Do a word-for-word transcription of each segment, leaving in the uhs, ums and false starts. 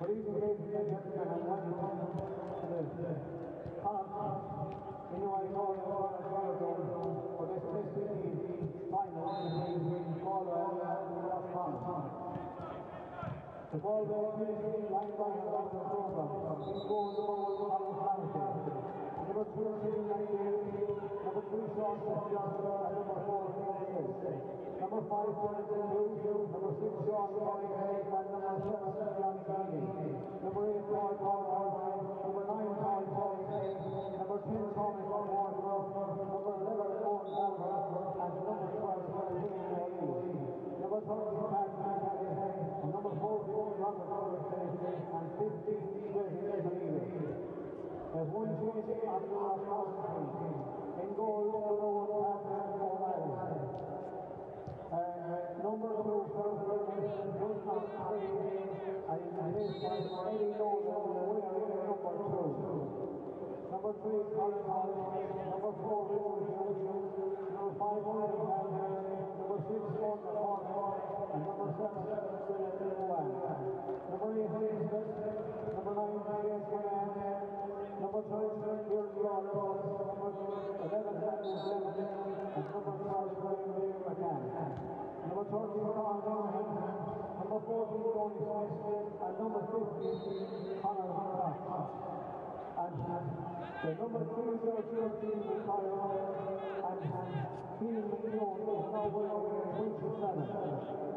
Good evening, ladies and gentlemen, and welcome to the Connacht Inuit All for this Test final between Galway and Roscommon. The Galway Community line by the doctor program in goal number one Thomas number two City ninety-eight, number three Sean Johnson, and number four Davis. Number five Jonathan Hughes, number six Sean Kelly, and number seven John Gandhi. Number eight Paul Paul, number nine Paul Paul, number ten Thomas Wardwell, number eleven Owen Alver, and number twelve William O'Leary. Number thirteen Pat McCarthy, and number fourteen Robert Overton, and fifteen Jerry O'Leary. There's one change on the last house team. In goal, number one Pat O'Reilly. Uh, number two, South Williams, does not play, and is replaced by Eddie Nolan, the winner in number two. Number three, Colin Hall. Number four, Richard Hughes. Number five, William Hall. Number six, Sean McCormick. And number seven, William Luan. Number eight, Elizabeth. Number nine, James Command. Number twelve, Gary Lawrence. Number eleven, Daniel Zemkin. And number twelve, William McCann. Number thirteen, Carl Donovan. Number fourteen, Tony Smith. And number fifteen, Conor Hunt. And the number three, thirteen, Kyle and Keane McNeil is now wearing twenty-seven.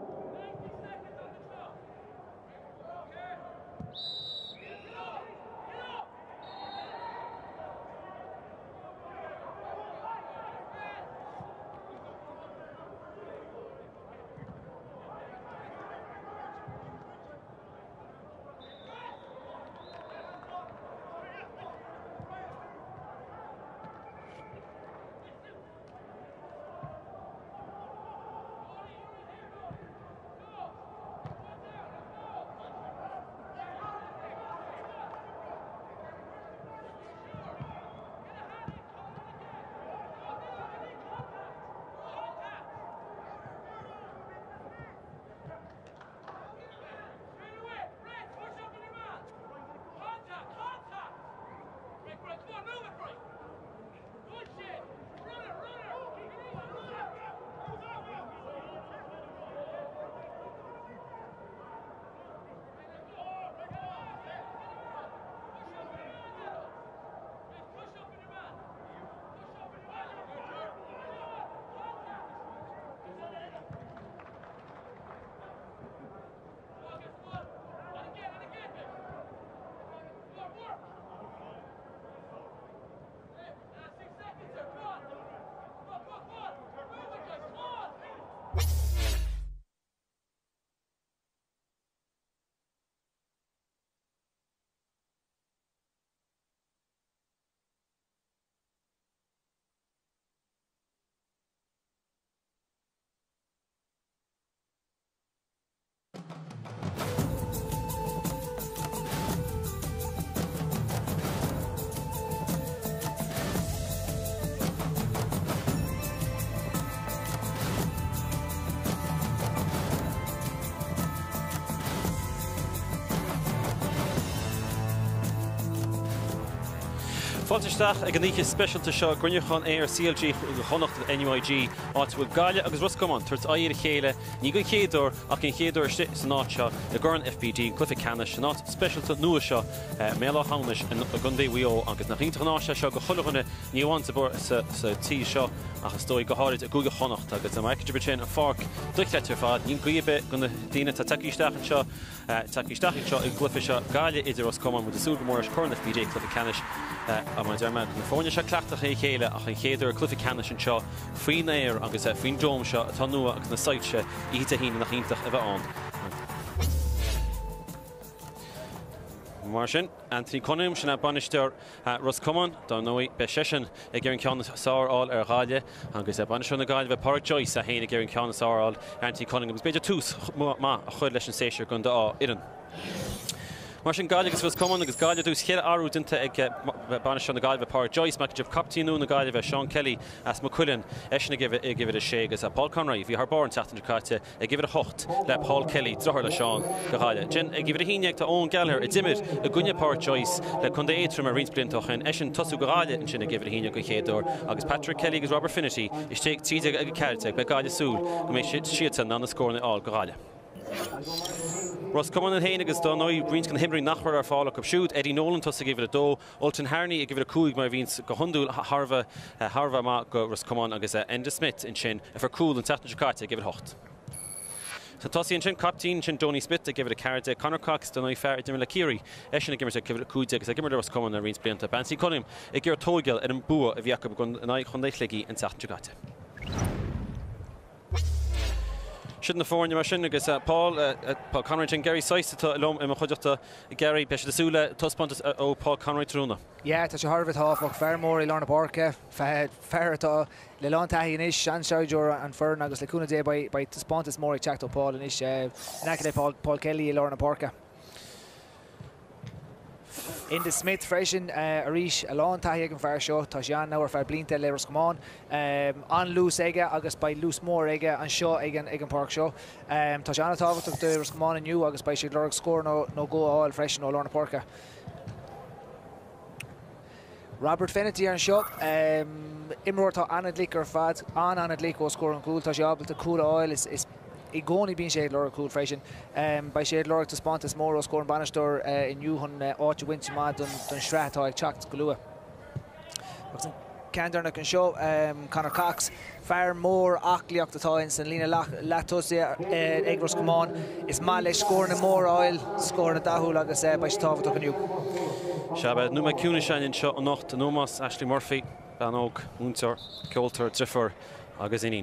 Fáilteach ag an níocha specialta seo gruinneáin é ar C L G go chonacht N U I G áit bhfuil Gaile agus Roscommon tuairt aír chéile ní go chéadúir ach an chéadúir san áit seo i gcóran F B D Cluife Canis sin áit specialta nua seo méile hánis an gundé bhío agus nach rionta an áise seo go chulaganna níomhain sa tí seo agus dói go háirid a gúga chonacht agus am aici sin a fárc duchleite fad níon gríbe gona daine tá takeísteach seo takeísteach seo i gluife seo Gaile idir Roscommon mu súl mór chun F B D Cluife Canis a mai derma na fóine se cleachtach é chéile ach an chéidir Cluife Canis seo faoin éir agus faoin dóm seo atá nua agus na saite ite hína nach ionintach a bheith an. Mar sin, Anthony Cunningham sin a banisteoir Roscommon dá nóí be sesin ag géireann ceann sáráil ar Ghaile agus a banisteoir na Gaile bheith Pádraig Joyce a héana géireann ceann sáráil Anthony Cunningham. Is beidir tús má a chuir leis an séisiir gon dá iran. Mar sin Gaile agus Roscommon agus Gaile dús chéile arú dinta ag banis an na Gaile Park Joyce mac jib captainú na Gaile Sean Kelly as McQuillan eisna give it give it a sé agus a Paul Conroy bhí Harbor an tatan Carta ag give it a hocht le Paul Kelly drochar le Sean go Gaile. Jin ag give it a híneag tá ón Gallagher a dimid a Gunja Park Joyce le chun éitrim a rins blintochan eisn tosú go Gaile in sin a give it a híneag go chéador agus Patrick Kelly agus Robert Finnerty is take tíide ag Celtic be Gaile súl go mé siad na na scór all go Gaile. Roscommon and Hain agus dá nói Greens can himring nachbar ar fála go shoot Eddie Nolan to give it a do Ulton Harney give it a cúig mar víns go hundul Harva Harva ma go Roscommon agus Enda Smith in sin if for cool and Tatan Jakarta give it hocht. So Tossie and Chin captain Chin Donny Smith to give it a card Connor Cox to nói fair Dimila Kiri Eshin give it a give it a cúig agus give it a Roscommon and Greens Blinta Bansi Colin a gear Togel and Bua if Jakob gon nai chundeichligi in Tatan Jakarta. Shouldn't have found your machine because Paul uh, uh, Paul Conroy and Gary Sice to alum in Mahojata Gary Pesh the Sula Tospontus oh Paul Conroy Truna. Yeah, touch a Harvard half of Fairmore Ilana Barca fair to Lelanta Inish Shan Sarjor and Fern Agus Lacuna Day by by Tospontus Mori Chacto Paul and Ish Nakade Paul Paul Kelly Ilana Barca. In the Smith freshen uh, Arish Alon Tahigan Fair Show Tashan now or Fair Blinta Le Roscommon um, on loose Ega August by loose more Ega and Shaw Egan Egan Park Show um, Tashan Tago took the Roscommon and you August by Shidlorg score no no go all fresh no Lorna Porca. Robert Finnerty on Show um, Imror to Anad Leak or Fad on Anad Leak was scoring cool Tashabel to cool oil is is Igoni being Shade Laura cool freshen um, by Shade Laura to Spontus Moro scoring Bannister uh, in Yuhun Archer Winchima dun dun Strat or Chucked Galua. Candorna can show um, Connor Cox far more Ackley up the times and Lena Latosia Egg Roscommon is Malish scoring more oil scoring a Dahu like I said by Stava to Canoe. Shabbat Numa Kunishan in shot Nocht Numas Ashley Murphy Banog Unter Coulter Triffer Agazinin.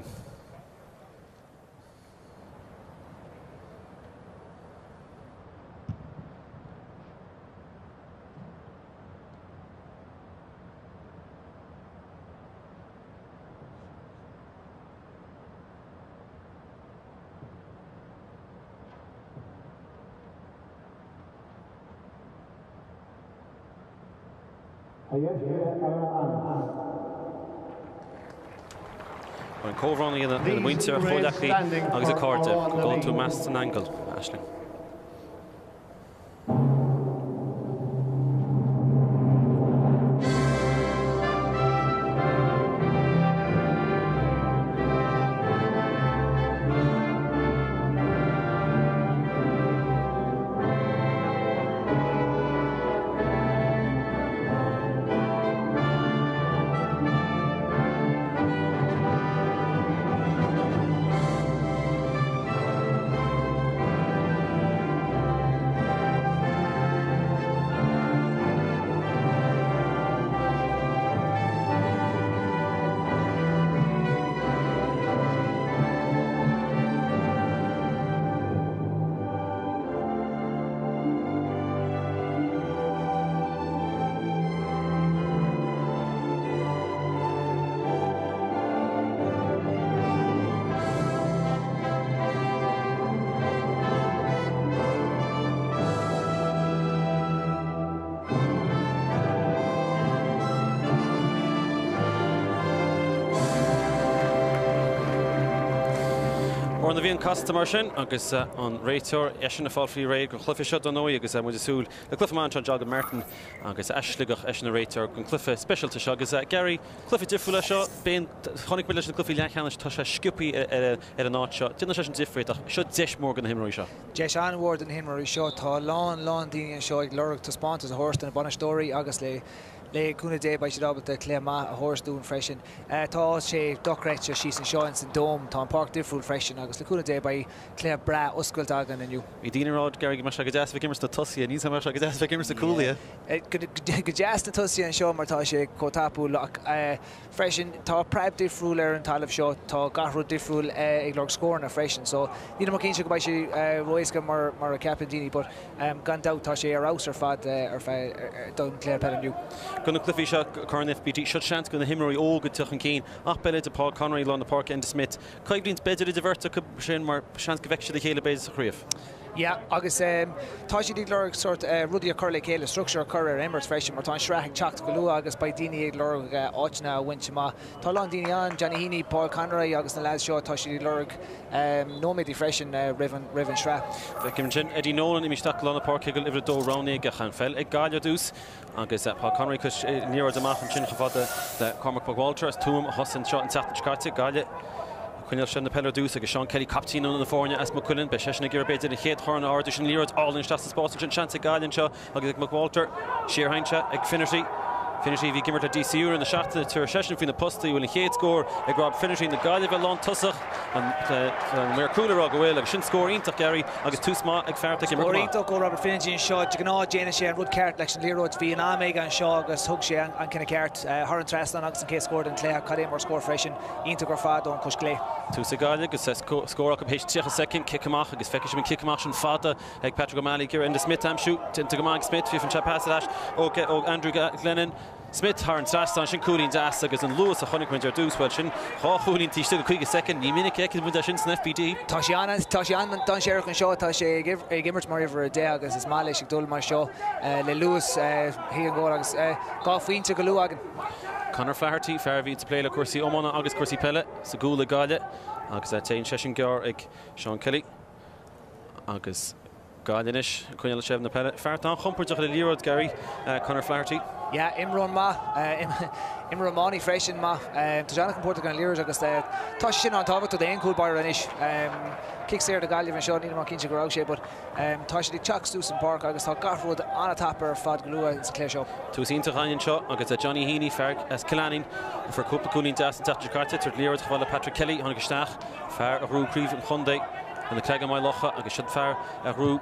When Cove running in the, in the winter, Hodaki, agus a Cardiff, go to Maston Angle, Ashling. Or the Vian customer sin agus uh, on Raitor Eshin a fall free raid go Cliffe shot no agus uh, with Soul the Cliffe man Jog Martin agus Ashley go Eshin Raitor go Cliffe special to Shog is uh, Gary Cliffe different shot being Honic Village Cliffe Lacan Tasha Skippy at a notch shot didn't show different shot Dish Morgan Himmery shot Jesh Anward and Himmery shot ta long long Dini and Shog Lurk to spont as a horse and a bonus story August Le Le Kuna Day by Shadab the Clema a horse doing freshen uh ta she Doc Retcher she's in Shines and Dome Tom Park different freshen August Le Kuna Day by Claire Bra Uskul Dagan and you Edina Rod Gary Mashagas Vickers to Tussie and he's a Mashagas Vickers to Coolia Gajas to Tussie and show Martashe Kotapu lock uh freshen ta prep different and Talif show ta Gahru different uh Lord scoring a freshen so Nina McKean should by she uh Royska Mar Mar Capendini but um gone out Tashe or Rouse or Fad or Fad down Claire Pell and you Gonna Cliffy shot Corn F B T shot chance gonna Himmery all good Tuchan Keen Ach Bella to Paul Conroy Lon the Park and Smith Kaiglins better to divert to Shin Mar chance Gavexia the Kayla Bays Crave. Yeah, agus tá sé díglor sort rudí a chur chéile structure chur ar Emirates freisin mar tá sreaigh teacht go luú agus ba daine ag lor áitna bhainte má. Tá lá daine an Johnny Heaney, Paul Conroy agus na lads seo tá sé díglor nóméidí freisin rihan sre. Bheicim sin Eddie Nolan i misteach lána páirce go livre dó Rowney a chan fel ag gáile dús agus Paul Conroy cos níor amach an sin chofada le Cormac McWalter as túm a hosan seo an teachtain scaite gáile. Cuineal sin na pelar dús agus Sean Kelly captain na fórne as McQuillan be sesna gur beidir na chéad chorna áir sin líod all in stas spás sin chance gáilinn seo agus ag McWalter siar haintse ag Finnerty Finnerty bhí gimmert a D C U in na seachta tuair sesna faoin na postaí bhfuil na chéad scór ag Rob Finnerty na gáile bheith lán tusach an mar coolar a go bhfuil agus sin scór ítach Gary agus túsma ag fearrta Scór ítach go Robert Finnerty an seo gná déana sé an rud ceart leis an líróid bhí an améig an seo agus thug sé an cinna ceart thar an trestan agus an cé scór an clé cadé mar scór freisin ítach gur fád ón cos clé. Tú sa gáile agus scór go hééis tíocha second kickach agus feice sin kickach an fada ag Patrick O'Malley gur in the Smith am shoot to go Mike Smith fi fan pass dash okay og Andrew Glennon Smith har an trastan sin coolín das agus an Lewis a chonig winter dús well sin há choolín tí stu chuig second ní minic ag mu sin F P D Tá sé an tá sé an don séir an seo tá sé ag gimmert mar river a dé agus is máile sig dul mar seo le Lewis hí an ggó agus gá faointe go luú agan. Conor Flaherty fairhí to play le cuasaí ómána agus cuasaí pelle sa gúla gáile agus a tein sesin gear ag Sean Kelly agus gáilinis chuineal sibh na pelle feart an chomperteach le líróid Gary Conor Flaherty. Yeah, Imran ma, Imran Mani freisin ma. Tá Janna compórta gan líróid agus tá sin an tábhacht a déon cool bar anis. Kickséir de gailh an seo ní mar cinse go raibh sé, but tá sé teach Dúsan Park agus tá garfrúd anna tapar fad go luúa sa clé seo. Tús ínta chain seo agus a Johnny Heaney ferg as Killanin for cúpla cúlín das an teachtar carta tar líróid chomhaile Patrick Kelly tháinig isteach fear a rú príomh an chundé an na cleige mai locha agus siad fear a rú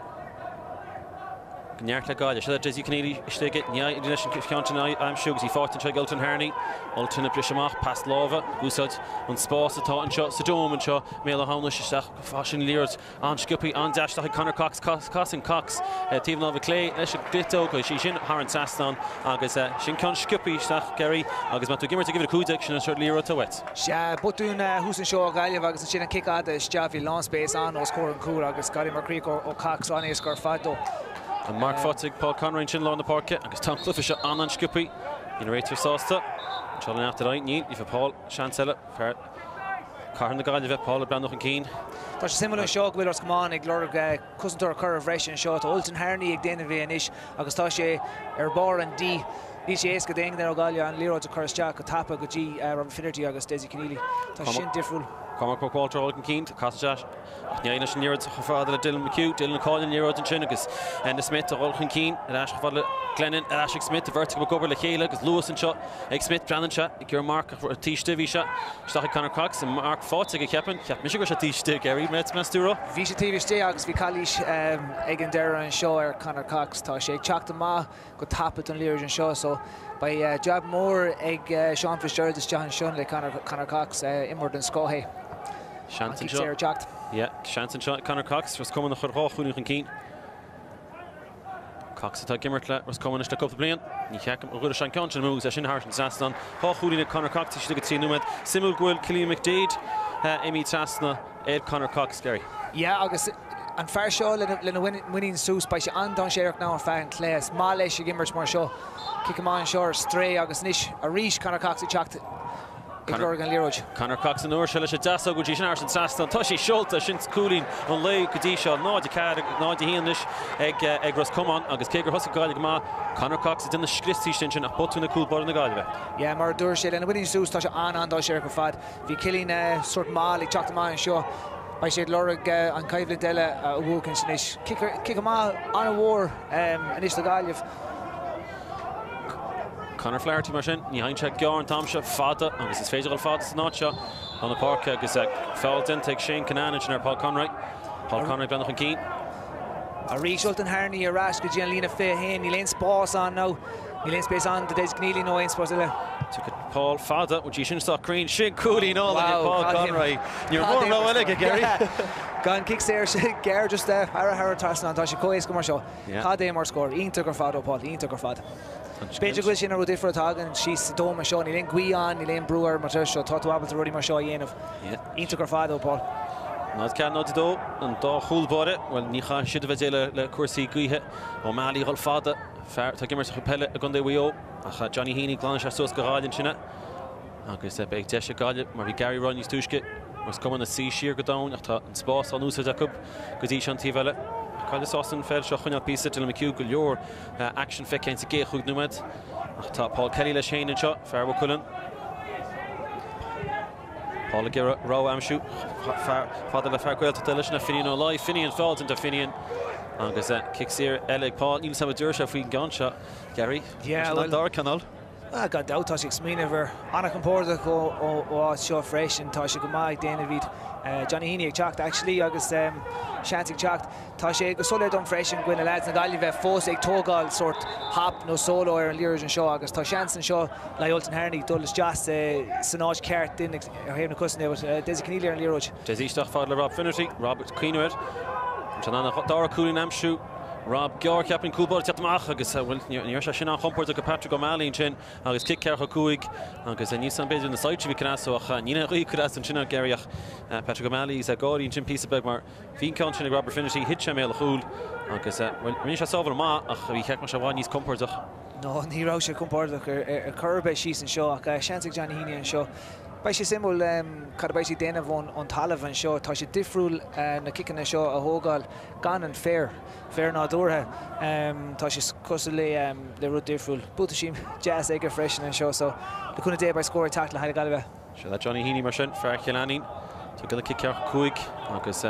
Gneart le gáile, se Jesse Kennedy istéige ní idirnation ceantain am siúgus í fátain se Gilton Harney, Oltuna briseach past láva, gúsad an spás atá an seo sa dóm an seo mé a hána isteach fásin líord an sciúpaí an deistach Conor Cox Cassin Cox tíomh lábh clé leis a glitó go sí sin thar an Sastan agus sin ceann sciúpaí isteach Gary agus má tú gimmert a gibh a cúdeach sin an seo líróid tá wet. Se butún hús an seo gaileh agus an sin an kickad is Javi Lawnspace an ó scór an cúr agus Gary McCreek ó Cox an é scór fadó. And Mark Fotig, Paul Conroy sin lá na parke agus Tom Clifford se an an sciúpaí in réitir sásta Charlie after right ní if Paul Chancella fer Carn na gáile bheith Paul a brandach an cín. Tá sé simú an seo bhfuil os gomáin ag glór cosintúir chur a bhreis an seo tá Olton Harney ag déanamh bhí inis agus tá sé ar bar an dí ní sé éca déing ar gáile an líróid a chuteach go tapa go dtí Robert Finnerty agus Daisy Keneally. Tá sin difriúil. Cormac McWalter Olgan Keane, Costas, Niana Shinird, Father Dylan McHugh, Dylan Collin, Nero and Chinagus, and the Smith, Olgan Keane, and Ash Father Glennon, and Ashik Smith, the vertical cover like Hela, because Lewis and shot, Egg Smith, Brandon shot, Gary Mark, T. Stivey shot, Stock Conor Cox, and Mark fought to get Captain, Cap Michigan shot T. Stig, Gary Metz Masturo. Visha T V Stay, Agus Vicalish, Egan Dara and Shaw, Conor Cox, Tashe, Chuck the Ma, got tap it on Lears and Shaw, so by Jab Moore, Egg Sean Fitzgerald, John Shun, like Conor Cox, Inward and Scohay. Shanton shot. Yeah, Shanton shot. Conor Cox was coming to Chorrach Hunich and Keane. Cox attack Gimmertla was coming to the couple blian. Ni check him. Good Shan Conch and moves. Ashin Hart and Saston. Hach Hunich Conor Cox. She could see Numet. Simul Gwil, Killian McDade, Amy Tasna, Ed Conor Cox. Gary. Yeah, August. And fair show, Lena winning Sus by An Don Sherrick now and fan Claes. Male, she gimmers more show. Kick him on shore, stray, August Nish, a reach, Conor Cox, he chucked. Conor, Conor Cox and Ur Shelish Dasso, Guji Arson Saston, Toshi Schulta, Shins Cooling, on Lay, Kadisha, Nod, Cad, Nod, Hienish, Egg, Egg Ross come on, August Kager Husky Galigma, Conor Cox is in the Schlisti Stinchen, a put in the cool board in the Galway. Yeah, Maradur Shell and winning Sus, Tasha An and Dosher Fad, V killing a sort Mali, chucked him on show. I said Lorig and Kivlin Della, a walk and Snish, kick him on a war, and it's the Galif. Conor Flaherty mar sin, ní haintse Gearan Tomsha fada agus is féidir fada sa náitse an na park agus ag fáiltin teag Shane Cananich ar Paul Conroy. Paul Conroy brenach an Keane. A rí Shulton Harney a rash go Gian Lína fé hain, ní léon spás an nó. Ní léon spás an de Daisy Keneally nó aon spás ile. Took it Paul fada, which you shouldn't stop green. Shane Cooley all wow, Paul Conroy. You're more no one like Gary. Gan kicks there, Gare just there. Hara Hara Tarsan an tá sé coéis go mar seo. Cá dé mar scór, íon tugur fad ó Paul, íon tugur fad. Beidir go sin a rudí for a tagan, she's dóm mar seo, ní léon Guián, ní léon Brewer mar seo, tá tú abal a rudí mar seo dhéanamh. Íon tugur fad ó Paul. Nás cean nó dó an dá chúlbáide bhfuil ní chaithfidh siad a bheith déile le cuasaí gaotha O'Malley ghol fada fear tá gimmar sa pelle a gundé bhuió a Johnny Heaney gláin se sos go gáilinn sinna agus é beag deise gáile mar bhí Gary Ryan níos túisce mas cumann na sí siar go dáin ach tá an spás an úsar Jacob go dtí sean tíomhile Cáilis Austin fer seo chuineal písa til McHugh go leor action feiceáin sa géach chuig nuad ach tá Paul Kelly le chéanann seo fear bh cuileann Paul Gira rá amsú fada le fear ghailta tuile na Finian ó láid Finian fáilt into Finian agus kick sér eile Paul níl sam dúir se faoin gan seo Gary dar canal Ah, God doubt tá sé smína bhar anna compórda go ó seo freisin tá sé go maith déana bhíd Johnny Heaney ag teacht actually agus seantigh teacht tá sé go sola dom freisin gine lads na gailí bheith fós ag tógáil sort hap nó solo ar an líris an seo agus tá seans an seo le Ultan Harney dul is just san áid ceart in ar héamh na cosna Desi Keneally ar an líróid. Desi isteach fád le Rob Finnerty, Robert Queenwood an anna dára cúlín amsú Rob Gear ceapin cúlbáil teachtamach agus bhfuil níor se sin an chompórt go Patrick O'Malley sin agus kick cearcha cúig agus a níos an beidir na saitri bhí cnáach a nína rí cras an sinna Garyach Patrick O'Malley is a gáirín sin písa beg mar bhín count sin Robert Finnerty hit sem méile chúl agus bhfuil rí se sábhar má ach bhí ceach mar se bháin níos compórtach. No, nírá sé compórtach ar curbe síos an seo ach seansigh Johnny Heaney an seo. Bei sé simú cad bei sé déanamh an talamh an seo, tá sé difriúil na kickan seo a thógáil gan an fér, fér ná dúrtha. Tá sé cosú le le rud difriúil. Búta sí jazz ag freisin an seo, so le chuna dé bei scóir tacht le heilig galibh. Se le Johnny Heaney mar sin fear chealanín, tá go le kick cearcha cúig agus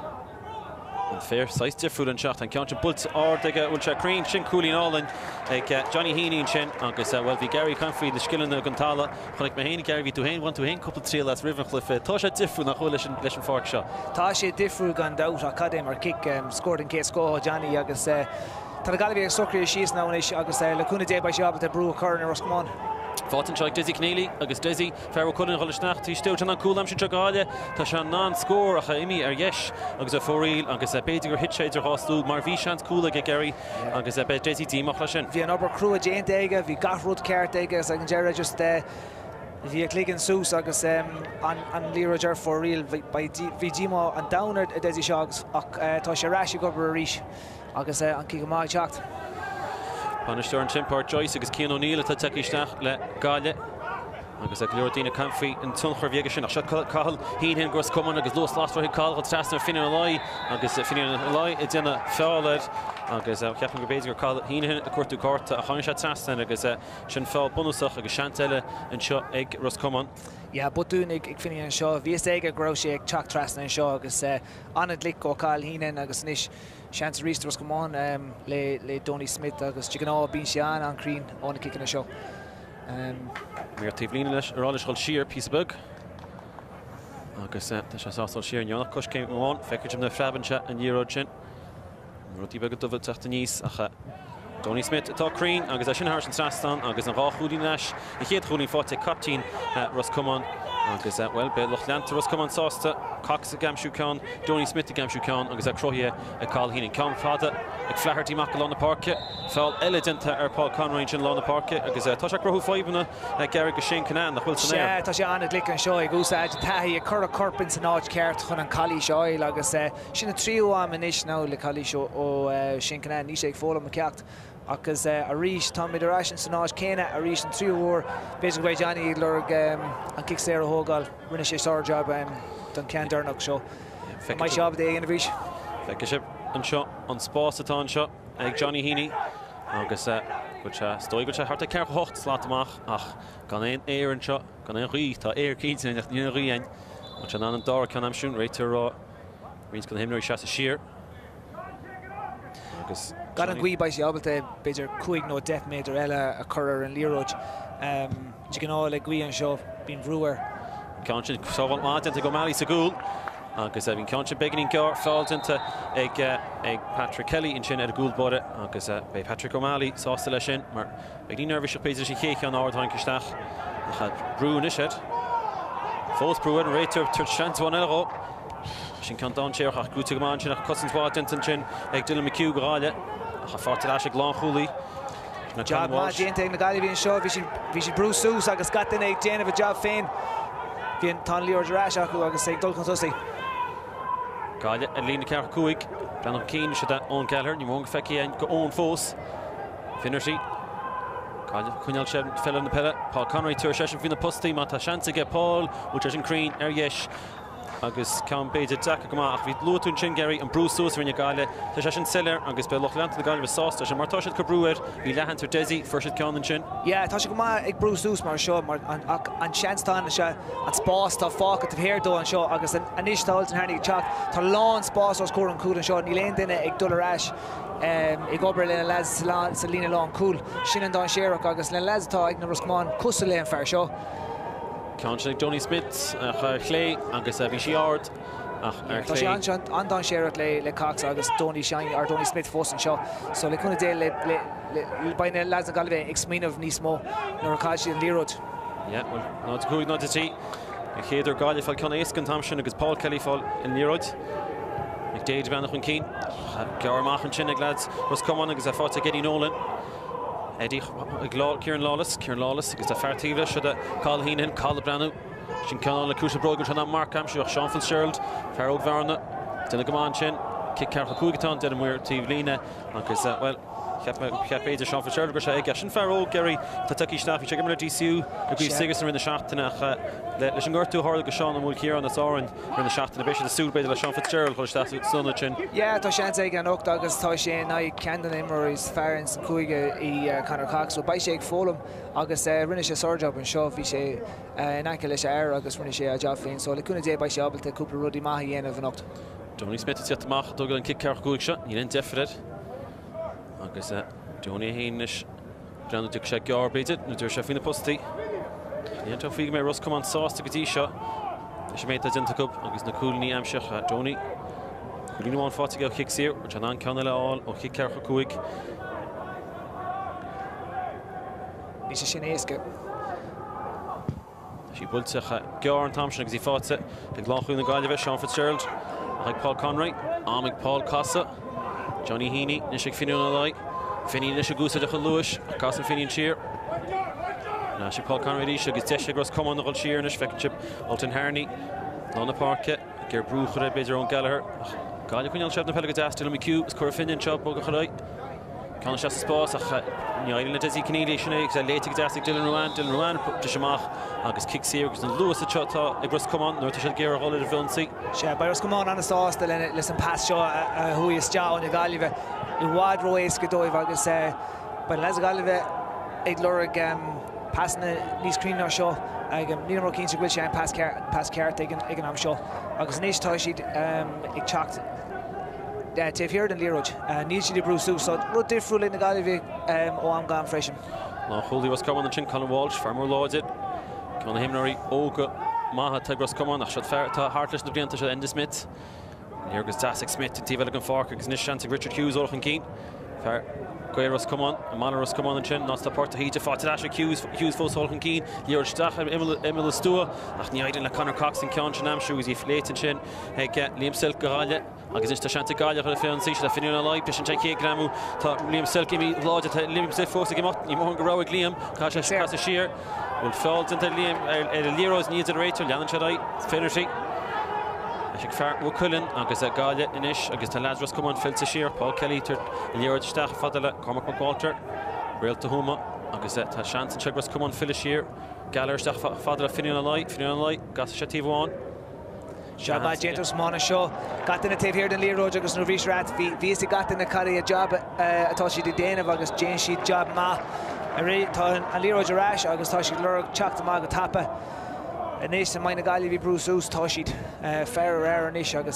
an fér seis difriúil an seach an ceann sin bult ard ag bhfuil se crín sin cúlín álainn ag Johnny Heaney sin agus bhfuil bhí Gary Confrey de skillan na gantala chunig me héna Gary bhí tú héin bhain tú héin couple trí leis Rivercliffe tá sé difriúil nach chuil leis an fáic seo. Tá sé difriúil gan dat a cadé mar kick scóir an cé scó Johnny agus tá galibh ag socrí síos ná agus le chuna dé bei seabal a brú chur na Roscommon. Fátan seag Desi Keneally agus Desi fear chuileann chola sneach tí stiúil an cúlam sin teáile tá se ná scór acha imi ar dheis agus a fóríil agus a beidir gur hit séidir hástú mar bhí seans cúla ag Gary agus a beit Desi tíach lei sin. Bhí an obair crua déint aige, bhí gathród ceart aige agus an deire just bhí a cligan sús agus an líróidir fóríil bhí díá an downer a Desi seagus ach tá sé ráisi go a ríis agus an cí go máid teacht. Panisteir an timpáir Joyce agus Cian O'Neill atá teicisteach le gáile agus a Glórdína Confrey an tunchar bhéige sin ach se caithal hín hen gros cumann agus lós lástraí cáil trasna Finian O'Lai agus Finian O'Lai i dtéanna feálaid agus ceapan go béidir cáil hín hen a cuairtú cárta a chaine se trasna agus sin fáil bunúsach agus seanteile an seo ag Roscommon. Ja, butún ag Finian seo, bhíos aige gró sé ag teach trasna an seo agus anad lic ó cáil hín agus níos seans rís Roscommon le le Donny Smith agus Chicaná bín seán an crín ónna kickan a seo. Míor tíomhlína leis arális chuil siar písabug agus tá sé sáil siar neonnach cos céim amháin feiceirtim na freabanse an díróid sin. Rutí bag do bhfuil teachta níos acha Donny Smith atá crín agus a sin thar an trasán agus an ráchúlín leis i chéad chúlín fáte captín Roscommon agus well be loch leanta Roscommon sásta Cox a gamsú ceán, Donny Smith a gamsú ceán agus a crothí a cáil hín ceán fada ag flehartí mac lána parke fáil eile dinta ar Paul Conroy sin lána parke agus tá sé crothú fáibanna Gary go sin canán nach bhfuil san air. Tá sé anad lic an seo ag úsáid taithí a chur a corpin san áid ceart chun an chalí seoil agus sinna tríú am inis ná le chalí seo ó sin canán níos ag fólam a ceacht. agus a ríis tá mid ará an san áid céine a ríis an tríúhór béidir go bhéh Johnny lurg an kick sé a thógáil rinne sé sár job don cean darnach seo. Mai seab é ana bhís. Feice sé an seo an spás atá an seo ag Johnny Heaney agus stoi go se hart a ceir hocht slátamach ach gan éon éar an seo gan éon rí tá éar cínta nach níon riain an se an dar cean am siún réitir rá rís gan himnoí se a siar. Gan an gcuí bais abalta beidir chuig nó death méidir eile a chur an líróid. Chicaná le gcuí an seo bín bhrúar. Ceann sin sábhail máideanta go O'Malley sa gúil agus bhín ceann sin beganín cear fáilteanta ag ag Patrick Kelly in sin ar a gúilbáide agus bé Patrick O'Malley sásta lei sin mar beag ní nervvis péidir sin chéiche an áardhain cisteach a chad brún is it. Fós brúin réitir tuir seantáin eile sin can dá séach ach gúte gomáin sin ach cosintá dintan sin ag Dylan McHugh goráile a fáte leis ag glán chúlaí. Job má déanta ag na gaiile bhíon seo bhí sin brú sús agus gatain ag déanamh a job féin. Bhíon tá líor ráis acu agus ag dul chun tosaí. Gaile a lína cear cuaig. Brennan Keane should that own Gallagher. Ní mong feici and go own fós. Finishy. Gaile chuineal sé fell in the pelle. Paul Conroy tuair session fin na postí má tá seansa ge Paul Uchas and Crean ar yesh. Agus Cam Beidir Jack go ach ví Lútún sin Gary and Bruce Sos rinne Gaile. Tá session seller agus be Loch Lant the Gaile sauce and Martosh at Cabruer. Ví lehan ar Desi first at Canan sin. Yeah, tá go má ag Bruce Sos mar seo mar an an Shanstán se an spás tá fáca tá héir dó an seo agus an anis tá an hernig chat tá lán spás os cór an cúl an seo ní léon duine ag dul arás. Um, ag obair le les sa lína lá an cúl sin an dá séireach agus le les tá ag na Roscmán cusa le an fear seo. Conchig Johnny Smith a chlé agus a bhí siard ach ar Tá sé an dá séireach le le Cox agus Tony Shine ar Tony Smith fós an seo so le chuna dé le le baine les an galibh ex míanamh níos mó nuair cáil an líróid. Yeah, well, ná cúig ná tí a chéidir gáile fáil ceanna éascan tamsin agus Paul Kelly fáil in líróid. Ag déid bheannach chun cín. Gearmach an sin ag lads Roscommon agus a fáte Geddy Nolan. Eddie Kieran Lawless, Kieran Lawless agus a fartíle should a Carl Heenan, Carl Branu. Sin canal le crucial brogan than Markham, Sean Fitzgerald, Farrell Varna, Dylan Gaman chin, kick Carl Cougaton, Dylan Weir, Tivlina, agus uh, well, Cap Beidir Sean Fitzgerald go sé ag sin Farrell Gary Tataki staff check him D C U go bí sigus in the shot nach le leis an gortú hard go Sean am here on the Soren in the shot in the bishop the suit Beidir Sean Fitzgerald go staff sunna chin. Yeah, tá sé ag an ocht agus tá sé na Camden Emery's Ferens Cuige i Conor Cox so by sé ag fólam agus rinne sé sorjob an seo bhí sé nace leis air agus rinne sé a job féin so le cúna dé by sé abalta cúpla rudí maithe dhéanamh an ocht. Johnny Smith is amach dogad an kick cearch cuaig seo ní in definite agus Johnny Hainis Brennan tu sé gear beidir na dúir sé fin na postí. Ní tá fí mé Roscommon sásta go dtí seo sé méid a dinta cub agus na cúlní amseach a Johnny. Cúlín bháin fáte go kick sír or an an ceanna le áil ó kick cearch cuaig. Ní sé sin éasca. Sí builte gear an tamsin agus í fáte ag láchún na Gaillimh Sean Fitzgerald ag Paul Conroy am ag Paul Casa Johnny Heaney nis ag finiú na lai Finney nis ag gúsa de chun Lewis a Casa Finney an siar na sé Paul Conroy ríise agus de sé Roscommon na gáil siar nis feic chip Alton Harney ná na parke gur brúchar beidir ón Gallagher Gaile chuineal sef na pelle go dastil am Q is cur Finney an seo bóga choráid Can sé spás ach ní na Desi Canadian sinna ag léite go dastig Dylan Ruan Dylan Ruan de semach agus kick sír agus na Lewis a chotá ag Roscommon nuair tá sé géar a hóla a bhionsaí. Se by Roscommon an sásta le leis an pass seo a hui is deá na Gaillimh I bhád roiéis go dóibh agus ba les Gaillimh ag lorg passna níos crímná seo ag ní mar cín bhfuil sé an pass ceart ag an am seo agus níos tá siad ag teacht Taobh Heard an líróid níl siad I Bruce Sos so rud difriúil na Gaillimh ó am gan freisin. Ná chulí Roscommon an sin Colin Walsh farmór láidir Can himnarí óga maithe te Roscommon ach siad fear tá hartleis na blianta se Andy Smith. Ní agus Dasig Smith tí bheile an fáca agus níos seansa Richard Hughes orchan cín. Fear Gwe Roscommon, a man Roscommon an sin nás tá porta híte fáte leis Hughes Hughes fós orchan cín. Líor stach Emil Stua ach ní aidan le Conor Cox an ceann sin amsú agus í fléitin sin ag Liam Silk go Gaile agus is tá seanta Gaile chuir féan sí le finiú na lai pisin te cé gramú tá Liam Silk imi láide Liam Silk fós ag imot ní mór go ráig Liam cá sé cá sé siar. Well, fáil into Liam ar líros níos an réitir leanan se dai féidir Ag fear ó Cullen agus a Gaile inis agus tá lads Roscommon filta siar Paul Kelly tar líróid isteach fadala Cormac McWalter Réalta Huma agus tá seans an se Roscommon fila siar Gallagher isteach fadala finiú na lai finiú na lai gas sé tíomháin. Se bad James Mana seo gat in a Taobh Heard an líróid agus nó bhís rat bhí is gat in a cadí a job atá siad I déanamh agus Jane siad job má a ré tá an líróid arás agus tá siad lurg teachta má go tapa Anéis an maina Gaillimh Bruce Sos tá siad fear ar anéis agus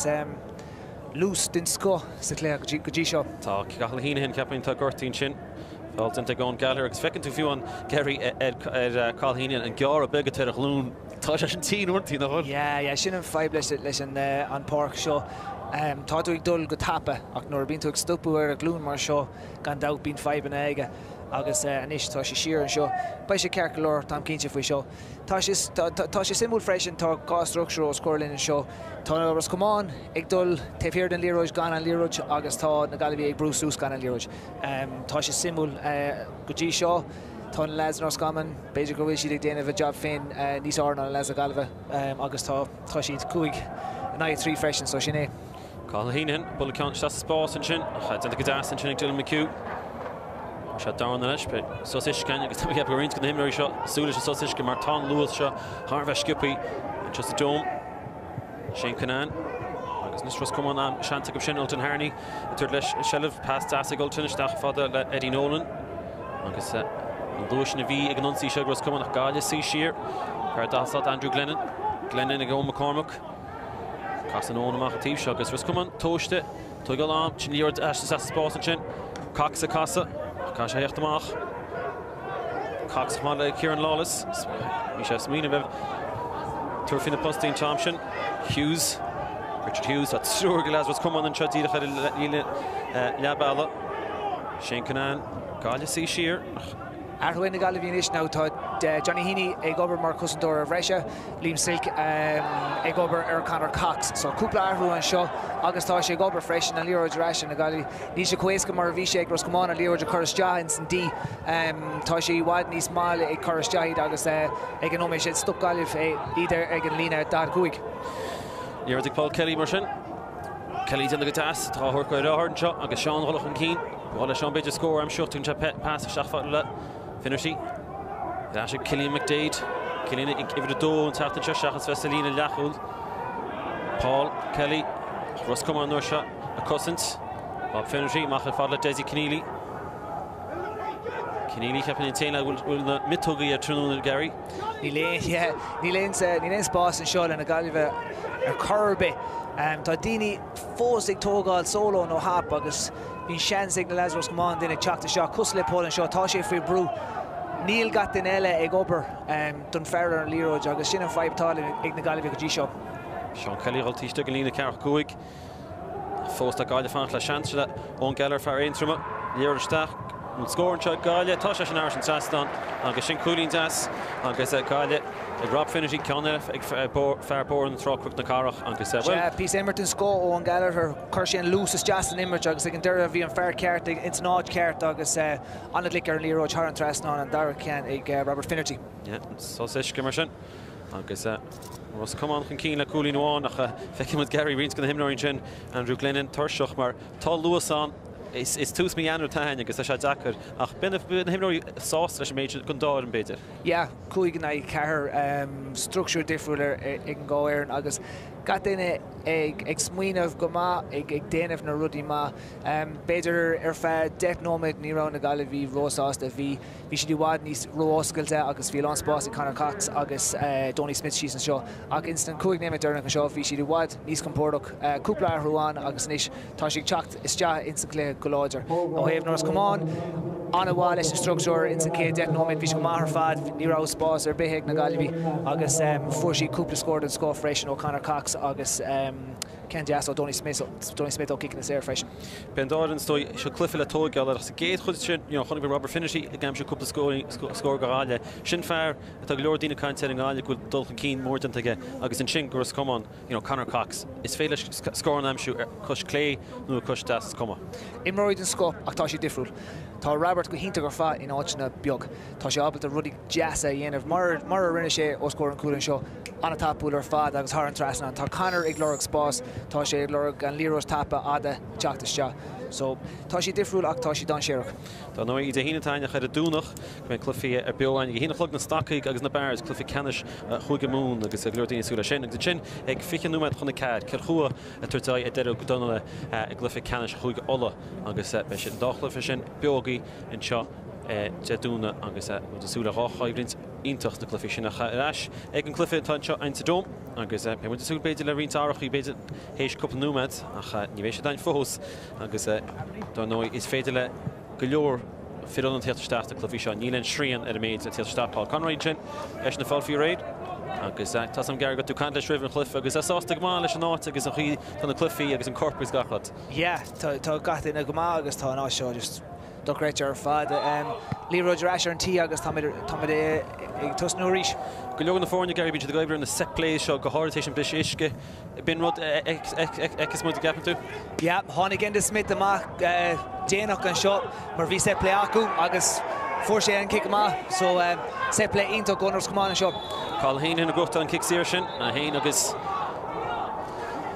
lús den sco sa clé go dtí seo. Tá Cathal Heenan ceappainn tá gortaín sin fáilt into gón Gallagher agus fecinn tú fiú an Gary ar Carl Heenan an gear a begadh ar a glún tá sé an tí uirtí na hol. Ja, ja sin an feib leis leis an an park seo. Tá tú ag dul go tapa ach nuair bíonn tú ag stopú ar a glún mar seo gan dá bíonn feib an aige. agus anis tá sé siar an seo ba sé cear go leir tam cínte faoi seo tá sé simú freisin tá gá structúr ó scórlinn an seo tá Roscommon ag dul Taobh Heard an líróid gan an líróid agus tá na Gaillimh ag Bruce Sos gan an líróid tá sé simú go dtí seo tá les Roscommon beidir go bhfuil siad ag déanamh a job féin níos ána les a Gaillimh agus tá tá siad cúig na trí freisin so sin é. Colleen, Bull count Stas Boss and Chin, had the Gadas and Chin Dylan McHugh. Shot down the Lesh, but Sausage can you get up Marines can him very shot. Sulish Sausage can Martin Lewis shot, Harvesh Skippy, just a dome. Shane Canan. Nistros come on am Shantic of Shinelton Harney. Third Lesh Shelf past Dasig Ulton, Stach Father Eddie Nolan. Agus Lewis na V Ignunzi Shagros come on Galia C Shear. Cardasat Andrew Glennon. Glennon again McCormick. Casanona Machativ Shagas was come on Toashte. Togal arm Chinlior Ash Sas Boss and Chin. Cox a Casa. Kasha Yachtamach. Cox Mala Kieran Lawless. Misha Sminavev. Turfina Postin Thompson. Hughes. Richard Hughes at Sturglas was come on and shot either Labala. Shane Canan. Galia C Shear. Arhuin na Galia Vianish now to Johnny Heaney, Egober Marcus Dora Resha, Liam Silk, Egober Er Connor Cox. So Kupla Arhuin Shaw, August Tash Egober Fresh and Lero Rash and Gali, Nisha Quaska Marvisha, Roscomon, and Lero Curtis Jahins and D. Tashi Wadney Small, a Curtis Jahid, August Economic, Stuck Galif, either Egan Lina Dad Kuig. Lero Paul Kelly Mershin. Kelly's in the Gatas, Tahor Hard shot, August Sean Hollow Keen. While Sean Bidge score, I'm shooting to pass Shafat Finishy. Dash Killian McDade. Killian give it a door and tap the Shachas Vesselina Lachul. Paul Kelly. Ross come on, no shot. A Cousins. Bob Finishy. Machel Fadler Desi Keneally. Keneally kept in Taylor will not Mitogi at Trunul Gary. Nilane, yeah. Nilane's Nilane's boss and Sean and a Galiva a Kirby. Um, Tadini Fosig Togal solo no hap agus Bhín sean signal Lazarus come on then a chuck the shot Cusle Paul and shot Tashe free brew Neil got the Nella ag ober um Dunferrer and Leroy agus sin an five tal ag na Galway go show Sean Kelly roll tiste Galina Carach Goig Fosta Galia fan la chance that on Geller for intruma Leroy Stach will score and shot Galia Tasha and Arson Saston agus sin Coolin Das agus Galia ag Rob Finnerty Connell ag fair bore and throw quick na Carach agus well yeah Peace Emerton score on Geller for Kirshen Lucis Justin Image agus ag an dera bhí an fair cart it's not cart agus on the liquor and Leroy Haran Trasnon and Dara Ken ag Robert Finnerty yeah so sish Kimmershin agus was come on can Keen la Coolin one nach fecking with Gary Reed's gonna him Norwegian Andrew Glennon Turshach mar Tal Lewis on It's it's too me Andrew Tanya because I shot Dakar. Ach ben him no sauce slash major Gundar and better. Yeah, Kuig and I car um structure different in go air and August got in a ag smuin of goma ag ag den of na ruddy ma um better er fa death nomad ni round the Galavi Rosas the V vi should do wad nis Roskills August fi on spots Connor Cox August uh Donny Smith she's and show ag instant Kuig name it during the show vi should do wad nis compordok uh Kupla Ruan August nish Tashik chucked is ja instantly Gologer no have nors come on on a wall is structure instant K death nomad vi should mar fad ni round spots or behig na Galavi August um before she Kupla scored and score fresh and O'Connor Cox August um Ken Jasso Donny Smith Donny Smith kicking the air fresh Ben Darden stoi should Cliffel at Toy Galler the gate could you know Honey Robert Finnerty again should couple scoring score Garale Shin Fair at the Lordina kind telling all good Dalton Keen more than to get August and Shin Gurs come on you know Connor Cox is failish scoring am shoot Cush Clay no Cush Das come on Imroid and Scop Aktashi Diffrul Tá Robert go hinta gur fa in áitna beag Tá sé abal a rudí jasa dhéanamh mar mar rinne sé ó scór an cúlan seo an tapúil ar fad agus Haran Trasna Tá Connor ag lorg spás tá sé ag lorg an Leroy's tapa ada teachtas seo so tá sé difriúil ach tá sé don séireach Tá nó í de hína taine chuir a dúnach go Cluffy a beáin hína chlog na stacaigh agus na bears Cluffy Canis chuige mún agus a glúirdaí súla sin agus sin ag fichan númed chuna cad ceir chua a tuairtáid a deireadh go donna ag Cluffy Canis chuige ola agus be sin dáchla sin beogaí in seo Jedúna agus de súla ráchaidrint ítach na Cluffy sin a ras ag an Cluffy tá seo ein sa dóm agus pe mu súl beidir le riontarach í beidir hééis cuppa númed ach ní bhééis sé dain fós agus dá nó is féidir le go leor fiú an teachtarsta Cluffy seo nílen srían ar a méid a teachtarsta Paul Conroy sin leis na fáilfií réid agus tá sam gar go tú can leis rih Cliff agus asásta má leis an áit agus an chuí tan na Cluffy agus an corpus gachad. Yeah, tá gata na gomá agus tá ná seo just Docret ar fad um Leroy Rasher and T agus tamid tamid ag tusnúris go leog na fórne Gary Beach the Gaiber in the set play seo go horitation bis iske bin rod ex mo gapan tú yeah Honnig in the Smith amach Janach an shot mar vi set play acu agus for sé an kick ma so um set play into Gunners come on and shot Carl Hain in a gocht an kick sin a Hain agus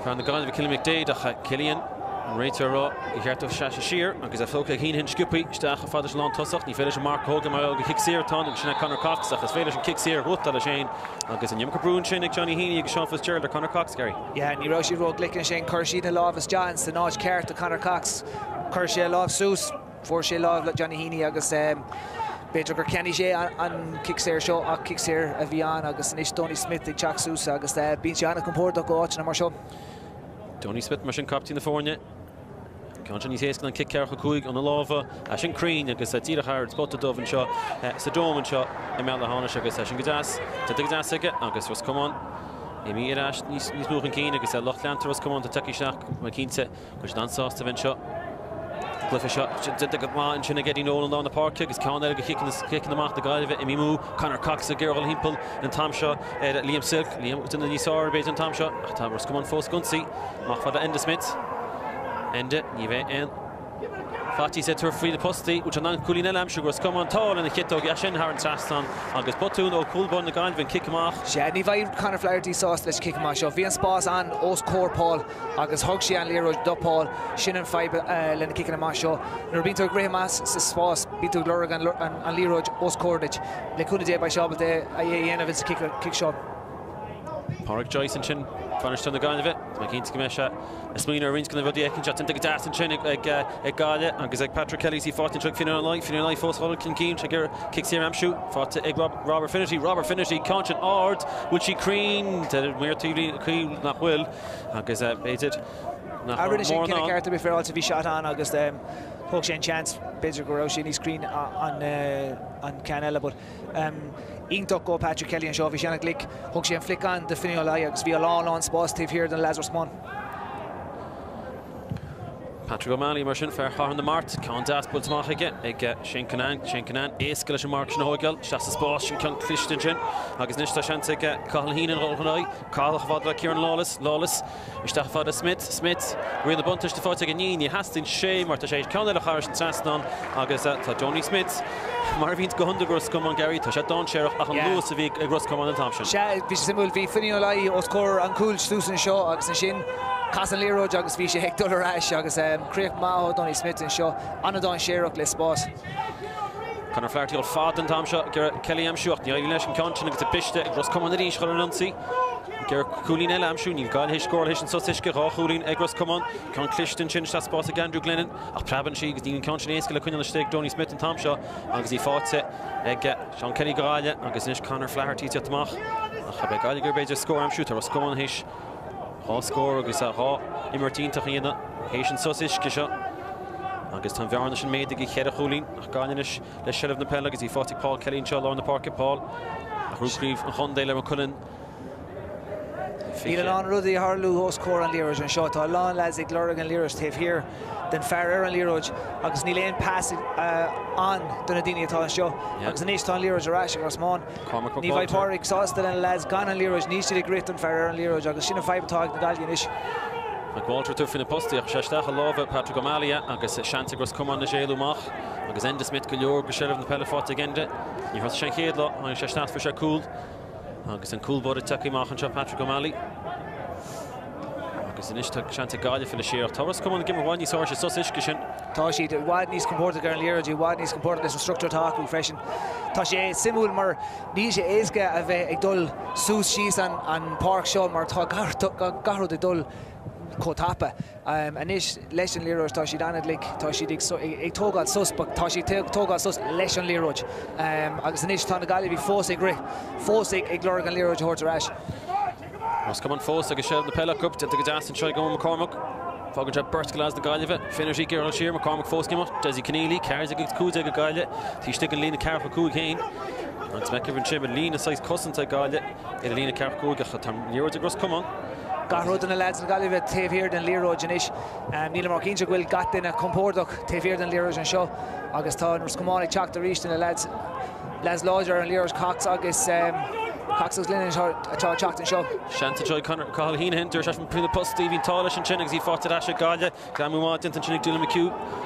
Fan na gáil Killian McDade ach Killian an réitear rá I cheartó seacha sír agus a fóca hín hin sciúpaí isteach a fáidir lán tosach ní féidir Mark Hogan mar go kick sír tá agus sinna Conor Cox agus féidir an kick sír huta a sé agus an Jim Cabrún sin ag Johnny Heaney agus Sean Fitzgerald a Conor Cox Gary. Yeah, ní rá sí ró glicin sé chuir siad na lábhas Johns the náid ceart a Conor Cox chuir sé lábh sús for sé lábh Johnny Heaney agus um, beidir gur ceannaí sé an kick sír seo ach kick sír a bhí an agus níos Tony Smith ag teach sús agus uh, bíonn sé anna compórta go áit na mar seo. Tony Smith mar sin captain na fórne. Johnny Hayes an kick cearcha cúig an lábha a sin crín agus a tíra hard spot a dómhan seo sa dómhan seo I meall hána agus a sin godáas tá godáas aige agus was cumán I mí arás níos nuach an cín agus a loch leantar was cumán tá tuí seach mar cínte gus dansásta bhain seo glyfa seo go máin sinna gedí nólan lá na parke agus ceán go kicin amach na gaiileh I mí mú Conor Cox a ggéiril himple an tam seo Liam Silk Liam duna níosá beit an tam seo tá was cumán fós gunsaí mach fada Enda Smith Ende, ní bheith an Fatty sé tuair faoi de postí út an Colleen Amsú gus cumán táil ina chittó a sin ar an trasán agus botún ó cúlbun na gáin bhín kick amach. sé ní bhaid Conor Flaherty sás leis kick amach seo. Bhí an spás an os cór agus thug sé an Leroy dopáil sin an feib lena kick amach seo. Nuair bíonn tú Graham Mass sa spás bíonn tú glóra an Leroy os córdait le cúna dé ba seo de a dhéanamh sa kick seo. Pádraig Joyce an sin fanirtá na gáin bheith má cinnta go me se Smína a rinscin bhd écinn se tinta go deas an sin ag gáile agus ag Patrick Kelly sí fátin trug finar an leith finar leith fós hála cin cín gur kick síar amsú fáte ag Robert Finnerty Robert Finnerty cáin ard bhfuil si crín de muir tíí nach bhfuil agus béidir a rinne sin cinna cearta be fearálta bhí seat an agus thug sé an chance beidir go raibh sin ní scrín an cean eile bud ionach go Patrick Kelly an seo bhí seanna glic thug sé an flic an de fine lá agus bhí a lán an spás taobh hir den Lazarus Munn. Patrick O'Malley mar sin fear cháir na mart cáin dasbult máige ag sin canán sin canán éascail sin mark sin hógail se sa spás sin cean clistein sin agus níos tá seanta caithal hín an rolchanáid cáilach fadra Kieran Lawless Lawless isteach fada Smith Smith ri na buntas de fáte ní ní hastin sé mar tá sé ceanna le cháir an trasán agus tá Johnny Smith mar bhín go hunda gros cum an Gary tá sé don séireach ach an luas a bhí ag gros cum an tam sin. sé bhí simú bhí finí lá os cór an cúil stúsan seo agus an sin Cas an Leroy agus bhí sé heicdul aráis agus críoch máth Donny Smith an seo anna dáin séireach le spás. Conor Flaherty ó fád an tam seo gur Kelly amsúach ní leis an cáin sin agus a piste ag gros cum an ríis chuir an ansaí gur Colleen eile amsú ní gáil hééis scóir hééis an sotisce rá Colleen ag gros cumán cean clistein sin tá spás a Andrew Glennon ach preban si agus dín cáin sin éascail le cuine le steig Donny Smith an tam seo agus í fáte ag Sean Kelly goráile agus níos Conor Flaherty teach ach be gáil gur beidir scóir amsú tar cumán hééis há scór agus a há immartínta chéine hééis an sotisce seo agus tá bhearna sin méid ag chéad a Colleen ach gáinis le seilemh na pelle agus í fátigh Paul Kelly an seo lá na parke Paul a rúcríomh an chundéile an chunin Bhí an rudí Harlú os cór an Leroy an seo tá lán leis ag glóra an Leroy taobh hir den fear an Leroy agus ní léon pass an duna daine atá an seo agus níos tá an Leroy arás agus máin ní bhaid pádraig sásta an leis gan an Leroy níos siad grit an fear an Leroy agus sinna feibhtá na gailíon is. McWalter tu fin posti ach séisteach a lábh Patrick O'Malley agus seanta gros cumán na séalúach agus Enda Smith go leor go seirbh na pellefáte agende ní has sé chéad lá an séisteach for sé cool agus an coolbod a tuciach an seo Patrick O'Malley agus in isiste seanta gáile fi le séach táras cumán gimar bháin níos áir sosis go sin tá siad bhád níos compórta gar an Leroy bhád níos compórta leis an structúr táú freisin tá sé simú mar ní sé éasca a bheith ag dul sús síos an park seo mar tá garú ag dul cótapa a níos leis an Leroy tá siad anad lig tá siad ag tógáil sus tá siad tógáil sus leis an Leroy agus níos tá na gaile bhí fós ag ri fós ag glóra an Leroy thuirta ráis. Os cumán fós agus seirbh na pelle cup de go deas an seo go McCormack fágann sé burt glas na gaiileh Finnerty gur siar McCormack fós gimach Desi Keneally ceir ag cúide go gaile tí stig an lína cearfa cúig chéin agus meic an sib an lína sais cosanta gaile ar a lína cearfa cúig a tam Leroy a gros cumán Garrod an lads an galibh taobh hir den Leroy inis níl mar cínte bhfuil gat in a compórdach taobh hir den Leroy an seo agus tá nus cumáin ag teach a ríist in a lads Les Lodger an Leroy Cox agus Cox agus Lynn atá teach an seo. Seanta joy Cathal hín hinter se fan prúna postí hín tála an sin agus í fáte a se gáile ga mú má dintan sinnig dúla McHugh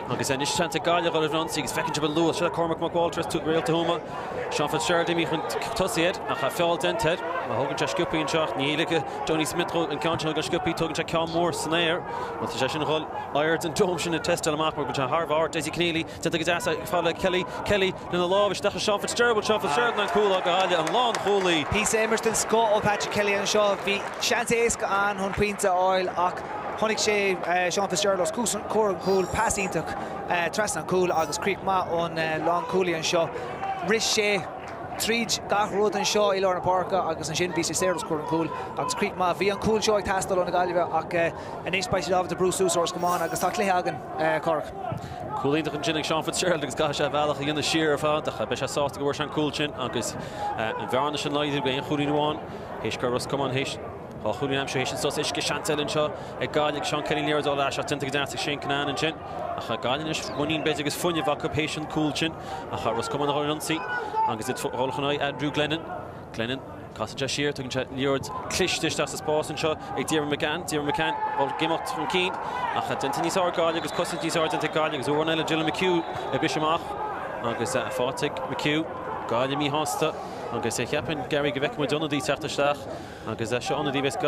agus é níos teanta gáile go bhransaí agus fecinn be luas se Cormac McWalters tú réalta thuma Sean Fitzgerald mí chun tosiad a cha fáil dented a thugann se sciúpaí an seach níige Johnny Smith an canse go sciúpaí tugann se ceann mór san éir má sé sin ghil airt an dóm sin na testal amach go te Harvard Daisy Keneally tenta go deasa fáile Kelly Kelly na lábh decha Sean Fitzgerald Sean Fitzgerald an cúla go háile an lán cholaí Pí Emerson Scott ó Patrick Kelly an seo bhí sean éasca an chun puinte áil ach Honnig sé Sean Fitzgerald cúsan cór cúil pasíntaach tras an cúil agus Creek má ón lán cúlaí an seo ris sé tríd gach rud an seo i Lorna Parka agus an sin bhí sé séras cór an cúil agus Creek má bhí an cúil seo ag tastal an na Gaillimhe ach an éis spéisi dábhad a Bruce Úsors gomáin agus tá clé agan Cork. Cúlíach an sinnig Sean Fitzgerald agus gaise bhealach a dhéanana siar fádacha be sé sásta go bhir an cúil sin agus an bhearna sin leidir go on chuúí nuáin héis go Russ Coman héis Tá chuúí am sé sin sos isce seantelinn seo ag gáilnig Sean Kelly léir dá leis a tinta go deasa sin canán an sin a cha gáilin is muín beidir agus funne bhacha patient cúil sin a cha Russ Coman a ransaí agus it fáilchanáid Andrew Glennon Glennon Cosintse siar tugann se líord clisteist as spásan seo ag Diarmaid McCann Diarmaid McCann bhil gimacht fan cín a cha dinta níos áir gáile agus cosint níos áir dinta gáile agus uair eile Gillian McHugh a bisimach agus a fátaigh McHugh gáile mí hásta agus é cheapan Gary go bheic mu donadí teachtasteach agus é seo anadí bheits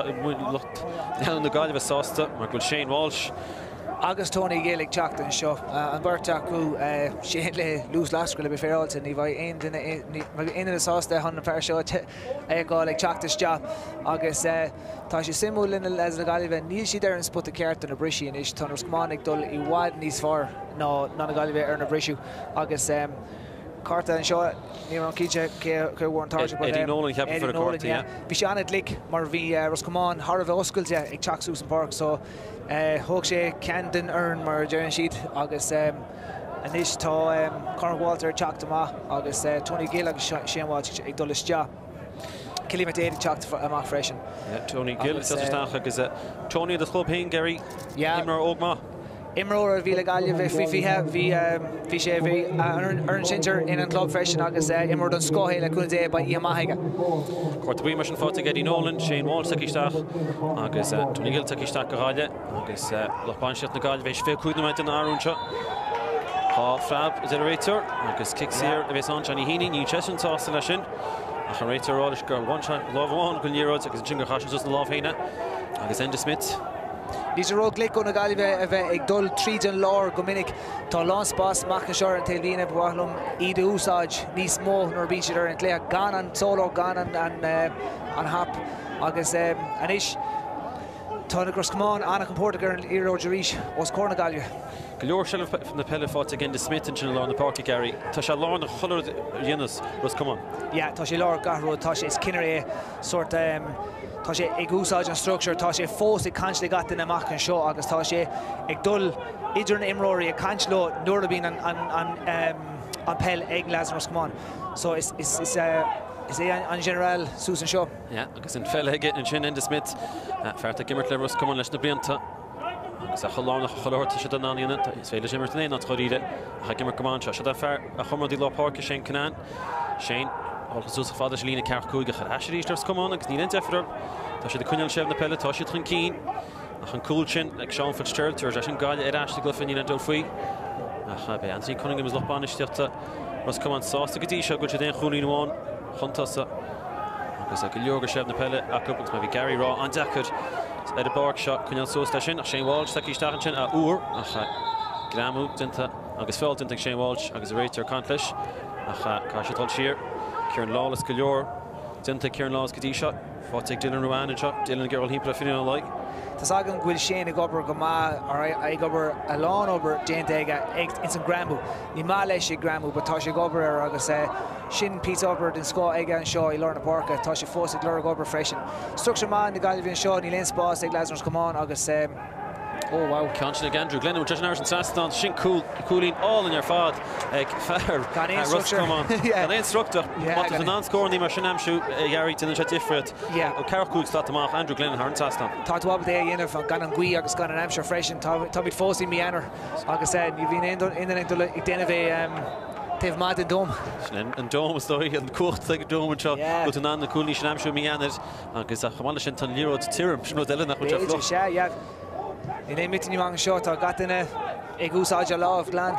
na gáile bheith sásta mar gúil Shane Walsh agus Tony Gaelic teachta an seo an bhairt acu sé le lús lascail be féráilte ní bhaid aon sásta chun na fear seo ag gáil ag teachtaiste agus tá sé simú lena les na Gaillimhe níl siad ar an spot a ceart na brisí is tá Roscomáin ag dul i bhhaid níos fearr ná na Gaillimhe ar na brisú agus Carta an seo ní an cíte chu bhhain tarja Eddie Nolan cheapan for a Carta, yeah. Bhí sé anad lic mar bhí Roscomáin Thar a bheith oscailte ag teach Susan Park so thug sé cean earn mar dearan siad agus anis tá Cormac Walter teachta amach agus Tony Gill agus Shane Walsh ag dul isteach Killy McDaid teachta amach freisin. Tony Gill teachta agus Tony the club hain Gary Imar Ogma Imróir bhí le Gaillimhe bhí fithe bhí bhí sé bhí an sinter in an club freisin agus imróir don scóhéile chun dé ba í maithaige. Cuirta bhí mar sin fáte Eddie Nolan, Shane Walsh takeíteach agus Tony Gill takeíteach go háile agus lechbáinseat na Gaillimhe bheith fé cúdnaid an áún seo. Tá Frab is a réitor agus kicksír a bheits an Johnny Heaney ní tesin tásta lei sin ach an réitor ráis gur lábháin go líróid agus sin gur chaisiú na lábhhéine agus Enda Smith. Bhís a róg glic ó na Gaillimhe a bheith ag dul tríd an lár go minic tá lánspás mac an seoir an tailbhíine bhhalum iad úsáid níos mó nóir bhí siad ar an cléach gan an sóló gan an hap agus anis tá na Roscomáin anna compórta gur an iróid arís os cór na Gaillimhe. Go leor se na pelle fáte Enda Smith an sin lá na Parky Gary tá sé lá na choir dhéanas Roscomáin. Ja, tá sé lár gahrú tá sé is cinnar é sort tá sé ag úsáid an structure tá sé fós ag cansla gatain amach an seo agus tá sé ag dul idir na imróirí ag cansló nuair a bhín an pell ag leas Roscomáin. So is is is is é an general Susan seo. Ja, agus an fell aige an sin Enda Smith fearta gimmert le Roscomáin leis na blianta. Agus a cholána choláirta sé an aíana is féile simmert in éon choíide a gimmer gomáin se se fear a chumardí lá Park Shane Canaan. Shane Agus ús fáidir lína ceart cúige chu eisiríéis Roscomáin agus ní defrar tá sé de cuineal sibh na pelle tá siad chun cín a chun cúil sin ag Sean Fitzgerald tuair sin gáile ar eiste glufaí na dul faoi a be Anthony Cunningham is lechbáinisteachta Roscomáin sásta go dtí seo go sé déon chuúnaí nuáin chuntasa agus a go leorga sibh na pelle a cúpant má bhí Gary rá an dechar ar a barc seo cuineal sós lei sin a Shane Walsh takeíteach sin a uair a gramú dinta agus fáil dinta Shane Walsh agus a réitir cantleis a cá sé tal siar Kieran Lawless go leor dinta Kieran Lawless go dtí seo fáteigh Dylan Ruan an seo Dylan Gerald hímpla finiú le Tás agan bhfuil Shane ag obair go má ag obair a lán obair déanta ag in san gramú ní má leis sé gramú ba tá sé ag obair agus sin pí obair den scó ag an seo i Lorna Parka tá sé fós ag leir ag obair freisin structure má na Gaillimhe seo ní léon spás ag leas Roscomáin agus oh wow Cansin ag Andrew Glennon just an Sastan sin cool cooling all in your fad ag fair Roscomáin an instructor what is an unscoring mar sin amsú Gary tin se different o Carcool start amach Andrew Glennon har an Sastan Tá tú ab é dhéanamh gan an gcuí agus gan an amsir freisin tá bhí fósaí míanaar agus ní bhíon inan ag déanamh Teh mad an dóm. An dóm stoi an cuacht ag dóm seo go an an coolní sin amsú míanaar agus a chamáile sin tan líróid tírim sin deile nach chu sé in é mit ní an seo tá gatainine ag úsáide lámh Glan.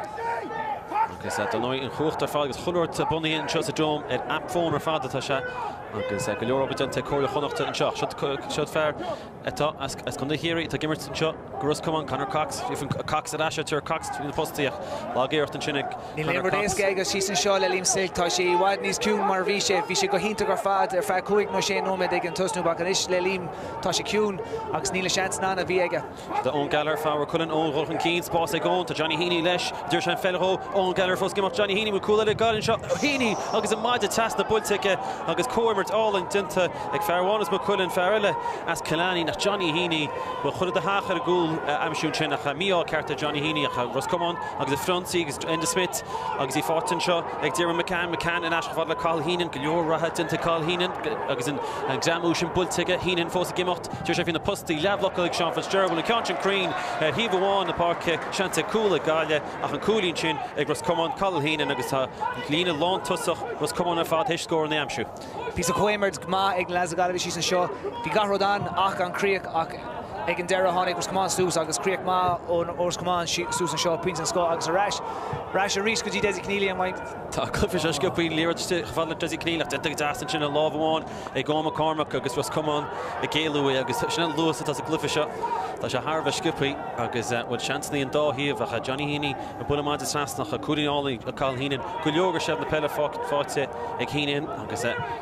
Agus don nóid an chuachtar fáil agus chuirt bunaí an seo a dóm ar appfón ar fád atá se agus go leor obidente choirla chonachta an seo seo fearr atá as chun híirí tá gimmert an seo gurus cumán Conor Cox ifan Cox a eise tuair Cox fin postíach lágéirt an sinnig Ní lemar dééis agus sí an seo le lím sil tá sé bhaid níos ciún mar bhí sé bhí sé go hinnta gur fad ar fear cuaig nó sé nóid ag an tusnú bach an is le lím tá sé ciún agus níle seans ná a bhí aige. The ón galar fáhar chulann ón Rolchan Keane spás ag ón tá Johnny Heaney leis dúir sé an felló ón galar fós gimach Johnny Heaney mu coolla le gáin seo Heaney agus a maidide test na bultice agus cóimirt álan dunta ag fearhánas mo chulann fearile as Kilani nach Johnny Heaney bhil chud a háchar a gúil amisiún sin nach míá cearta Johnny Heaney a Roscommon agus a Frontsí agus Enda Smith agus í fátain seo ag Diarmaid McCann McCann in as fad le Carl Heenan go leor ratha dunta Carl Heenan agus an examú sin bultice Heenan fós a gimocht tuair sé fin na postí leabhlach ag Sean Fitzgerald na Counchin Crean hí bháin na parce seanta coolla gáile ach an cúlín sin ag Roscommon Carl Heenan agus tá lína lán tusach Roscommon ar fád héis scór na amsú. Pís a chuimirt má ag le galibh sí an seo bhí garrodán ach an críoch ach ag an deire tháinig Roscommon sús agus críoch má ón Roscommon sús an seo pins an scó agus a reis reis a rís go dtí Desi Cneely an maint. Tá clufa se scipaí líirte fáil Desi Cneely ach de deastan sin a lábháin ag gáma Cormac agus Roscommon i géalú agus sin luas tá a clufa seo tá sé Harbh scipaí agus bhfuil seansaí an dáthíomh a Johnny Heaney a bunamáid is rasnach a cúdaálaí a Carl Heenan go leogar seb na pelle fáte ag Heenan agus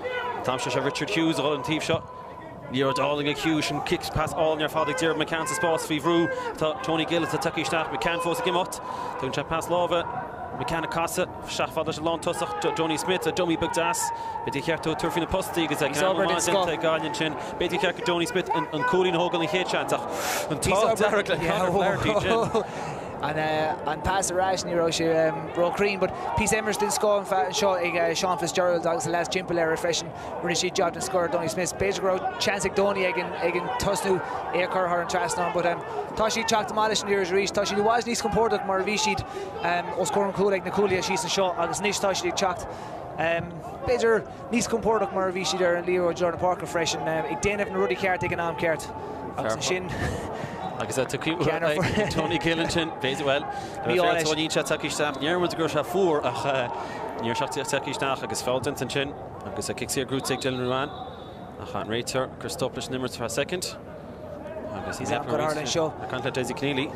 Tá se Richard Hughes all an tíb seo. Níor dáling ag Hughes and kicks past all near fádig Diarmaid McCann sa spás fí bhrú tá Tony Gill a tuicisteach McCann fós a gimocht tún se pass lábha McCann a casa seach fáidir lán tosach Johnny Smith a dummy big das bit cheartú turfin na postí agus ag gáin sin bit cheart Johnny Smith an cúlín hógan na héseach an tá Derek le Conor And uh, and pass a rash near Roche um, Bro Crean, but Peace Emmers didn't score in fact shot uh, Sean Fitzgerald agus the last Jimple air refreshing when she jobbed and scored Donny Smith Beijing chance ag Donny again again Tusnu Aircar her and Trasnon but um Tashi chalked the malish near his reach Tashi was nice comported mar Vishid um o scoring cool like Nicolia she's a shot agus nish Tashi chalked um Beijing nice comported mar Vishid there and Leo Jordan Parker fresh and um ag Dane Ruddy Cart taking arm Cart agus shin agus a Tony Killinton béidir well ní se takeíteach nearmid gur se fuór ach níor seachtaí takeíteach agus fáiltant an sin agus a kickí a grúteigh Dylan Ruan ach an réitear gur stop leis nimmer for a second agus he's up Ireland show I can't let Desi Cneely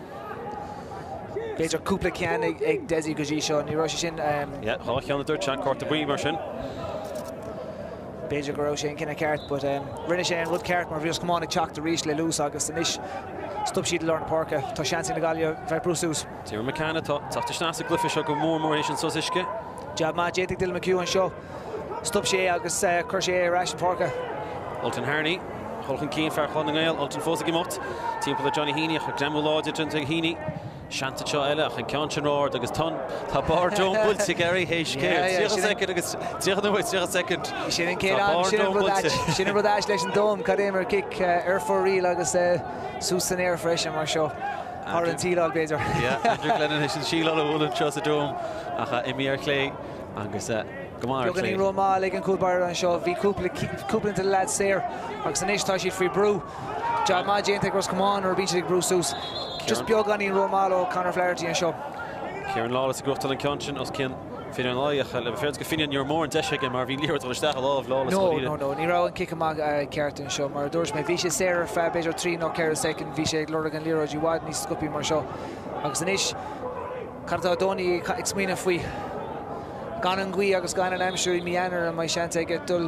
Béidir cúpla cean ag Desi go dtí seo ní raibh sin yeah há cheann na dúirt sean cárta buí mar sin Béidir go raibh sin cinna ceart but um rinne sé an rud ceart mar bhíos cumán ag teach de rís le lús agus inis stop siad Lorna Parker tá seansí na gaile bheith brúsús Diarmaid McCann atá táachtar sná a glufa seo go mór mór éis an sos isce Jab má déigh Dylan McHugh an seo stop sé agus chuir sé Rash an Parker Ultan Harney Rolchan Keane fear chun an gáil Ultan fós a gimocht timp le Johnny Heaney ach Graham Láide dunta Heaney Seanta seo eile ach an Counchin Roard agus ton tá bar Joan Bultig Gary héis céir tríocha second agus tríocha nuaid tríocha second sin an céad an sin an rudáis sin an rudáis leis an dóm cadéimar kick ar for riil agus súsan air freisin mar seo ar an tíáil béidir Andrew Glennon is an síáil a bhúlann seo a dóm ach i mí ar clé agus Jogan í Roma ag an cúlbar an seo bhí cúplann til lad séir agus an éis tá siad frí brú Job má déanta ag Roscommon ar bíse ag brú sús just beag an í Roma ó Conor Flaherty an seo Kieran Lawless a grúchtal an Counchin os cin fin an láich le bheith go finan you're more deise an mar bhí líir ó isteach láh Lawless No no no ní rá an kick amach ceart an seo mar dúirs mé bhí sé séir fe beidir trí nó ceir a second bhí sé ag lorg an líróid i bhád níos scopi mar seo agus an is cartá Donny ag smína faoi gan an gcuí agus gan an aimsú i mianar an mai seanta ag dul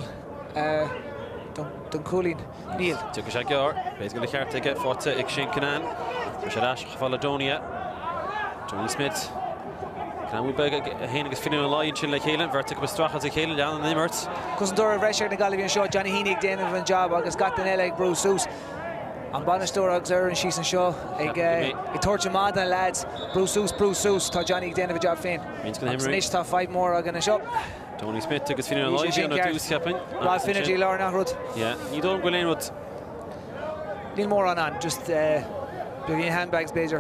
don cúlín níl Tu go sé gear béis go le cheart aige fáte ag sin Canaan tu sé ráis chafála Donia Johnny Smith Can we beg a hen agus finú láin sin le chéile bhirrta go strachas a chéile lean an immert Cos an dóir bhreisiir na galibhíonn seo Johnny Heaney ag déanamh an job agus gat an eile ag brú sús an banistóir agus ar an síos an seo ag i tuairt amad an lads brú sús brú sús tá Johnny ag déanamh a job féin agus níos tá five mór agan an seo Tony Smith agus finú láin sin ó dús ceapin Rá finnertí leir nach rud ní dóm go léon rud níl mór an an just bhíon handbags Béidir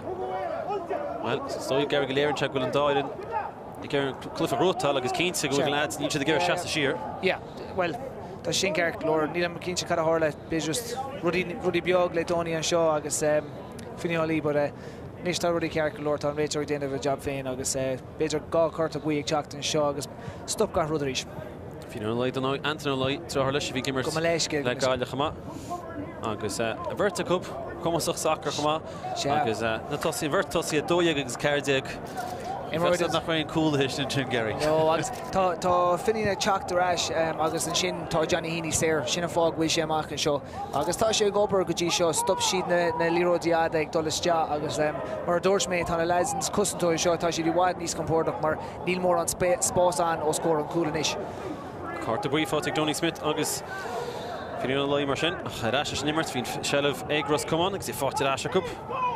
Well, so Gary Galarian check will die in. The Gary Cliff of Rotal agus Keane to go lads need to the Gary Shasta sheer. Yeah, well, the Shinkark Lord Neil McKean to cut a horle be just Ruddy Ruddy Biog le Tony and Shaw agus um Finny Oli but uh Nis tá rudí cear go Lord an réiteir déanamh a job féin agus beidir gá chuirt a buíag teachtain seo agus stop gach rud arís. Fiú leid an Anthony Lloyd tro leis bhí gimmers Go leis le gáile chama. Agus a bhirrta cup cumasach sacr chama agus na tosí bhirt tosí a dóideag agus ceirdeag. Imráid nach féin cool his in Jim Gary. No, agus tá tá finine teachtar ais agus an sin tá Johnny Heaney séir sinna fág bhfuil sé amach an seo. Agus tá sé gobar go dtí seo stop siad na na líródiada ag dolas te agus mar dúirs méid tána leisans cusantóir seo tá siad bhád níos compórtach mar níl mór an spás an ó scór an coolan is. Carta buí fátig Donny Smith agus fiú leid mar sin ach ráis is nimmert hín sellh agros cumán agus i fáte ráis a cup.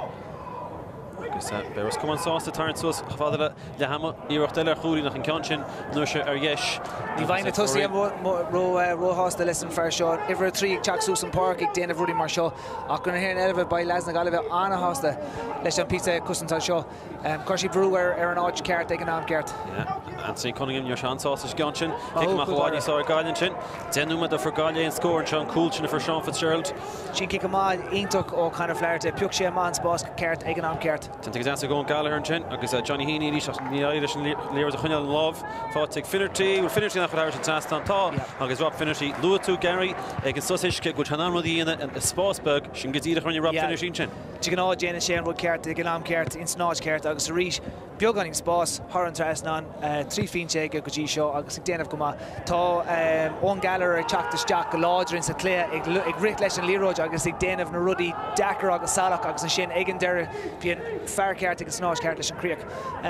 Beras cuman sásta tarn sus fáile le hama íirecht eile chuúí nach an ceansin nuair se ar dhéis. Ní bhaine tosaí róhásta leis an fear seo, ihar trí teach Susan Park ag déanamh rudí mar seo ach gon héir an eileh ba leis na galibh anna hásta leis an pizza cusantá seo. Chuirsí brú ar ar an áid ceart ag an am ceart. Anthony Cunningham ar seán sásta ceansin, kickach bháidí sá gáilin sin, denúma a forgáile an scór an seán coolsin for Sean Fitzgerald. Sin kick amá ionach ó chana fleirte, piúg sé amá an spás ceart ag an am ceart. Tenta go go an Gallagher an sin agus Johnny Heaney ní ní Irish an léir a chuineal an láh fátig Finnerty bhfuil Finnerty nach chuir an tastan tá agus Rob Finnerty lua tú Gary ag an sosisce go tanamrodíine an spásbeg sin gotíide chuine Rob Finnerty sin. Tí gan áid déana sé an rud ceart ag an am ceart in snáid ceart agus a rís beag an spás thar an trasnan trí fínte go dtí seo agus ag déanamh go má tá ón Gallagher ag teachtas Jack go láidir sa clé ag rit leis an líróid agus ag déanamh na rudí dachar agus salach agus an sin ag an deire bhíon fear ceart agus snáid ceart leis an críoch.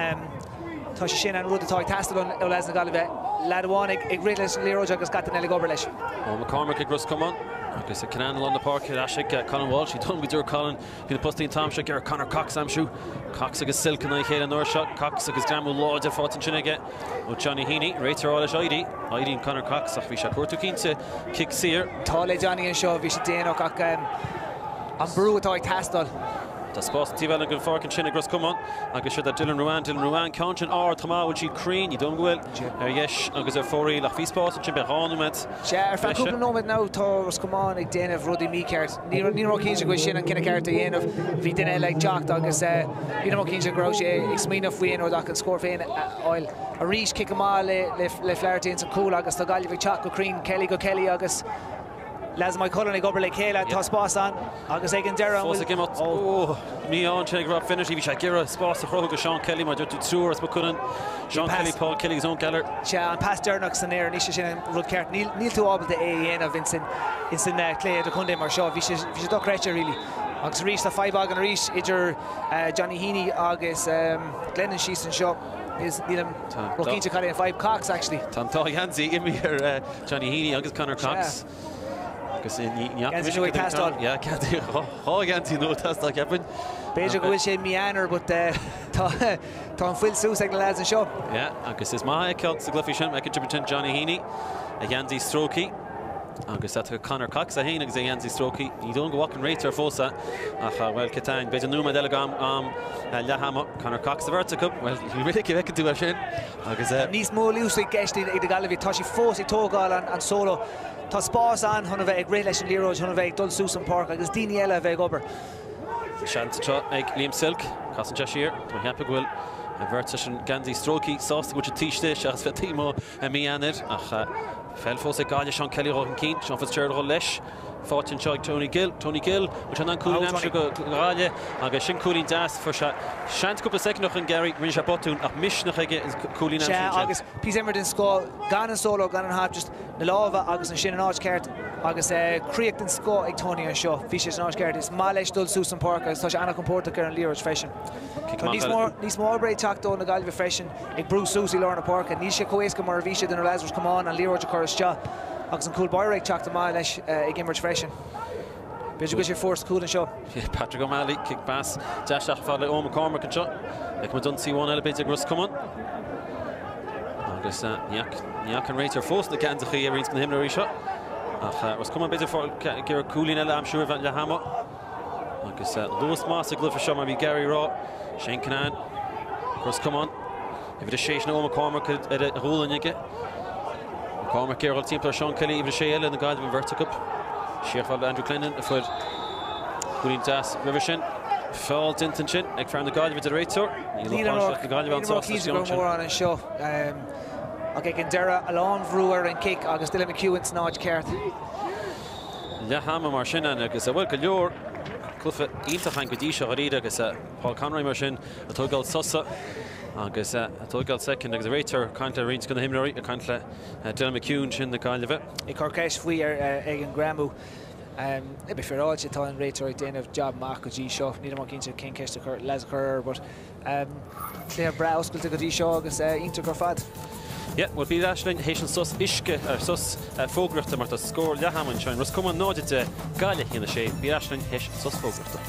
Tá sé sin an rud atá ag tastal ó leis na galibh leadháin ag rit leis an líróid agus gatan eile gobar leis. Ó McCormick ag Russ Cumann agus a Canan on the park Ashik Colin Walsh he done with your Colin in the posting Tom Shik or Connor Cox I'm sure Cox agus silk and I hit an shot Cox agus Jamu Lord of Fortune Chinege o Johnny Heaney rater all I D I D Connor Cox ach vi shakur to kinte kick seer Tall Johnny and show vi dano ach um an brú atá ag tastal. Tá spás tíbhil an fácin sin agros cumán agus siad Dylan Ruan Dylan Ruan cáin á tamá bhfuil si crín í dom gohfuil ar dhéis agus ar fóraí le físpás sin beánuid. sé ar feúpla nóid ná tá ras cumán ag déanamh rudí mí ceart. Ní ní císe go sin an cinna ceart a dhéanamh bhí duine le teacht agus ní císe grá sé ag smíanamh faoin ó ach an scór féin áil. A rís kick amá le le fleirtíonn sa cool agus tá gaiileh teach go crín Kelly go Kelly agus Les my Cullen ag obair le chéile tá spás an agus ag an deire bhfuil gimot ó ní an te Rob Finnerty bhí sé gira spás a chrog go Sean Kelly mar dúirtú trúr as Cullen Sean Kelly Paul Kelly's own Geller se an pass dearnach san air ní sin an rud ceart níl níl tú ábal de é dhéanamh in sin in sin clé a chundé mar seo bhí sé bhí sé dochréite rilí agus rís tá five bag an rís idir Johnny Heaney agus Glennon Shees an seo is nílam rockínte cad an five Cox actually Tá tá Yancy imi ar Johnny Heaney agus Connor Cox agus Yancy tastal yeah can't oh Yancy no tastal Kevin Beidir go bhfuil sé meanar but tá tá an fuil sús ag le lads an seo yeah agus is mai celt sa glufi sin ag contributing Johnny Heaney a Yancy Strokey agus that Connor Cox a héin agus a Yancy Strokey ní don go walking rater fósa ach well Catain beidir numa delegam am lehama Connor Cox a vertical well you really give it to a sin agus níos mó liúsí geistí ag de galibh tá sí fós i tógáil an solo tá spás an chuna bheith ag ré leis an líróid chuna bheith dul Susan Park agus daoine eile bheith obair. Seanta ag Liam Silk casan te siar tá heappa bhfuil a bhirte sin Gandhi Strokey sásta go tíiste agus bheith tímo a míanir ach fel fós ag gáile Sean Kelly rogan cín Sean Fitzgerald go leis fátin seag Tony Gill Tony Gill which an coolin amse go gáile agus sin coolin das for se seant go second noch an Gary rin se botún ach mis nach ige coolin amse agus pís immer den scó gan an solo gan an half just na láva agus an sin an áid ceart agus críocht an scó ag Tony an seo fi sé an áid ceart is má leis dul Susan Park agus tá sé anna compórta ar an líróid freisin. Níos mór breid teachtó na gailbh freisin ag Bruce Susie Lorna Park a níos sé coéisca mar bhí sé den Lazarus Cumann an líróid a choiriste agus an cool boy teach the mile leis ag immert freisin. Beidir go sé fórst cool an seo. Patrick O'Malley kick pass deach fáil le Ó McCormick an seo ag mu don síháin eile beidir Russ Cumann agus níach an réitir fós na ceantachaí a rins na himnaí seo ach Russ Cumann beidir gur coolín eile am siúr bheith le hama agus Lewis Moss a glufa seo mar bhí Gary Raw Shane Canan Russ Cumann i bhí a séis na Ó McCormick a dhúlainige McCormick Gerald team Sean Kelly i bhí sé eile na gaiid an verticup Siarfáil Andrew Clennon a fuil Gúlín das River sin Fáil dintan sin ag fear na gáilbh de réiteúr. Níl cíns go mór an an seo. Ag ag an deire a lán bhrúar an kick agus Dylan McEwen snáid ceart. Le hama mar sin agus a bhfuil go leor clufa ítach an go dtí seo a ríide agus Paul Conroy mar sin a tógáil sosa agus a tógáil second agus a réiteúr caintla rins go na himráí a caintla Dylan McEwen sin na gáilbh. I corcéis faoi ar ag an gramú. Maybe for all the time later at the end of job mark or G show need more into King Kester Les Kerr but um clear browse go to the show agus into Grafad. Yeah, well be Ashling Haitian sus iske or sus fógrachta mar ta score le haman shine ros come nóide de gaile hína sé be Ashling Haitian sus fógrachta.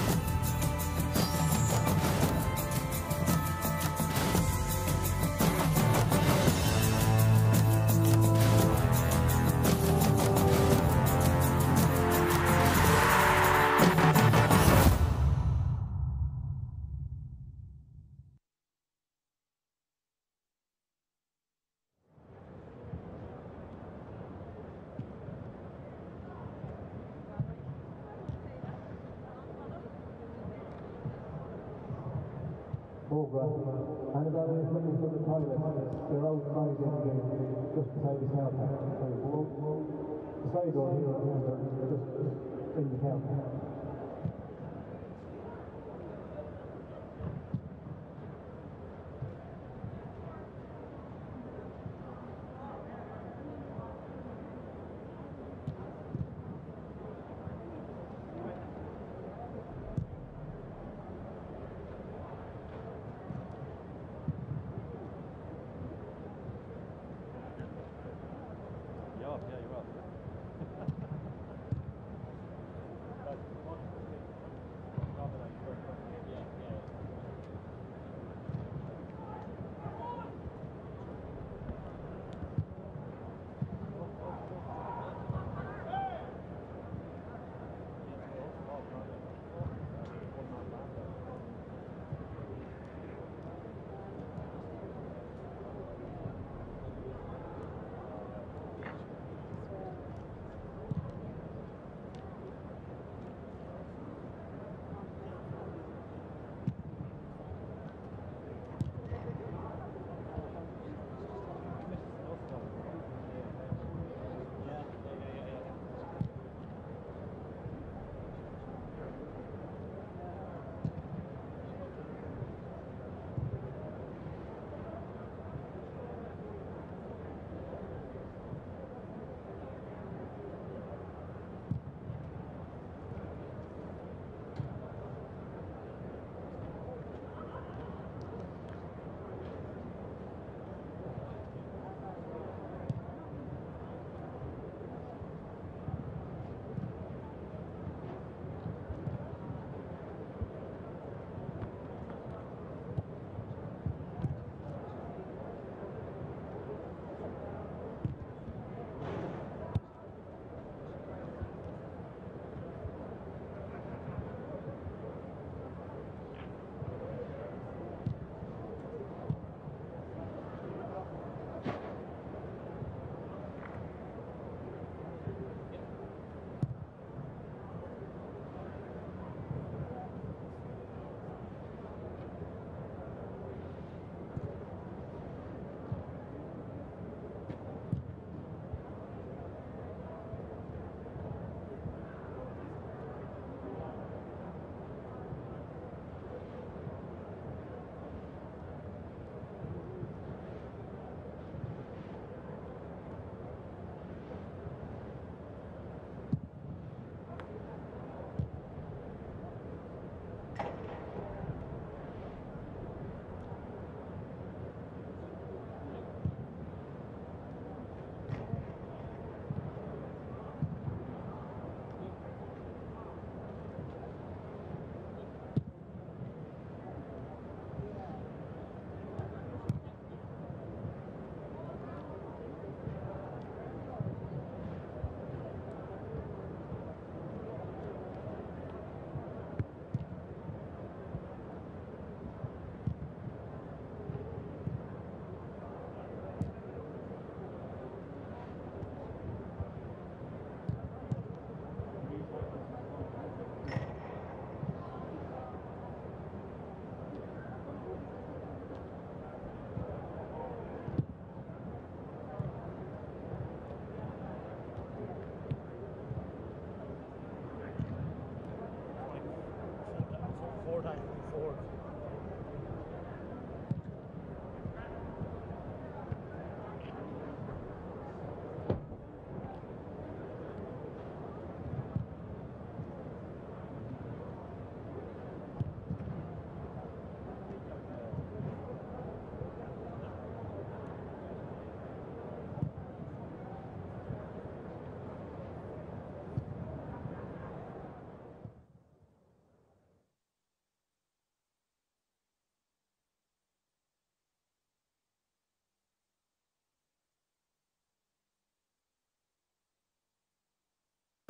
Over. And about is looking for the toilet. They're outside in the game, just beside the car park. The side door here, they're just in the car park. Yeah, you're up.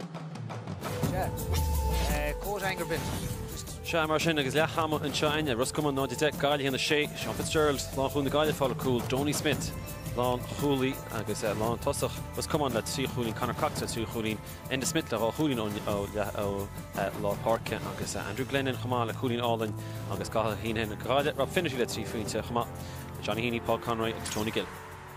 Yeah. Uh, coat hanger bit. Se mar sin agus lechama an seine Roscommon ná de gaiile hena sé Sean Fitzgerald lá chun na gaiile fáil cool Donny Smith lá choúlaí agus lá tosach Roscommon le trí choúlín Conor Cox trí choúlín Enda Smith le á choúlín ó lá Parke agus Andrew Glennon chumá le choúlín álainn agus gaithe híine na gaiile Rob Finishy le trí faointe chumá Johnny Heaney, Paul Conroy agus Tony Gill.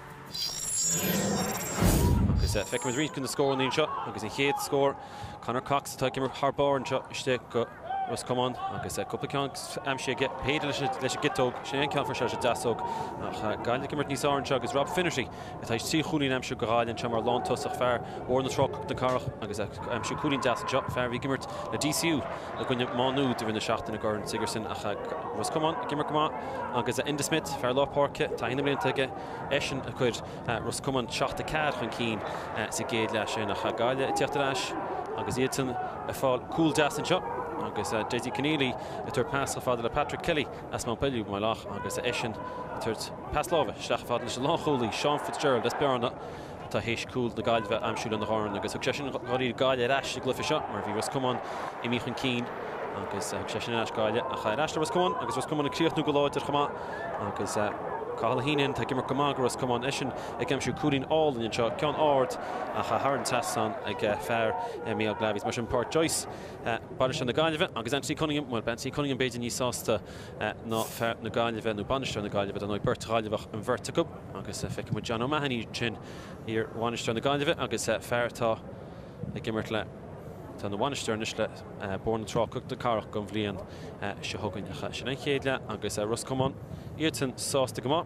Agus feic mar ríd chun na scór naon seo agus an chéad scór Conor Cox tá gimar Harbar an seo iste go Roscommon agus cúpla ceann am sé péidir leis gitóg sé an ceann for se dasóg ach gaiile gimmart níos áin seo agus Rob Finishy tá tí choúlín am se go gáilinn se mar lán tosach fearr ó na troch na carach agus am se choúlín deas seo fearr bhí gimmart na D C U le gonne máú de bhí na seachtain na Gordon Sigerson ach Roscommon gimmar go agus Enda Smith fearr lá Parke tá hina blion tuige éisian a chuid Roscommon seachta cad chun cín sa géad leis sin ach gaiile i tíochtta leis agus iadtan a fáil cool deas an seo agus uh, Daisy Keneally a tur pass fáda le Patrick Kelly as má beilú má lách agus a éisian a tuirt pass lábh sleach fáda leis lá choúlaí Sean Fitzgerald as bearna tá hééis cool na gaiilbh amsúil an na háin agus ag sin gáí gaiile eis glufa seo mar bhí Roscommon i mí chun cín agus ag sin eis gaiile a cha eis Roscommon agus Roscommon na críochtnú go láidir chumá agus Cathal híine tá gimar go Roscommon éisian ag amsú cúlín álainn seo ceann áard a cha thar an teasán ag fearr mí glabhís mar sin Port Joyce baile na gaiileh agus Anthony Cunningham well Anthony Cunningham beidir níos sásta ná fearr na gaiileh nó banisteir na gaiileh an nó burt gaiileh an bhirrtaú agus feic mu John O'Mahony sin ar bhanisteir na gaiileh agus fearrtá ag gimmart le tá na bhanisteir níos le born trá cook de carach go bhblion se thugann sin an chéad le agus Roscommon íirtan sásta go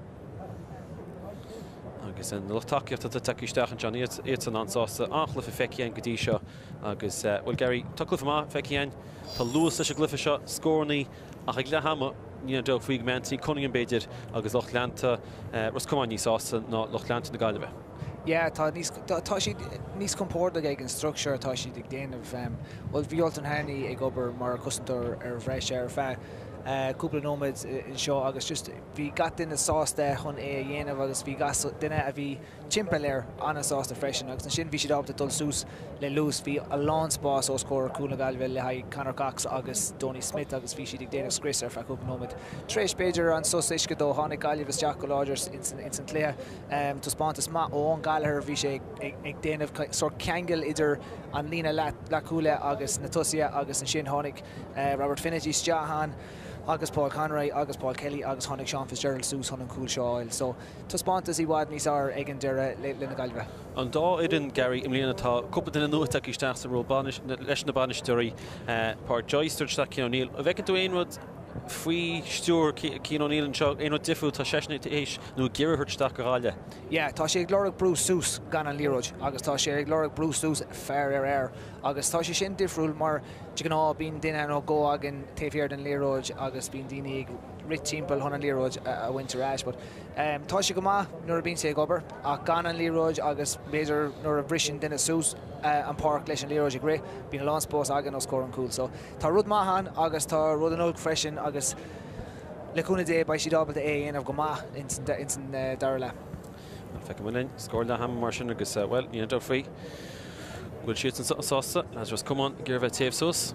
agus an lochtaíocht a takeíisteach an John íirtan an sásta achla fa feician go dtí seo agus bhfuil Gary tuclah má feician tá luas leis a glufa seo scórnaí ach ag le hama ní do faoig mentí Cunningham beidir agus Lochleanta Roscommon níos sásta ná Lochleanta na gaiileh. Yeah, tá níos tá si níos compórda ag an structure tá si ag déanamh bhil bhíoltan Henny ag obair mar cusantar ar bhreis ar fe cúpla nóid in seo agus just bhí gat duine sásta chun é dhéanamh agus bhí gas duine a bhí timpe léir anna sásta freisin agus na sin bhí si dábta dul sús le lús bhí a lán spás ó scóir cúna gailbh le haid Conor Cox agus Donny Smith agus bhí si ag déanamh scris ar fe cúpla nóid. Tréis Beidir an sos isce dó tháinig gailbh is Jack Rogers in san clé tá spántas má ón gailthir bhí sé ag déanamh sort ceangail idir an lína le cúla agus na tusia agus an sin tháinig Robert Finishy Strahan agus Paul Conroy agus Paul Kelly agus tháinig Sean Fitzgerald sús chun an cúil seáil so tá spántas í bhád níos ár ag an deire le na gailbh. An dá idir Gary im líana tá cúpla duine nuach isteach sa ró leis na banisteirí Port Joyce tuirteach Cian O'Neill a bheith tú aonrad faoi stúr Cian O'Neill an seo aonrad difriúil tá seisna éis nó ggéireachirteach go gáile. Yeah, tá sé ag glórach Bruce sús gan an líróid agus tá sé ag glórach Bruce sús fearr ar air agus tá sé sin difriúil mar ná bín duine nó go agin taobhhéir den líróid agus bín daoine ag rit timpeall chun an líróid a winter ash but um, tá sé go má nuair a bín sé ag obair ach gan an líróid agus béidir nuair a bhrisin duine sús uh, an park leis an líróid ag ré bín a lánspós agin ó scór an cúil so tá rud maithan agus tá rud an óg freisin agus leúna dé ba si dábalta é dhéanamh go má in san dar le. Feic bhfuil scóir le ham mar sin agus well ní do faoi bhfuil siad an sásta as Roscommon gur bheith taobh sos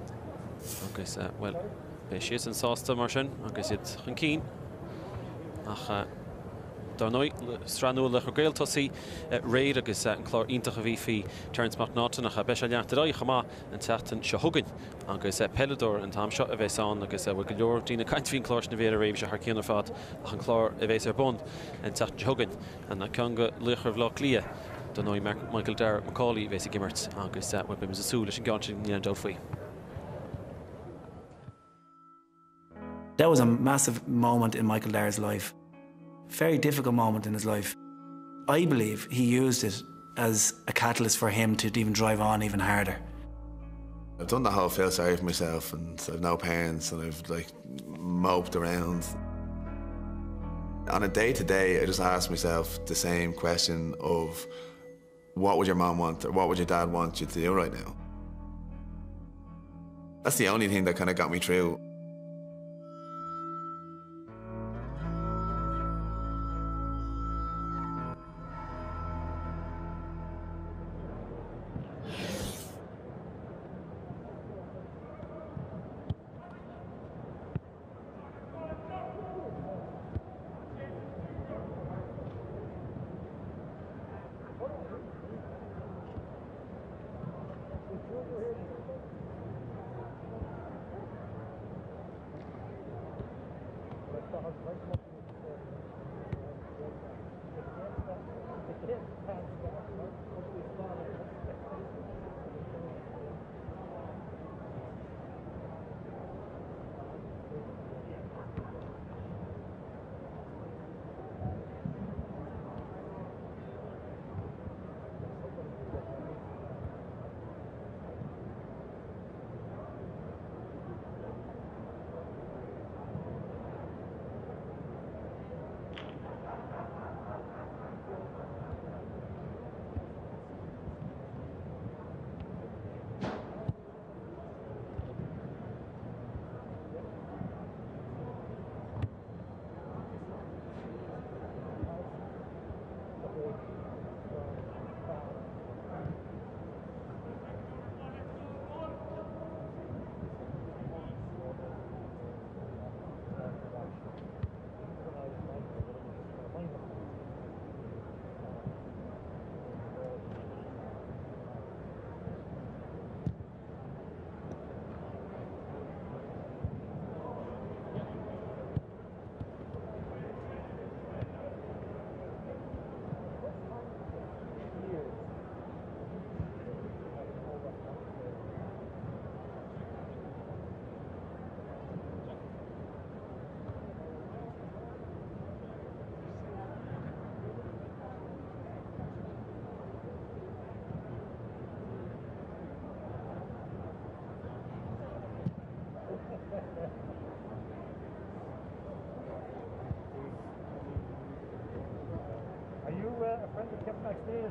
agus well bé siad an sásta mar sin agus iad chun cín ach dá nóid stranú le chu gailtosaí réad agus an chlár iontacha bhí fí Terence McNaughton a be se leanta ráid chamá an teachtain se thugann agus Pelador an tam seo a bheits an agus bhfuil go leor dína caiint hín chláir na bhéad a réibh se th céanna fad ach an chlár a bhéis ar bun an teachtain thugann an na cean go luchar bhlá lia don nóid Michael Dare McCauley bheits a gimmart agus bhfuil bim a súil leis an gáin sin níl dó faoi. That was a massive moment in Michael Dare's life. Very difficult moment in his life. I believe he used it as a catalyst for him to even drive on even harder. I've done the whole feel sorry for myself and I've no parents and I've like moped around. On a day to day, I just ask myself the same question of what would your mom want or what would your dad want you to do right now? That's the only thing that kind of got me through. Brendan kept backstage.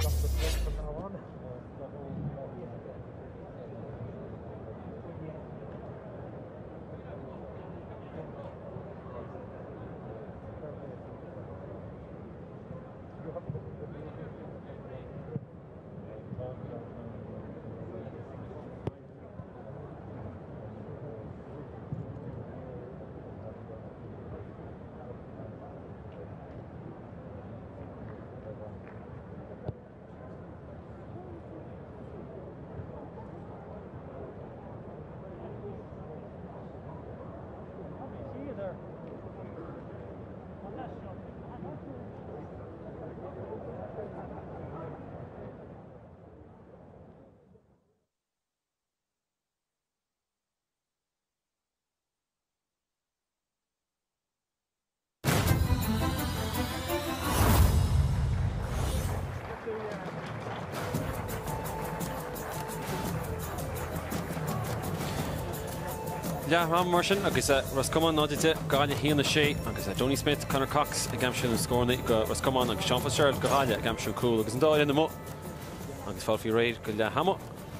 Yeah, Ram Martian, agus Roscommon nodite, Galia Hina Shea, agus Johnny Smith, Conor Cox, a Gamshin scorni, Roscommon, agus Sean Fitzgerald, Galia, a Gamshin cool, agus Ndal in the mo, agus Falfi Raid, Galia Hamo,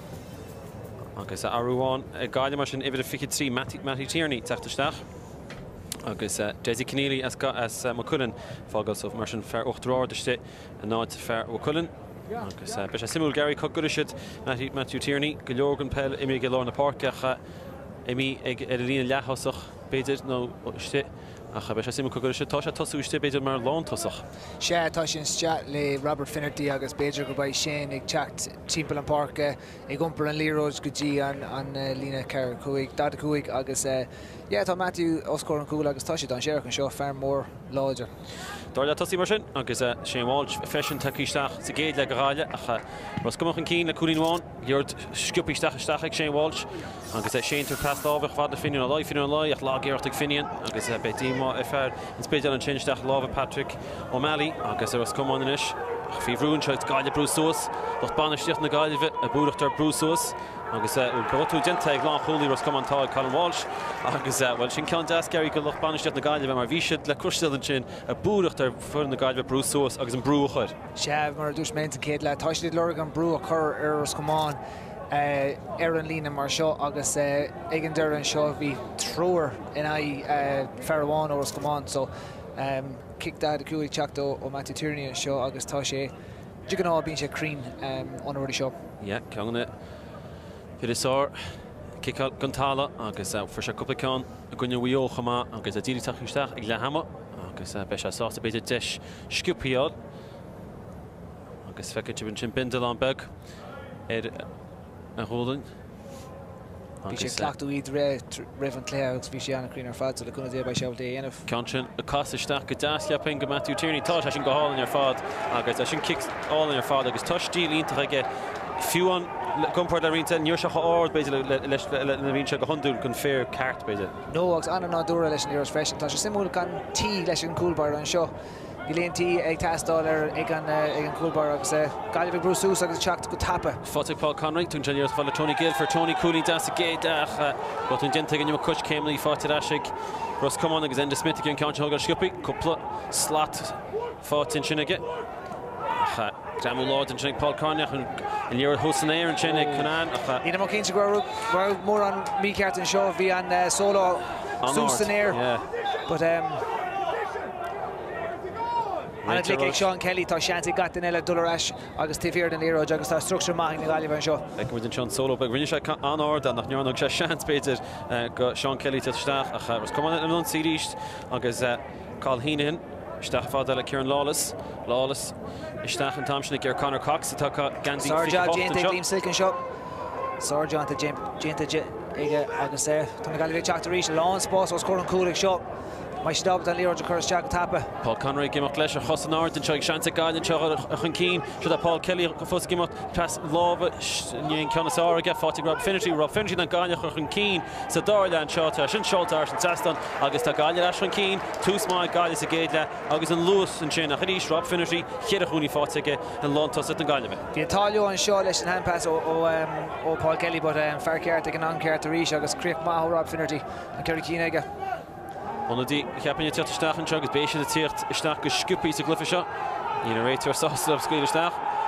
agus Aruwan, Galia Martian, Ivid Fikit three, Matty Matty Tierney, Taftastach, agus Jesse Keneally, as as McCullen, Fogels of Martian Fair Ochtror, the State, and Nod Fair O'Cullen. Agus Bisha Simul Gary Cook Goodishit, Matty Matthew Tierney, Gilorgan Pell, Imi Gilor in the park, Emi ag Elina Lehosach beidir no shit ach be sim ko gosh tosha tosu shit beidir mar lawn tosach she toshin chat le Robert Finnerty agus beidir go by Shane ag chat Timple and Park ag umper an Leroy Guji an an Lena Car Kuig Dad Kuig agus yeah to Matthew Oscar and cool agus toshi don share can show far more larger Dorla tosi marsin agus Shane Walsh fashion takistach se géid le garale ach Roscommon an keen le Coolin one jord skupi stach stach ag Shane Walsh agus Shane to pass over fad finian life finian life ach lag geirtig finian agus betimo efer in spedal an change stach love Patrick O'Malley agus Roscommon ish fi vroon chait gaile Bruce Sauce doch banisticht na gaile a boerchter Bruce Sauce agus brotu gente ag lá choúlí Roscommon tá Colin Walsh agus well sin cean das Gary go loch banisteach na gaile mar bhíisiid le cruisteil an sin a búachtar fu na gaile Bruce Sauce agus an brú chuir. Seh mar dús méint an céad le táisiid le an brú a chur ar Roscommon ar an lína mar seo agus ag an deir an seo bhí troir in a Farháin ó Roscommon so kick that the Chacto or Matthew Tierney and show August Tashe. You can all be a cream um on already show. Yeah, can it. It is our kick out Gontala, August out for a couple of con, a gun your wheel, Hama, August a Dili Takista, Iglahama, August a Besha sauce a bit of dish, Scupiod, August Fekachibin Chimpindel on Beg, Ed a Holden. Bhí sé clachtú iad Raven Clare agus bhí sé anna crínar fad so le cúna dé ba seáil dé anamh. Canchin a cosaisteach go dasceapin go Matthew Tierney tá sin go háil in ar fad agus a sin kicks all in ar fad agus touchdí línta aige fiúan gumpar le rínta níor se áard beidir leis na bhín se go honúil gon fér ceart beidir. No agus anna nádúra leis an Euros freisin tá sé simúil gan tí leis an coolbar an seo. Gilenti ag tastal ar ag an ag an coolbar agus Galvin Bruce Sauce agus Chuck go tappa. Fotic Paul Conroy tún Junior fall Tony Gill for Tony Cooley das a gate ach but tún gente gan coach came li Fotic Ashik Roscommon agus Enda Smith again count Holger Scuppy couple slot Fotic Chinige. Ach Jamu Lord and Chinnig Paul Conroy and Leo Hussein and Chinnig Canan ach Ina mo cinn to go more on me carton show vi an solo Susaneer. Yeah. But um And it's like Sean Kelly tá Shanty got den eile dularash agus tifir den Lero agus tá structure maing na Gallivan show. Like with Sean solo but rinne an order nach nearnog sé chance beter go Sean Kelly til stach ach was kom an an series agus Carl Heenan stach fadal le Kieran Lawless Lawless stach an Thompson ger Conor Cox tá Gandhi Sergeant Jante Gleam Silken shop Sergeant Jante Jante agus tá Gallivan chat to reach lawn spots was Coran Cooling shop. My stop dan Leo Curtis Jack Tappa. Paul Conroy came up Lesher Hossan Ard and Chag Shanta Guy and Chag Keen. Should Paul Kelly first came up past Lava Yin Conasara get forty Rob Finnerty Rob Finnerty then Ganya Keen. So Darla and Shota Shin Shota and Taston August Ganya Ashton Keen two small guys Agada August and Lewis and China Hadish Rob Finnerty Hirahuni Fortige and Lontos at the Ganya. The Italio and Shaw Lesson hand pass o o Paul Kelly but um fair care taken on care to reach August Crick Maho Rob Finnerty and Kerry Keenega. One die heb je het stachen chug is beetje het zeert is sterk geskuppie te glyffe shot. You know right to sauce op school staach.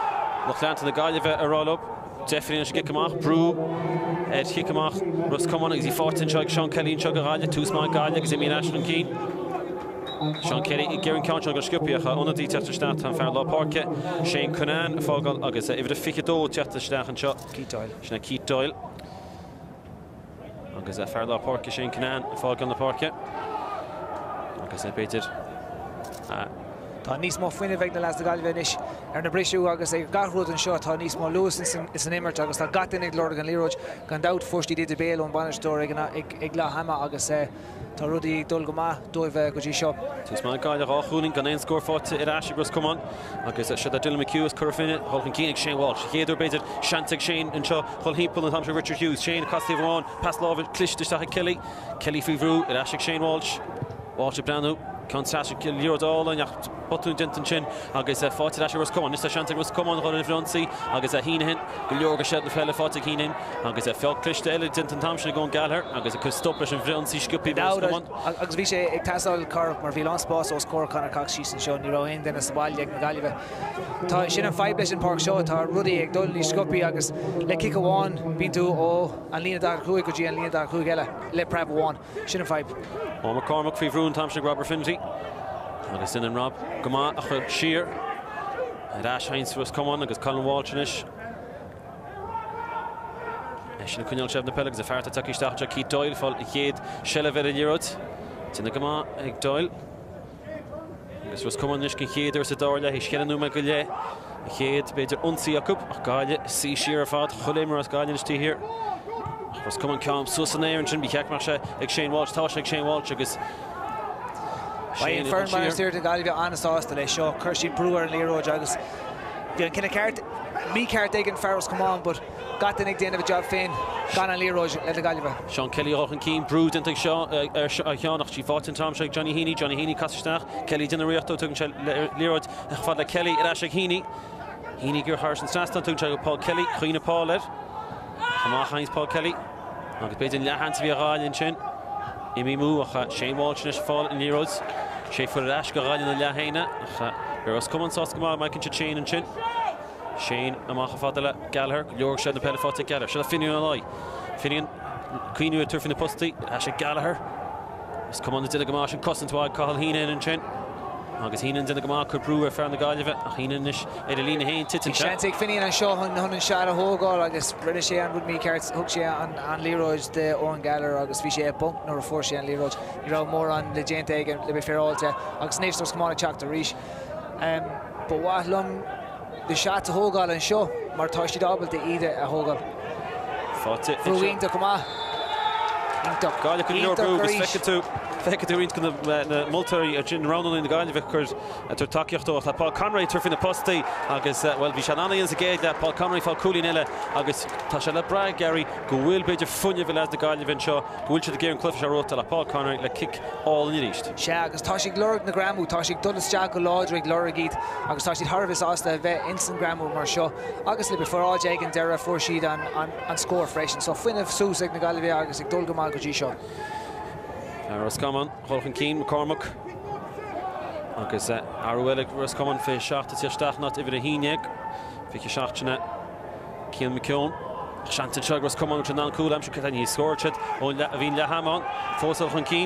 Lochlanton na Galilve a roll up. Definitely should get come off. Brew. Ed kick him off. Russ come on. Is he fought in Chug? Sean Kelly and Chug Gallia. Two small Gallia. Is he mean Ashton Keane? Sean Kelly, Garen Count Chug Scupiacha. Under the test stat and Fairlaw Park. Shane Cunan. Fogel. August. If the fick it do test stat and shot. Keith Doyle. Shana Keith Doyle. August. Fairlaw Park. Shane Cunan. Fogel on the park. August. I baited. Ah. Tá níos mó fuine bheith na las de Galilve inis ar na brisú agus é gahrúd an seo tá níos mó luas is an immert agus tá gatain ag Lord an Leroy gan dat fórstí dí de béal ón banistóir ag le hama agus tá rudí dul go maith dóibh go dtí seo. Tús má gáile ráchúling gan éon scór fáte ar Ashigros come on agus se a Dylan McHugh is curfinine Hulkin Keane ag Shane Walsh héidir beidir Shantig Shane an seo chul hípul an Hampshire Richard Hughes Shane Costi Vaughan pass Lovin clististe Kelly Kelly Fivrú ar Ashig Shane Walsh Walsh Branu Constance Leo Dolan yacht botún dentan chin agus a fáte Ashig Ross come on Nista Shantig Ross come on chun in Franci agus a hínahin go leor go shet na felle fáte hínahin agus a fel cliste eile dentan Hampshire gon Gallagher agus a cus stop leis an Franci scupi Ross come on agus bhí sé ag tasal car mar bhí lanspás ó scór Conor Cox síos an seo ní rá aon den na sabail ag na Galilve tá sin an five leis an park seo tá rudí ag dul ní scupi agus le kick amháin bín tú ó an lína dar chuig go dtí an lína dar chuig eile le prep amháin sin an five Ó McCormack fí bhrún Hampshire Robert Finley agus in an Rob go má a chu siar Ash Heinz was come on agus Colin Walsh inis sin cúneal sef na pelle agus a fearta takeíteach Keith Doyle fáil i chéad seile bheith a líróid tína go má ag Doyle agus was come on inis cin chéad ar sa dála hí sceanú me go lé i chéad beidir unsaí acu ach gáile sí siar a fad choléimar as gáile istí hir was come on ceam sus an éireann sin bhí ceach mar se ag Shane Walsh tá ag Shane Walsh agus Shane Fern mar steir de Galilve anásta lei seo Kirsty Brewer an Leroy agus bhí an cinna ceart mí ceart ag an Ferris come on but gatain ag déanamh job féin gan an Leroy le de Galilve Sean Kelly Hulkin Keane Brew dintach seo ar cheannach tí fátin tam se Johnny Heaney Johnny Heaney casisteach Kelly dina riachto tugn se Leroy a fad le Kelly ar Ashig Heaney Heaney gur Harrison Staston tugn se Paul Kelly chuoine Paul er Chamach Heinz Paul Kelly agus beidir lehan bhí gáilinn sin Imi mú a Shane Walsh is fáil in Leroy sé fu Ash go gáilinn na lehéine ar os cumann sás go má mai cinse Shane an sin Shane amach a fada le Gallagher leor sé na pelle fáte Gallagher se a finiú an lai finiún cuiinú a turfin na postaí Ash Gallagher is cumann na duine go má sin cosintháid Cathal Heenan an sin agus Heenan duine go má chu Brewer fear na Galilve ach Heenan is é a lína héin titan Shantig Finian an seo chun an seaad a thógáil agus rinne sé an bud mí ceart thug sé an Leroy de Owen Gallagher agus bhí sé bunk nó a fór sé an Leroy ní rá mór an le déanta ag le bit fearáilte agus néfstos gomána teach a ríis ba bhaith lom de seaad a thógáil an seo mar tá si dábalta ide a thógáil fáte Fruínta go má Gáile go leor Brew gus feice tú feice tú rint na multaí a gin round in the Galilve chur a tú takeíochtach tá Paul Conroy turfin na postaí agus well bhí se anna sa géad le Paul Conroy fáil cúlín eile agus tá se le bra Gary go bhfuil beidir funne bhfuil as na Galilve seo go bhfuil se de géan clufa se rota le Paul Conroy le kick all in ríist. Se agus tá sig glór na gramú tá sig dul isteach go láidir ag glór gíd agus tá sig Harvis ásta bheith instant gramú mar seo agus le beforáid ag an deire fuór siad an an scór freisin so fuinneh sús ag na Galilve agus ag dul go má go dtí seo. Roscommon, Hulkin Keane, McCormack agus Arwelig Roscommon fé seachta tíosteach not idir a híineag fi seachtainna Cian McKeown Shantin Chug Roscommon tro ná cool am se cat ní scóirtead ó a bhín le hamán fós Hulkin Keane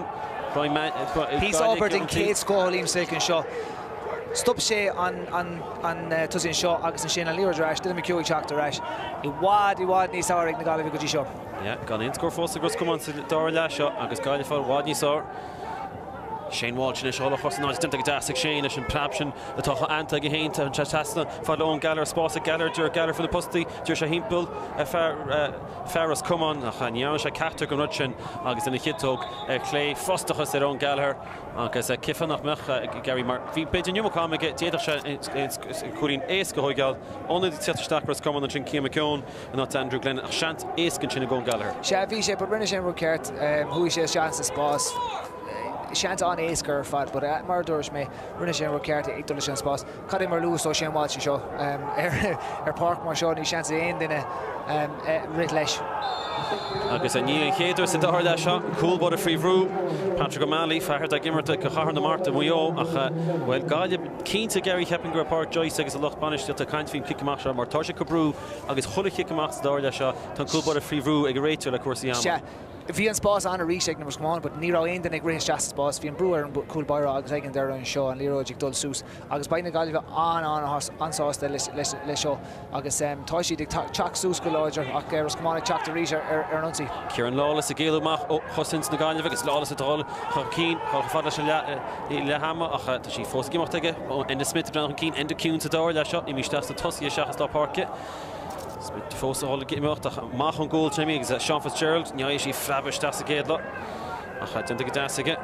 Pís ábert in céad scóilín sécinn seo stop sé an an an tusin seo agus an sin an Leroy ráis Dylan McHugh teach a ráis i bhád i bhád níos áir ag na Galilve go dtí seo. Yeah, gan in scór fós agus cumann sa dáir le seo agus gáile fáil bhád níos áir Shane Walsh is all across the night didn't get Shane is in praption the top anta gehaint and chastasna for long Galler spasa Galler dur Galler for the pusti dur shahimpul Ferris come on a nyan sha carter gunrutchen agus in the hitog clay fostachas their own Galler agus a kifan nach mech Gary Mark vi bid new come get jeder sha including ace go hoigal only the set stackers come on the Kim McCone and not Andrew Glenn a shant ace can go Galler Shavi she but British and Kurt who is chance boss Shant on ace gur fad, but at mar dúirs mé rinne sé ro ceart ag dul sin spás. Cad é mar lús ó sin bháilte seo ar park mar seo ní sean aon duine rit leis. agus a níl chéidir sa dáir leis seo, cool bod a phríomhrú, Patrick O'Malley, feathir a gimmert go chahar na marta muo, ach well gáile cínta Gary Heppinger apart Joyce agus a loch banisht a caint fin kickach seo, mar tá sé cobrú agus chola kickach sa dáir leis seo, tá cool bod a phríomhrú ag réitear le cuasaí am. Bhí an spás an a ríise ag na Roscommon, but ní rá aon den ag ritheas teas spás, bhí an breúir an cool baire agus ag an deire an seo an líróid ag dul sús, agus bain na gáilbh an an ansáasta le seo, agus tá siad ag teach sús go láidir ach Roscommon ag teach a ríise ar an ansaí. Kieran Lawless a géalúach ó chosint na gáilbh agus Lawless a dáil chu cín chu fada se le hama ach tá sí fós gimacht aige in na Smith brenach cín enda cún sa dáir le seo i mí steasta tosaí a seachas dá parke. Smith fós a hola gimacht ach mach an gól Jimmy agus Sean Fitzgerald ní é sí freabis tas a géadla ach denta go das aige.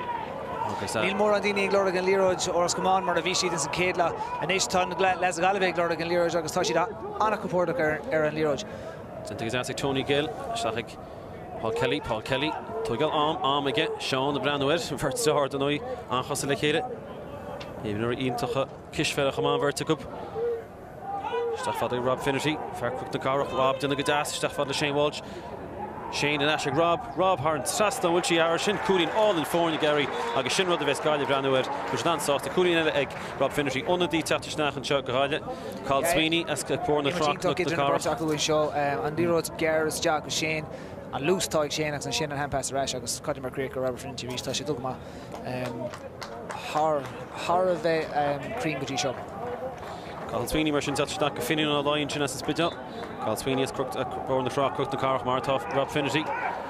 Níl mór an daoine ag glóra an líróid ó Roscommon mar a bhí siad in sa céadla a nééis tá les a galibh ag glóra an líróid agus tá siad anna compórtach ar an líróid. Denta go das ag Tony Gill seach ag Paul Kelly, Paul Kelly, tugal am, am aige, Sean de Brandweir, vert zo hard an ooi, aangassen le chéile. Even er een toch kisfelle gemaan werd te koop. Stach van de Rob Finnerty, verkocht de car, Rob de Gadas, stach van de Shane Walsh. Shane and Ashik Rob, Rob Harn, Saston, Wilchi Arishin, Cooling all in four in Gary, agus Shin Rod de Vescalia Brandweir, which dan sauce the Cooling and egg, Rob Finnerty, on the detached snach and Chuck Garlia, Carl Sweeney, as the corner truck, the car. Show, and the road Gareth, Jack, Shane. And loose tag Shane and Shane and hand pass the rash agus Cuddy McCreek or Robert Finch reached touch dogma um har har of the um cream goji shop Carl Sweeney mar sin touchback finning on the line Chinas spit up Carl Sweeney is crooked on the truck cooked the car Martov Rob Finnerty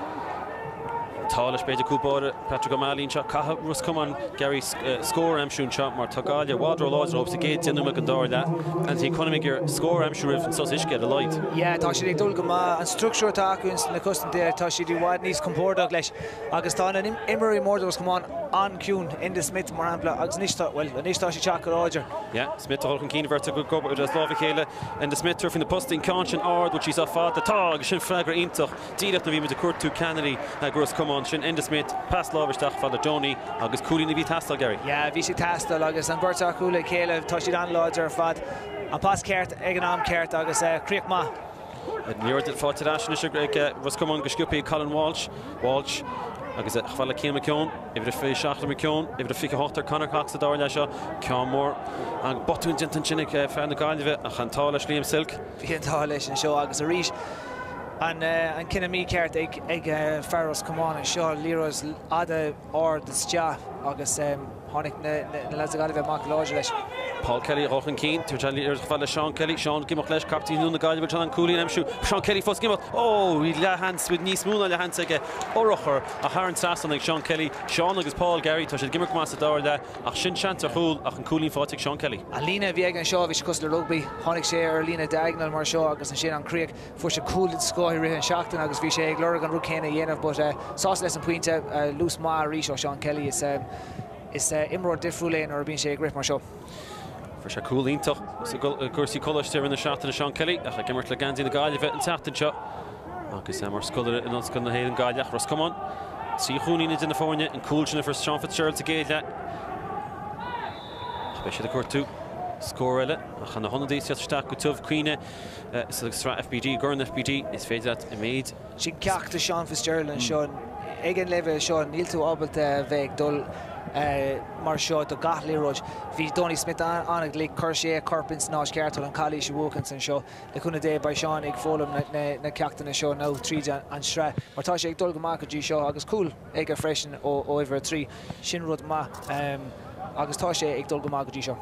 Talish Beta Cooper Patrick O'Malley and Chuck Caha Roscommon Gary uh, score am shun shot Mar Tagalia Wadro Laws ropes the gate in the Macador that and the economic year score am sure if so ish get a light. Yeah, Tashi Dulgama and structure attack in the custom there Tashi di wide needs comport English Augustan and Emery Mordor was come on on Kuhn in the Smith Morampla Agus Nishta well Nishta she Chaka Roger. Yeah, Smith Holken Keen vertical cover with Slovakela and the Smith turf in the posting Conscion Ard which is off at the tag Shin Frager Intoch Dieter the with the Kurt to Kennedy Gross come on Shin Enda Smith pass Loverstach for the Johnny Agus Cooling the Tastal Gary. Yeah, Vici Tastal Agus and Berta Kula Kale Tashi Dan Lodger Fad and pass Kert Eganam Kert Agus Creek Ma. Near the fought to Roscommon Guskupi Colin Walsh Walsh agus a chfala Cian McKeown if the fish Shachta McKeown if the ficha hochter Conor Cox the door leisha Cian Moore and botún Jenton Chinnick fan the Galdive a Chantala Liam Silk Chantala and show Agus a Rish and uh, and kinda me Kert ag ag uh, Faros come on and show Leroy's ada or the Stia Agus um Honig na na Lazagalive Mark Lodge Paul Kelly Rochen Keen to Charlie Erfala Sean Kelly Sean Gimmoch Lesh Captain Nuna Galdive John Cooley and shoot Sean Kelly first Gimmoch oh we la hands with Nice Moon la hands again Orocher a Haran Sasson like Sean Kelly Sean agus Paul Gary to Gimmoch Master Dower there a Shin Chanter Hole a Cooley fought Sean Kelly Alina Viegan Shawish Custler Rugby Honig Share Alina Diagonal Mar Shaw agus and Shane on Creek for a cool score here in Shackton agus Vishay Glorigan Rukena Yenov but uh, sauce lesson point uh, loose Ma Risho Sean Kelly is um, is uh, Imrod Diffrulane or being Shay Griff Mar Shaw. For sure cool into so Gursi Cullish there in the shot to the Sean Kelly a Gimmert Legandi the Gallive and Tartan shot agus Amor Sculler and us gonna head and Galliach Ross come on see Hooney in the phone and cool for Sean Fitzgerald to gauge that especially the court two score it and the hundred days stack with tough Queen uh so F B G Gurn F B G is faded that made she cacked to Sean Fitzgerald and Sean again level Sean Neil to Obel the Veg Dull Uh, mar seo do gath Leroy hí Donny Smith an le Curshé Corpins Nash Cartel and Cali Wilkinson seo le chuna dé by Sean ag fólam na ceachtainna seo ná tríd an stra mar tá sé ag dul go mac go seo agus cool ag a freisin ó over trí sin rud ma agus tá sé ag dul go mac go seo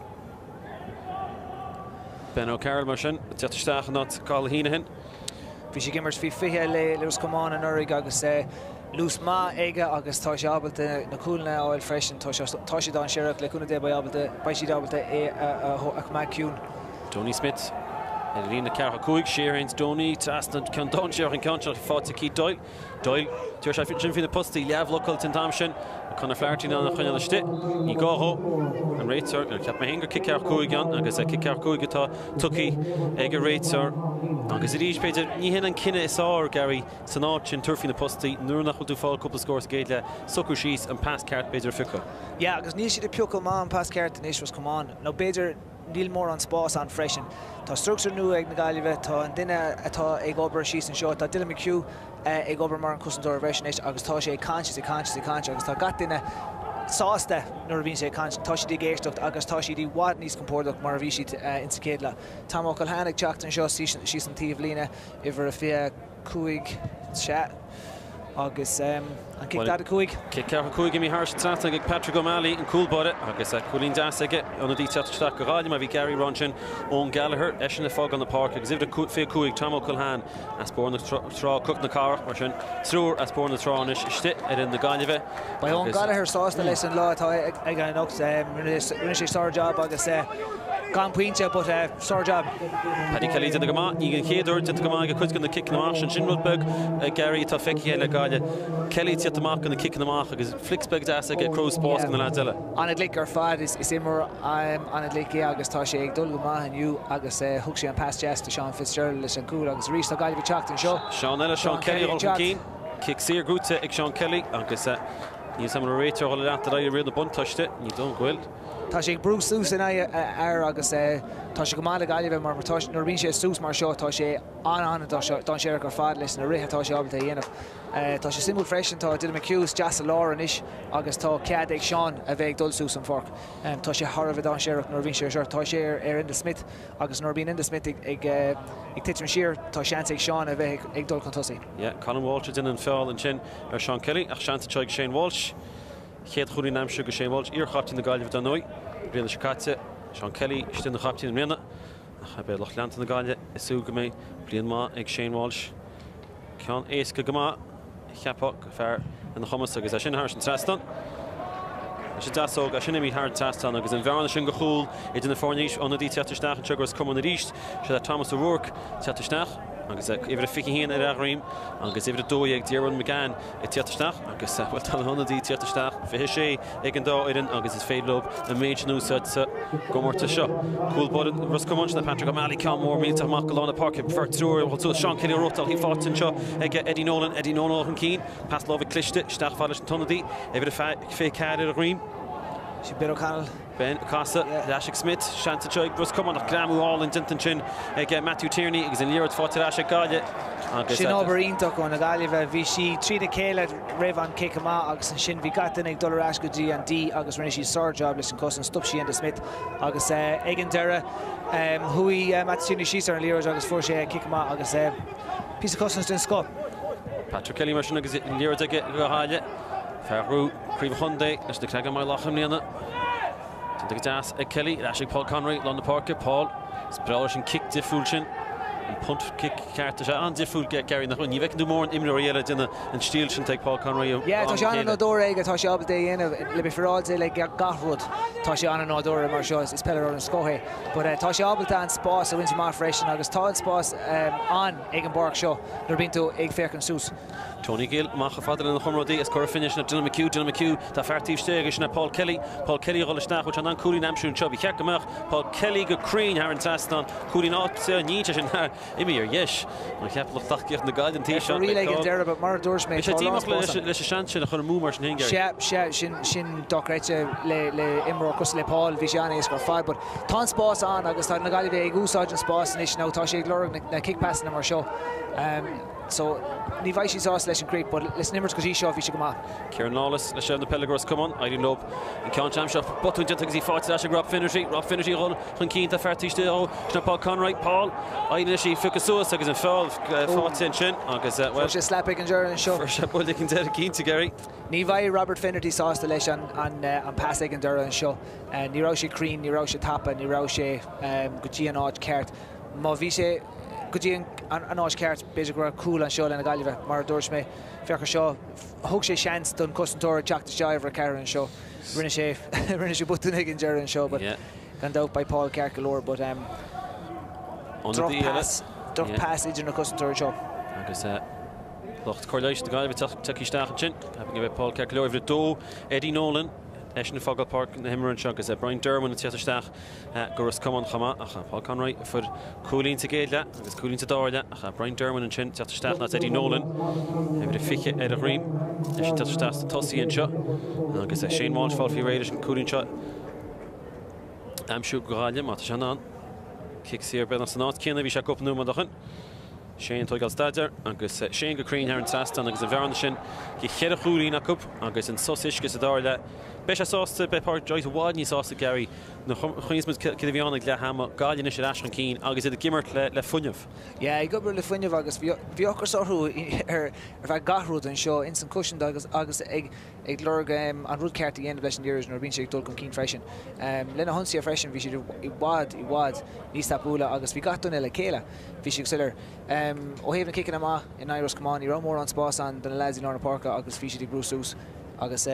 Ben O'Carroll mar sin teachtaach not Carl Heenahan hí sé gimmers hí fiche le le Roscommon an urig agus Loose Ma Ega agus tá sé abalta na coolna oil freshen tá sé don Sherrick le cúna dé ba abalta ba sí abalta é ach Mac Kuhn Tony Smith and Lena Carha Coig Shearings Donny Taston can don share in country fought to keep Doyle Doyle Tuir sé fin fin the post lev local tin Tamshin Conor Flaherty na chuine le sti í gáho an réitir ar ceap hengar kick ar Coig an agus a kick ar Coig atá tuki ag a réitir agus i ríis peidir ní hen an cinenne is á Gary san áit sin turfin na postí nuair nach chu tú fáil couple scores géile socu síos an pass cart beidir fica. Yeah, agus níos siad piúcail má an pass cart in is was come on. No beidir níl mór an spás an freisin. Tá structure nu ag na Gaillimhe, tá an duine atá ag obair síos an seo, tá Dylan McHugh ag obair mar an cosintúir bhreisin éis agus tá sé ag conscious, ag conscious, ag conscious, agus tá gat duine sásta nuair a bhíonn sé conscious, tá si dí géisteacht agus tá si dí wad níos compórdaach mar a bhí siad in sa céadla. Tá Ó Culhane ag teacht an seo síos an tíomh líne ifar a fia cuaig se agus um, an kick that a cuaig. Kick cearcha cuaig mi harsh trata ag Patrick O'Malley an coolbode agus a Colleen Dassige an a dítá teach go ráile má bhí Gary Ronchin ón Gallagher eis na fog an na park agus ifir a fé cuaig Tom Ó Culhane as bór na trá cook na car mar sin trúr as bór na tráis iste ar in na Gaillimhe. Ba ón Gallagher sásta leis an lá atá ag an nocht rinne sé star job agus gan puinte but star job. Paddy Kelly did the gama, you can hear the gama, you could get the kick in the marsh and Shinrudberg, Gary Tafeki and Galia. Kelly to the mark and the kick in the mark because Flixberg das get cross pass in the Ladella. On a lick or fad is is immer I'm on a lick August Tashi ag dul gama and you August hook she and pass just to Sean Fitzgerald and cool August reach the Galia chalked and show. Sean Ella Sean Kelly on Keen kick Sear Gute ag Sean Kelly August you some rate all that that I read the bunt touched it you don't go Tá sé Bruce Sús in air agus tá sé go mála Gaillimhe mar tá nó bhíonn sé sús mar seo tá sé an an don sé gur fad leis na rithe tá sé ábalta dhéanamh. Tá sé simú freisin tá Dylan McHugh Jas Láir inis agus tá cead ag Seán a bheith dul sús an fork. Tá sé Harveh don séireach nó bhíonn sé seo tá sé ar Inda Smith agus nó bhíonn Inda Smith ag ag tiitrim siar tá seans ag Seán a bheith ag dul contusaí. Yeah, Colin Walsh is in and fell and chin ar Sean Kelly ach seans ag Shane Walsh. Chéad chuí nám siú go Shane Walsh ar chatín na Gaillimhe don nói. Brian Shakatse, Sean Kelly is in the chatín in Rianna. A be loch leanta na Gaillimhe is sú go mé Brian má ag Shane Walsh. Ceann éasca go má cheapach fear in na chumas agus a sin thar sin trastan. Is dasóg a sinna mí thar trastan agus an bhearna sin go chúil é duna fórníos an dí teatarsteach an tugur cuman na ríist se Thomas O'Rourke teatarsteach. agus ifir a fici híon ar agrim agus ifir a dói ag Deireadh McGann i teatarsteach agus bhfuil tal honnadí teatarsteach fithe sé ag an dá irin agus is féadlob a méid núsad sa gomórta seo. Cúlbod Roscommon na Patrick O'Malley ceann mór mílteach mac go lána park fer trúr bhil tú Sean Kelly Rotal hí fátain seo ag Eddie Nolan Eddie Nolan an cín pas lábh cliste steach fáiles an tonadí ifir a fé cead ar agrim. Si Ben O'Connell. Ben Casa, Lashik Smith, Shanta Choig, Bruce Cummon, Gramu all in Dinton Chin, again Matthew Tierney, is in Lirad for Lashik Galia. Sin Obereen took on a Galia, Vichy, Trina Kayla, Raven Kikama, Agus and Shin Vigatan, Eg Dollar Ashgoody and D, Agus Renishi Sir Jobless and Cousin Stupshi and Smith, Agus Egan Dera, Hui Matthew Shisa and Lirad, Agus Forshay, Kikama, Agus piece of Cousins in Scott. Patrick Kelly Merchant, Agus Lirad to get Galia. Ferru, Creeve Hyundai, let's declare my Lacham Liana. To the gas, Kelly, Lashing Paul Conroy, London Parker, Paul, Spralish and kick Diffulsion, and punt kick Carter, and Difful get Gary in the run. You can do more in Imriella dinner and Steel should take Paul Conroy. Yeah, Tasha no door, Tasha up day in, Libby Ferralde, like Garwood, Tasha on no door, Marshall, it's Peller and Scohe. But Tasha Ableton Spas, a winter mar fresh, and August Todd Spas on Eggenborg show, they're being to Egg Fair and Sus. Tony Gill, Macha Father in the Humrodi, is score finish, and Dylan McHugh, Dylan McHugh, the Fartif Stage, and Paul Kelly, Paul Kelly, Rollishnach, which are non cooling Amshun Chubby Kakamach, Paul Kelly, good Crane, Haran Taston, cooling out, Nietzsche, and her, Emir, yes, I have looked at the Guardian T shirt. Really like there, but Mar Doors made a team of Leshanshin, a Humor, and Shap, Shap, Shin, Shin, Doc Recha, Le, Le, Imro, Cusle Paul, Vijani, score five, but Ton Spas on, August Nagali, Goose Sergeant Spas, and now Tashi Glorg, kick passing them or show. Um, so ní bhaid sí sás leis an Creek, but leis nimmers go sí seo bhí sé go maith. Kieran Lawless leis an na Pellegros Cummon, Eileen Loeb in Count Champshire, botún dinta agus í fáilte leis Rob Finnerty, Rob Finnerty run chun cínta fertíiste ó sna Paul Conroy, Paul, Eileen sí fica suas agus an fáil fáilte sin agus well. Sé slap ag an Gerran an seo. For sé bud ag an dead cínta Gary. Ní bhaid Robert Finnerty sásta leis an an an pass ag an Gerran an seo. Ní rá sé Crean, ní rá sé Tapa, ní rá sé go dtí an áid ceart. Má bhí sé go dtí an áid ceart beidir go cool an seo lena Gaillimhe mar dúirt mé feachar seo thug sé seans don cosintúir Jack the Shiver cear an seo. Rinne sé rinne sé butún ag an Gerran an seo, but gan doubt by Paul Kerkelor, but um drop pass drop pass idir na cosintúir seo. Agus locht correlation the Gaillimhe tuckisteach an sin, having a Paul Kerkelor over the do Eddie Nolan. Eis na Fogel Park na Himmer an segus a Brian Derwin na teatarsteach goras Cummon chama acha Paul Conroy for Coolín sa géile agus Coolín sa dáile acha Brian Derwin an sin teatarsteach na Eddie Nolan hefur fiche ar a rím eis teatarsteach tosí an seo agus a Shane Walsh fáil fi réidir an Coolín seo Amsú gáile má se ná kick siar ben as ná cinna bhí se copnú dachan. Shane toigal staidir agus Shane go Crean ar an tastan agus a bhearna sin go chead a chuúí na cup agus an sosisgus a dáile. Beis a sásta be part joint bhád ní sásta Gary na chuismid cin le hama gáilin is as an cín agus iad gimmert le le funineh. Yeah, I gobar le funineh agus bhí ochar sorthú ar bheith gahrúd an seo in san cushion agus agus ag ag lurg an rúd ceart dhéanamh leis an deireadh nó bhíonn sé ag dul chun cín freisin. Lena honsaí a freisin bhí siad i bhád i bhád níos tapúla agus bhí gatúna le céile bhí si silir ó héobh na kicin amá in Irish Cumán í mór an spás an den leis in Norna Parka agus bhí siad i grúsús agus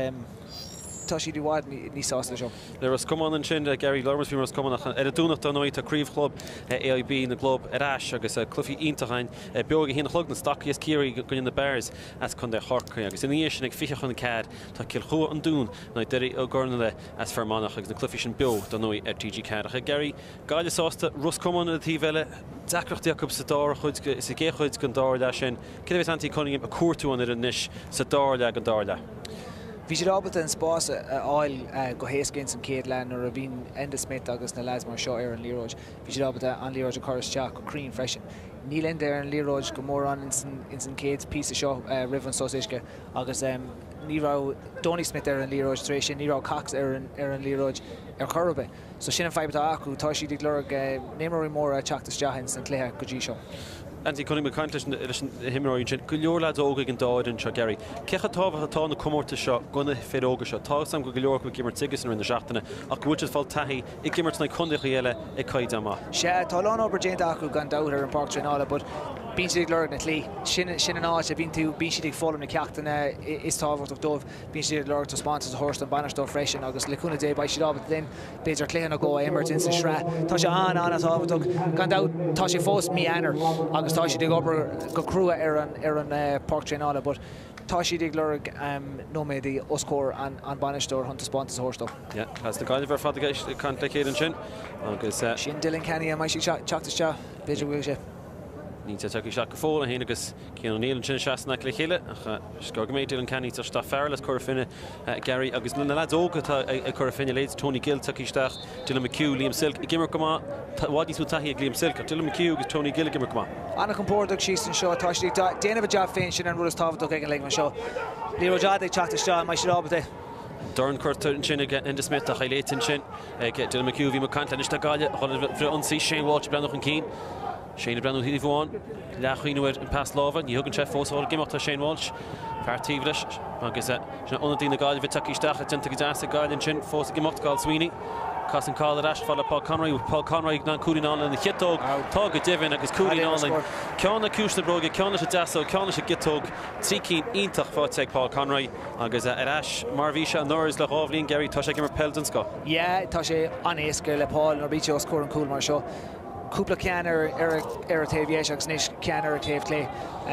tá siad i bhád níos sásta seo. Le ras cumán an sin Gary Lormas bhí ras cumán ar a dúnach don nóid a críomh club A I B na glob arás agus clufií iontachain beag a hína chlog na stacias cíirí gon na Bears as chun de chorcaí agus in níos sin ag fiche chun cad tá cilchua an dún na deirí ó gcóna le as fermánach agus na clufií sin beag don nóid ar T G Cadacha. Gary gáile sásta rus cumán a tíhile dacrocht Jacob sa dáir chuid is i ggé chuid gan dáir le sin cin bheith antí chuning a cuatú an ar an níis sa dáir le gan dáir le. Bhí siad ábhalt an spás áil go héascin san céad lein ar a bhín Enda Smith agus na leis mar seo ar an líróid. Bhí siad ábhalt an líróid a choras teach go Crean freisin. Níl Enda ar an líróid go mór an in san céad pí seo rih an sóisce agus ní rá Donny Smith ar an líróid trééis sin, ní rá Cox ar an líróid ar chorbe. So sin an feibtá acu tá siad ag lurg némarí mór a teachtas deachain san cléthe go dtí seo. Andy Cunning McCant leis himráin sin go leor lead óga an dáirin seo Gary. Cecha tábhacha tá na cummórta seo gona féróga seo. Tá sam go go leor go gimmert tigus in na seachtainna ach bhuiid fáil taithí i gimmert na chundacha eile i caiid amá. Se tá lán obair déanta acu gan dáir ar an Park Tráinála, bud bín siad ag lurg na tlí sin an áit a bín tú bín siad ag fólam na ceachtainna is tábhacht of dómh bín siad ag lurg tá spáintas a thuirst an banistó freisin agus le cúna dé ba siad ábhalt den beidir cléan a go immert in sa shrá. Tá sé an an tábhacht gan dá tá sé fós mí anar agus tá siad ag obair go crua ar an ar an Park Tráinála, but tá siad ag lurg nóméadí oscór an an banistóir chun spáintas a thuirstó. Ja, has na gáile bhar fad cant le céad an sin agus sin Dylan Kenny a mai si teachtas te beidir bhfuil sé. Ní te tuí seach go fóla héana agus cían níl an sin seaasna le chéile sco go méid Dylan Kenny tá tá fearr le chur finine Gary agus na lead óga a chur finine léid Tony Gill tuíisteach Dylan McHugh Liam Silk i gimar goá bhádí sú taí Liam Silk a Dylan McHugh agus Tony Gill gimar goá. Anna compórdaach síos an seo tá déanamh job féin sin an rud táhaach ag an le an seo. Líróidead ag teachtas te mai sirábata. Darn chuirtar an sin Enda Smith a chaléitin sin Dylan McHugh bhí mar cant leis gáile bhre ansí Shane Walsh brenach an cín. Shane brenn hí bháin lechuoinúir an pas láha, ní thugann sé fósáil gimachta Shane Walsh feartíh leis agus sin onadína gáil bh tuíisteach a tinta go deasa gáilinn sin fós gimacht gáil Sweeney. Cas an cáil aráis fáil Paul Conroy Paul Conroy ná cúdaínála na chitóg tá go dibhann agus cúdaínála ceanna cúisna bróga ceanna sé deasa ceanna sé gitóg trí cín ionintach fáte Paul Conroy agus aráis mar bhí se an nóras le rábhlíonn Gary tá sé gimmar peldan sco. Yeah, tá sé anéasca le Paul nó bíte oscór an cúil mar seo. Cúpla cean ar ar a taobh agus níos cean ar a taobh clé.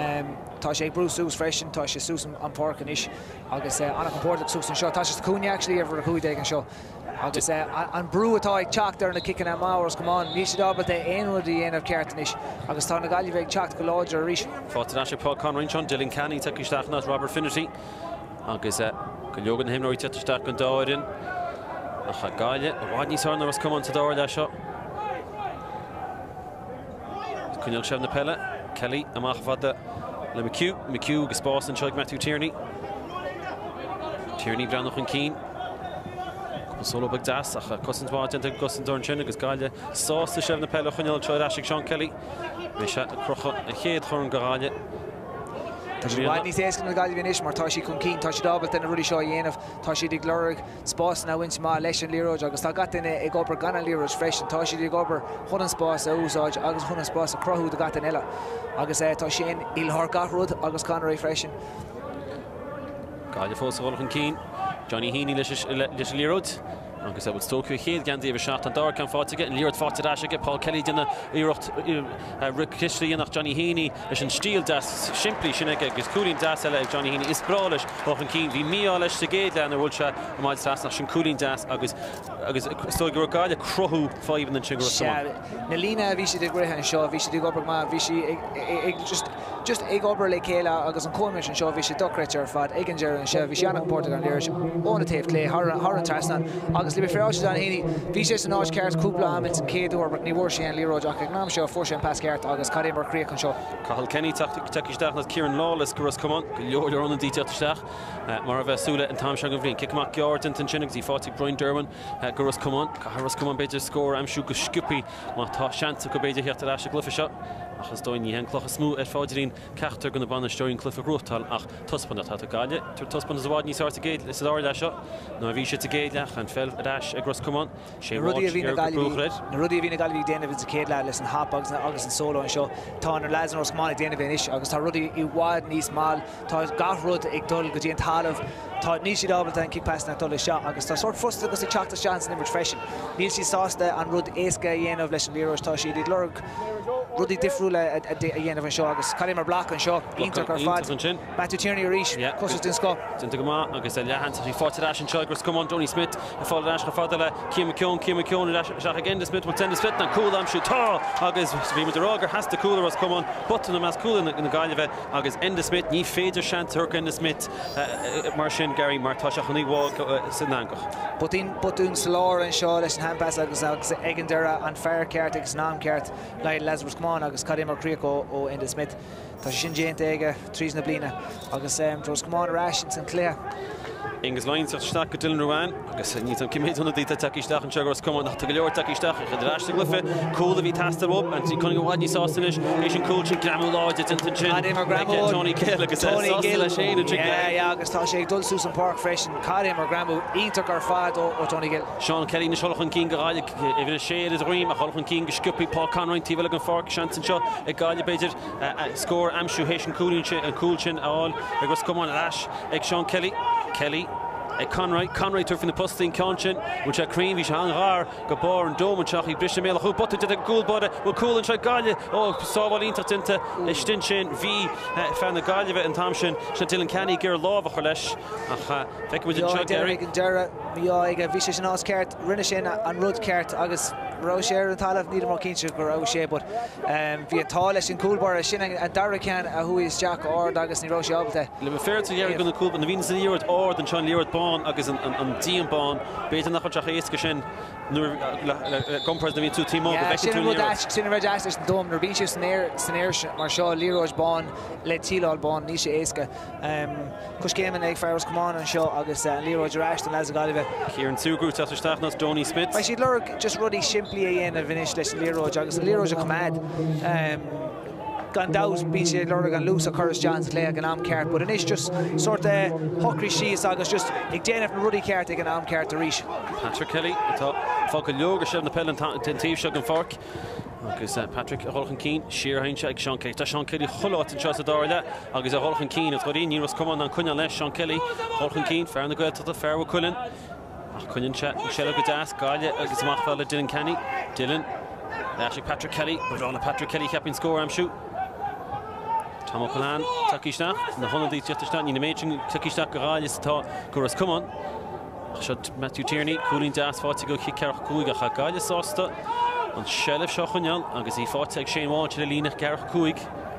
Tá sé brú sús freisin, tá sé sús an park an is agus anna compórdaach sús an seo. Tá sé cúine actually ar a chuid ag an seo. Agus an brú atá ag teacht ar na kicking am hours gomáin, ní siad ábhalt é aonradí aanamh ceartan is agus tá na gáilí bheith teacht go láidir a rís. Fáilte sé Paul Conroy John Dylan Kenny tuisteach ná Robert Finnerty agus go leogan himráí tuisteach go dáirin a cha gáile a bhád níos ána was cumán sa dáir le seo. Cúneil sef na pelle, Kelly amach fada le McHugh, McHugh agus spás an seoig Matthew Tierney. Tierney brenach an cín. Solo bag das a cosint bháid anta cosint dorn sin agus gáile sásta sef na pelle chuneil seo eisiigh Sean Kelly. Mé se crocha a chéad chun go gáile. Tá sé bhaid níos éascan na gáilí bhíon mar tá sí chun cín, tá sí dábhalt in na rudí seo dhéanamh, tá sí ag lurg spás na bhaint má leis an líróid agus tá gatainine ag obair gan an líróid freisin, tá sí ag obair chun an spás a úsáid agus chun an spás a crothú a gatainine eile. Agus tá sin ilthar gahrúd agus Conroy freisin. Gáile fósáil an cín, Johnny Heaney leis líróid. agus a bhfuil stóciú chéad gan daobh seach an dar can fáteige an líord fáte aige Paul Kelly duna iirecht ricistí nach Johnny Heaney leis an stíl das siimplí sin agus cúlín das eile ag Johnny Heaney is brális ó an cín bhí míá leis sa géad le na bhfuil se máid tras nach sin cúlín das agus agus sto gur gáile crothú fáimhan an sin na lína bhí si de gréthe seo bhí si gobar má bhí si just just ag obair le céile agus an commis an seo bhí si dochreite ar fad ag an dear an seo bhí si annach Portugal an léir óna taobh clé th an trasna agus Actually, be fair out dan hini. Bhí sé san áis ceart cúpla am in céadú but ní bhór sé an Leroy ach ag nám seo fór sé an pass ceart agus cadé mar críoch an seo. Cathal Kenny takeísteach na Kieran Lawless go come on go leor an díteach mar a bheith súla an tam se go bhrín. Kickach geart in sinnig í fátig Brian Derwin go come on Harris come on beidir scór am siú go sciúpi má tá seansa go beidir hecht a leis a glufa seo. Achas dóin ní hen clocha smú ar fáidirín ceachtar gona banna steoin clufa grútal ach tospan atá gáile tur tospan is bhád níos áirta géad is áir leis seo nó bhí sé a géad an fel a dáis ag gros cumán sé rudí a bhína galibhí na rudí a bhína galibhí déanamh a céad le leis an hapbags agus an solo an seo tá an lesan os mána déanamh is agus tá rudí i bhád níos máil tá gath rud ag dul go dtí an talamh tá níos siad ábalta an kickpass na dul is seo agus tá sort fusta agus ag teachta seans an immert freisin. Níl si sásta an rud éasca dhéanamh leis an Leroy tá siad ag lurg rudí difriúla a dhéanamh an seo agus cadé mar blach an seo ionach ar fad Matthew Tierney a rís costas den scó. Dinta go má agus a lehananta í fáte leis an seo agus come on Donny Smith a fáil leis go fada le Ciam McKeown Ciam McKeown seach again Smith will send Smith na cool am shoot tá agus bhí mu rágur has de cooler was come on button na mas cool in na gaiileh agus Enda Smith ní féidir sean turc Enda Smith mar sin Gary mar tá seach chuní bháil sin angach. Butún butún slár an seo leis an handpass agus agus ag an deire an fear ceart agus nám ceart le Lazarus Cumán agus cadé mar críoch ó Enda Smith. Tá sin déanta aige trís na bliana agus dros Cumán arás in San Clea. Ingus Lyons ar staach go Dylan Ruan agus ní an cimméúna dtíta takeísteach an segus cumán nach go leor takeísteach a churáiste glufa coolla bhí tastal op an tí chunig bhhaid ní sástanis éis an cool sin gramú láide tinta sin Cadé mar gramú Tony Gill agus Tony Gill le sé agus tá sé ag dul Susan Park freisin cadé mar gramú ionach ar fad ó Tony Gill. Sean Kelly na seolachan cín go gáile i bhína séad is roiim a choolachan cín go sciúpaí Paul Conroy tíbhile an fág seansan seo ag gáile beidir scór amsú hééis an coolín sin an cool sin áil agus cumán leis ag Sean Kelly Kelly ag Conroy Conroy tur fin na posting Conchin which a cream bhí se an ghar go bar an dóm an seach í brise méle chu botte de gúlbode bhil cool an se gáile ó sábháil ionach tinta le stin sin bhí fan na gáileh an tam sin se Dylan Kenny gur lábha chu leis ach feice mu an Gary an deire bhí ag bhí sé sin ás ceart rinne sin an rud ceart agus rá sé an talamh ní mar cinse go rá sé bud bhí atá leis an coolbar sin an dara cean a thuaís Jack ord agus ní rá sé ábalta. Le bh féir dhéar gona coolban na bhín san íord ord an sean líord bán agus an díon bán béidir nach chuteach éasca sin nuair gompras na bhíon tú tímó go bheice tú líord. Sin bheith deis an dóm nar bhín sé san éir mar seo Leroy bán le tíáil bán ní sé éasca chus céimeann ag Ferris Cumán an seo agus an Leroy Durás an leis a gáileh. Ciaran Sugrú tatarsteach nas Donny Smith. Ba siad lurg just rudí simply a dhéanamh vinis leis an Leroy agus an Leroy a cumad gan daus bí sé lurg an lús a Curtis Johns lé an am ceart, but it is just sort of hockey síos agus just ag déanamh na rudí ceart ag an am ceart a rís. Patrick Kelly atá fáca leoga sibh na pellan tíobh seach an fork. Agus Patrick a Holchan Keane siar hainse ag Sean Kelly. Tá Sean Kelly choláit an seos a dáile agus a Holchan Keane a choirí ní ras cumán an cuine leis Sean Kelly. Holchan Keane fear na goil tá fear Cullen. Ach cuinn se Michelle go das gáile agus amachfáil Dylan Kenny. Dylan leis Patrick Kelly, bhrána Patrick Kelly ceapin scór am siú. Tom O'Callaghan takeísteach na honnaí teachtasteach ní na méidin takeísteach go gáile tá go ras cumán. Ach Matthew Tierney cúlín das fáte go cearch cúig a cha gáile sásta. An sellh seo chuneal agus í fáte ag Shane Walsh le línach cearch cúig.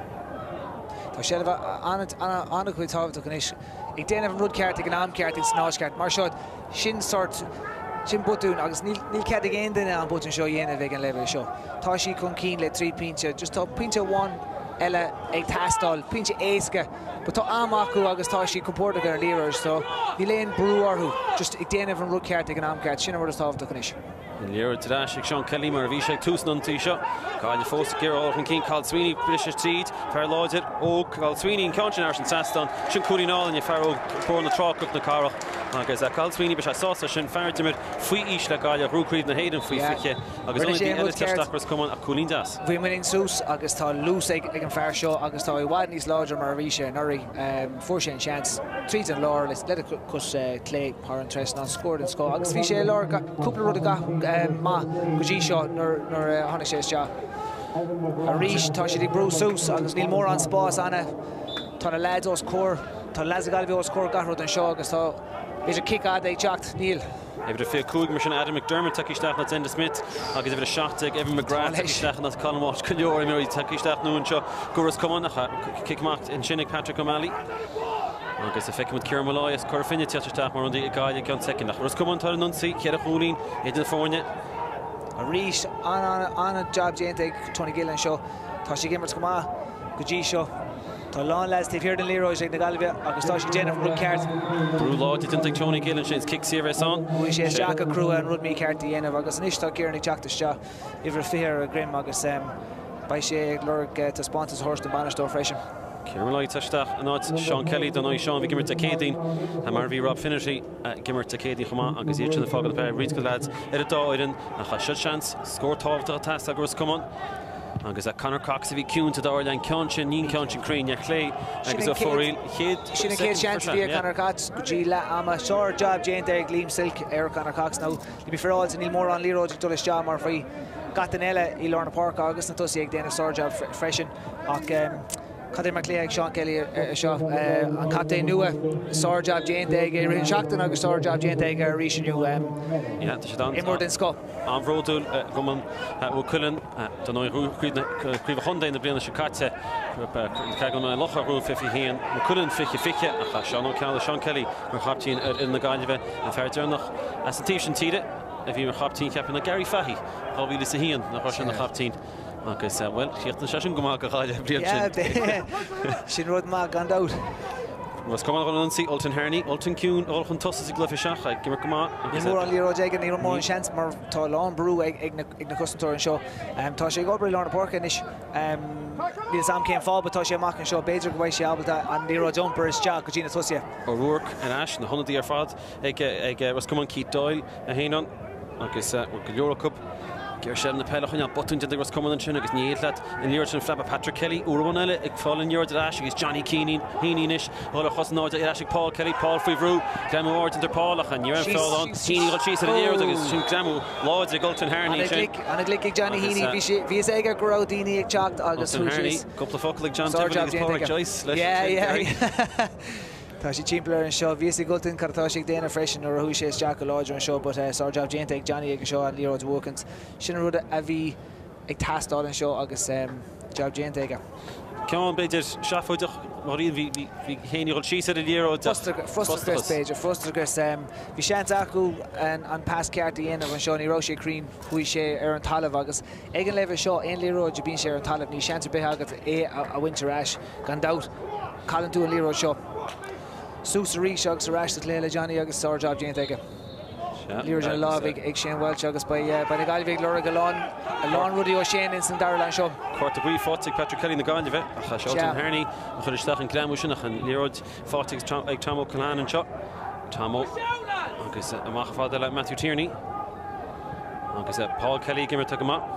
Tá sellh anna chuid tábhaach an is. Ag déanamh an rud ceart ag an am ceart ag snáis ceart mar seo sin sort sin butún agus níl cead ag aon duine an butún seo dhéanamh ag an leibh seo. Tá sí chun cín le trí pinte, just tá pinte bháin eile ag tastáil, pinte éasca, but tá am acu agus tá sí compórta ar Leroy so ní léon brú orthú, just ag déanamh an rud ceart ag an am ceart sin bhar tábhaach an is. Leor Tadash ag Sean Kelly mar a bhí sé túsna an tí seo. Gáile fós gur Holchan Keane Carl Sweeney brise tríd fear láidir ó Carl Sweeney an Conchin ar sin Saston sin cúlínáil in fear ó bór na trácuach na carach agus a Carl Sweeney be se sásta sin feartimid faoi ís le gáile rúcríomh na héidir faoi fiche agus bhí eile teachtas cumán a cúlín das. Bhí man in sús agus tá lús ag an fear seo agus tá bhhaid níos láidir mar a bhí sé nuirí fuair sé an seans tríd an láir leis le cos clé par an tres ná scóir an scó agus bhí sé láir cúpla rud a ma go dtí seo nar tháinig sé isteach. A rís tá siad ag brú sús agus níl mór an spás anna tá na lads os cór tá las a galibh os cór gathród an seo agus tá idir kick ad ag teacht níl. Idir fé cúig mar sin Adam McDermott takeísteach na Enda Smith agus idir seachtag Evan McGrath takeísteach na Colin Walsh go leor mar takeísteach nó an seo go ras cumán nach kickmacht in sinnig Patrick O'Malley. agus a feice Ciara Malloy is chuir finne teatarteach mar an gáile gan second. Rus cumán tar nunsaí Ciara Chúlín idir fórne. A rís an a job déanta Tony Gillen seo tá sé gimmert go má go dtí seo. Tá lán leis tíobh hiar den Leroy ag na Galibhe agus tá sé déanamh rud ceart. Brú láid dintach Tony Gillen sin kick séris an. Bhuaigh sé Jack a crua an rud mí ceart dhéanamh agus níos tá Ciarán ag teachtas seo ihar fihir a grim agus ba sé ag lurg tá spántas Horst an Bannister freisin. Ciara Malloy taisteach an áit Sean Kelly don áid Sean bhí gimmert a cédaín a mar bhí Rob Finnerty gimmert a cédaín chumá agus íir sin na fágad pe rid go lads ar a dáidan a cha siad seans scór tábhacht a test agus cumán. Agus a Conor Cox a bhí ciúnta dáirlein ceann sin níon ceann sin craoine chlé agus a fórail chéad sinna chéad seans bhí Conor Cox go dtí le ama seoir job déanta ag Liam Silk ar Conor Cox ná ní bhí fearáil san níl mór an Leroy ag dulas teach mar faoi gatan eile í Lorna Park agus na tusaí ag déanamh seoir job freisin ach Cadé mar léag Sean Kelly seo an captain nua seoir job déanta ag rion seachtain agus seoir job déanta ag ríisiú imór den sco. An bhródúil go man bhfuil cuileann don áríomh chundain na bliana se caite ce go locha rú fifi híon mar cuileann fiche fiche a Sean O'Connell Sean Kelly mar chaptíín ar in na Gaillimhe an feartearnach as an tíobh sin tíide a bhí mar chaptíín ceapan na Gary Fahey á bhíle sa híon nach sin na chaptíín. Agus well síocht na sesin go má go cháile bliam sin rud má gan dát. Was cumán go nunsaí Ultan Harney, Ultan Ciún ó chun tosas i glufa seach ag gimar go má. Ní mór an Leroy ag an ní mór an seans mar tá lán brú ag na customer an seo. Tá sé ag obair Lorna Park inis bhí sam céim fáil ba tá sé amach an seo beidir go bhaid sé ábalta an Leroy jumper is teach go dtína tusia. O'Rourke an Ash na honnaí ar fad ag was cumán Keith Doyle a héanán agus go Eurocup. Geir sé na peilechán botún de was cumán an sin agus níl leat in Leroy sin flap a Patrick Kelly úrán eile ag fáil Leroy Ash agus Johnny Keenan Híníis óla chosnáid ar Ash Paul Kelly Paul faoihrú Glamú Orton der Paulach an Níor fáil an Tíní go tíos ar Leroy agus sin Glamú láid ag Ultan Harney sin. Anna glic ag Johnny Heaney bhí sé ag gur daoine ag teacht agus Harney couple focail ag John Devlin agus Paul Joyce. Yeah, yeah. Tá sé timpplair an seo bhí Gultain cartá sé déanana freisin ar thuú sé Jack láidir an seo, but sár job déanta ag Johnny ag an seo an Leroy Wilkins. Sin rud a bhí ag tastáil an seo agus job déanta aige. Ceann beidir seafuideach mar bhí héanaí síos ar a Leroy Frustragus Beidir Frustragus bhí seans acu an pass ceart dhéanamh an seo ní rá sé crín chuí sé ar an talamh agus ag an leibh seo aon Leroy de bíonn sé ar an talamh ní seans be agat é a winter ash gan dát callan tú an Leroy seo. Sús a rís agus a ráiste léile Johnny agus sár job déanta aige. Leroy an láh ag Shane Welch agus ba na Gaillimhe lura go lán a lán rudí ó Shane in san Darlan seo. Cuirta brí fátig Patrick Kelly na Gaillimhe a cha Seoltan Harney a chuir isteach an Glamú sin a chan Leroy fátig ag Tom O'Connell an seo. Tom agus amach fáda le Matthew Tierney agus Paul Kelly gimmert go má.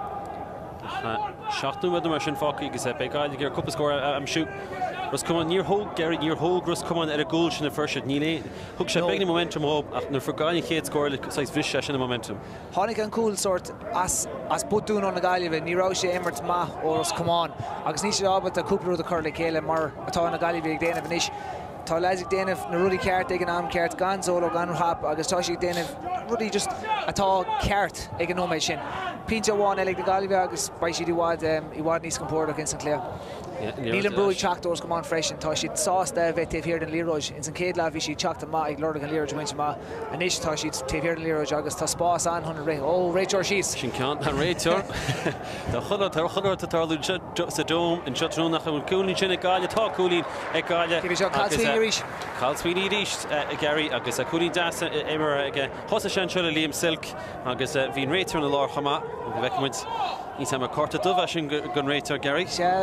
Seachtú bhfuil mar sin fácaí agus be Gaillimhe gur cúpa scóir am siú. Rus cumán níor thóg Gary níor thóg rus cumán ar a gúil sin na first ní lé thug sé beagna momentum ó ach na forgáin chéad scóir le sais bhís sé sin na momentum. Tháinig an cúil sort as as butún ó na Gaillimhe ní rá sé immert maith ó Rus cumán agus ní sé ábhar a cúplaú a chur le chéile mar atá na Gaillimhe ag déanamh inis. Tá leis ag déanamh na rudí ceart ag an am ceart gan solo gan hap agus tá sé ag déanamh rudí just atá ceart ag an nóméid sin. Pínte bháin eile na Gaillimhe agus ba siad i bhád i bhád níos compórach in San Clair. Níl an brúí teachtúir go má freisin tá siad sásta bheith taobhhirir den Leroy in san céad le bhí siad teachta má ag lorda an Leroy muinte má a níos tá siad taobhhirir den Leroy agus tá spás an chun ré ó réiteir síos. Sin ceann an réiteir Tá chudá tar chudá tarlú sa dóm in setrúnach an cúlín sin ag gáile tá cúlín ag gáile. Cibhí seo Calsweeney ríis. Calsweeney ríis Gary agus a cúlín deasa émar ag thosa sean seo Liam Silk agus bhín réiteir na lár chama go bheicmuid ní sam a corta dubh sin gon réiteir Gary.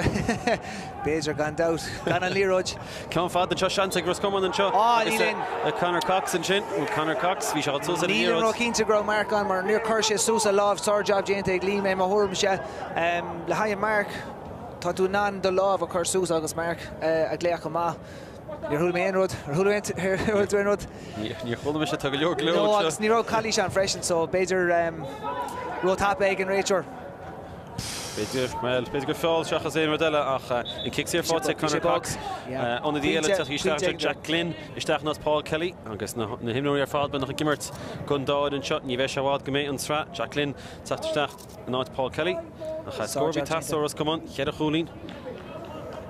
Beidir gan dát gan an Leroy. Ceann fad an seo seanta ag Rus cumán an seo. Á níl Conor Cox an sin ú Conor Cox bhí seo túsa Níl an cínta grá marc an mar níor chuir sé súsa lámh sár job déanta ag Liam é mar thuirm se le haigh marc tá tú ná do lámh a chuir súsa agus marc a gléach go má. Níor thula mé rud ar thula rud. Níor chula me se tu go leor glú. No agus ní rá cailí se an freisin so beidir ró tap ag an réiteir. Beidir well beidir go fáil seachas é mar deile ach in kick sé fáte Conor Cox an die eile tuach isteach Jack Glynn isteach nás Paul Kelly agus na himnúí ar fád ben nach gimmert gon dáid an shot ní bheith se bhád go méid an sra Jack Glynn teachtarteach an áit Paul Kelly a cha scórbí tasóras cumán chead a chúlín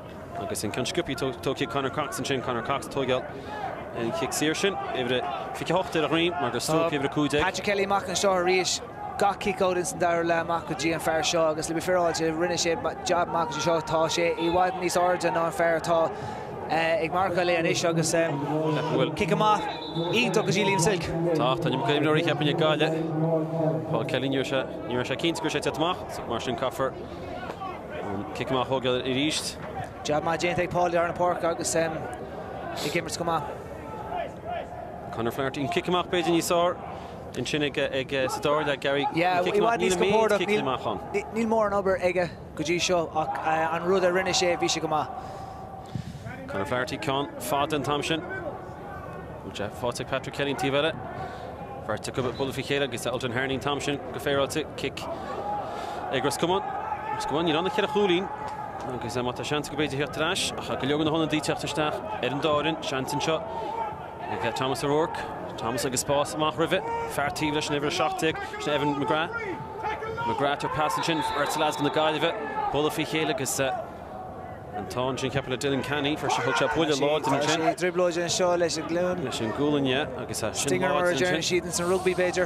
agus in Conscrippi tóki Conor Cox and Shin Conor Cox tógeal and kick Searshin even fi hochta a rim mar gur sto fi cúde Patrick Kelly mac an seo ríis ga kick out in dar le mac go G an fair seo agus le fearáil je rinne sé job mac seo tá sé I wad níos ordan an fair tá ag marca le an is agus kick him off ín to go Gillian Silk tá tá nim caim rí ceapin gáile Paul Kelly níor se níor se cín gur sé teach mar sin caffar kick him off hogeal I ríist job ma Jane take Paul ar an park agus um I gimmers come on Conor Flaherty in kick him off page in Isar in sin ag ag Sador like Gary yeah we want these support of Neil Neil Moore and Ober ege go G show an ruda rinne sé vi come on Conor Flaherty con Fad and Thompson which I fought to Patrick Kelly in Tivera for to go bull fi Kela gets Elton Herning Thompson go fair to kick Egros come on come on you on the kid Hulin agus am ta chance go beidir hier trash a go legan hon díteachtarsteach er an darin chantin shot ag Thomas O'Rourke Thomas agus spás amach rive fertíh leis never shachtig Evan McGrath McGrath to passage in Ertzelaz gan na gaive bull fi Kela agus an tá sin ceapla Dylan Canny for hug shot pull lord in chin dribble in show leis gloon leis an golan yeah agus a stinger or Jerry Sheehan some rugby major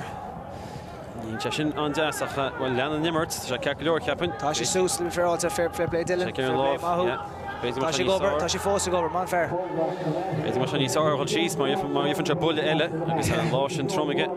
Ní sin an deas ach well Lennon Nimmert se ceapla ceapin tá sé sús le fearáil a fair play Dylan tá sé gobar tá sé fós gobar man fair Beidir mar ní sáir hol síos mar mar ifan bulle eile agus an lá sin tromige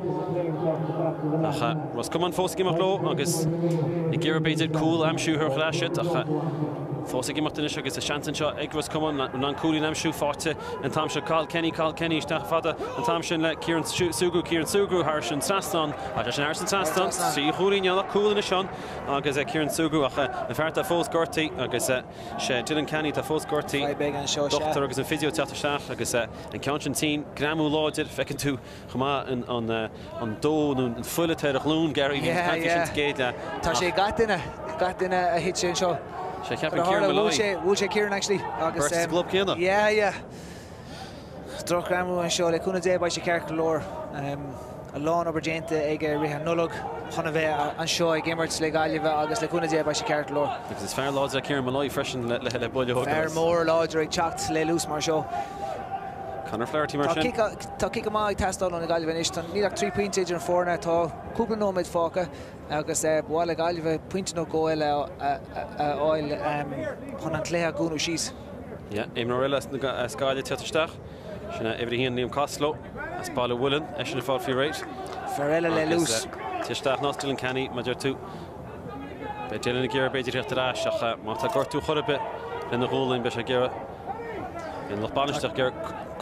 ach Ross come an fós gimach lo agus I ggéir beidir cool amsú her chláisiid ach fós gimach den agus a chantan seo ag Ross come an an coolí amsú forte an tam se Carl Kenny Carl Kenny stach fada an tam sin le Kieran Sugu Kieran Sugu Harshan Saston a sin Harshan Saston sí chuúí neala cool in sean agus a Kieran Sugu ach an ferta fós gortaí agus sé Dylan Canny tá fós gortaí Doctor agus an physioteachtarsteach agus an Counchantín gramú láidir fecinn tú chumá an an an dó an fullite a glún Gary géad le tá sé gatain gatain a hit sin seo sé ceapan Kieran Malloy bhúil sé Kieran actually agus club céanna yeah yeah Droch gramú an seo le cúna dé ba sé cearc lór a lán obergénta ag rihan nulog chuna bheith an seo ag gimmert le gaiileh agus le cúna dé ba sé cearc lór agus is fear láidir a Kieran Malloy freisin le le buile hogus fear mór láidir ag teacht le lús mar seo Conor Flaherty mar sin tá kick má ag testáil an gaiileh is tá níach trí pointéid an fórna tá cúpla nóid fáca agus bháil gaiileh pointe nó ggóil áil chun an cléthe gúnú síos yeah éimráile na scaile teachtarsteach sinna éhríon níom Coslow as ball Woolen é sin fáil fi réit Farella le lús Tisteach ná Dylan Canny maidir tú be Dylan ggéir beidir teachtarrás ach má tá gortú chorbe in na hólinn be sé ggéire in nach banisteach ggéir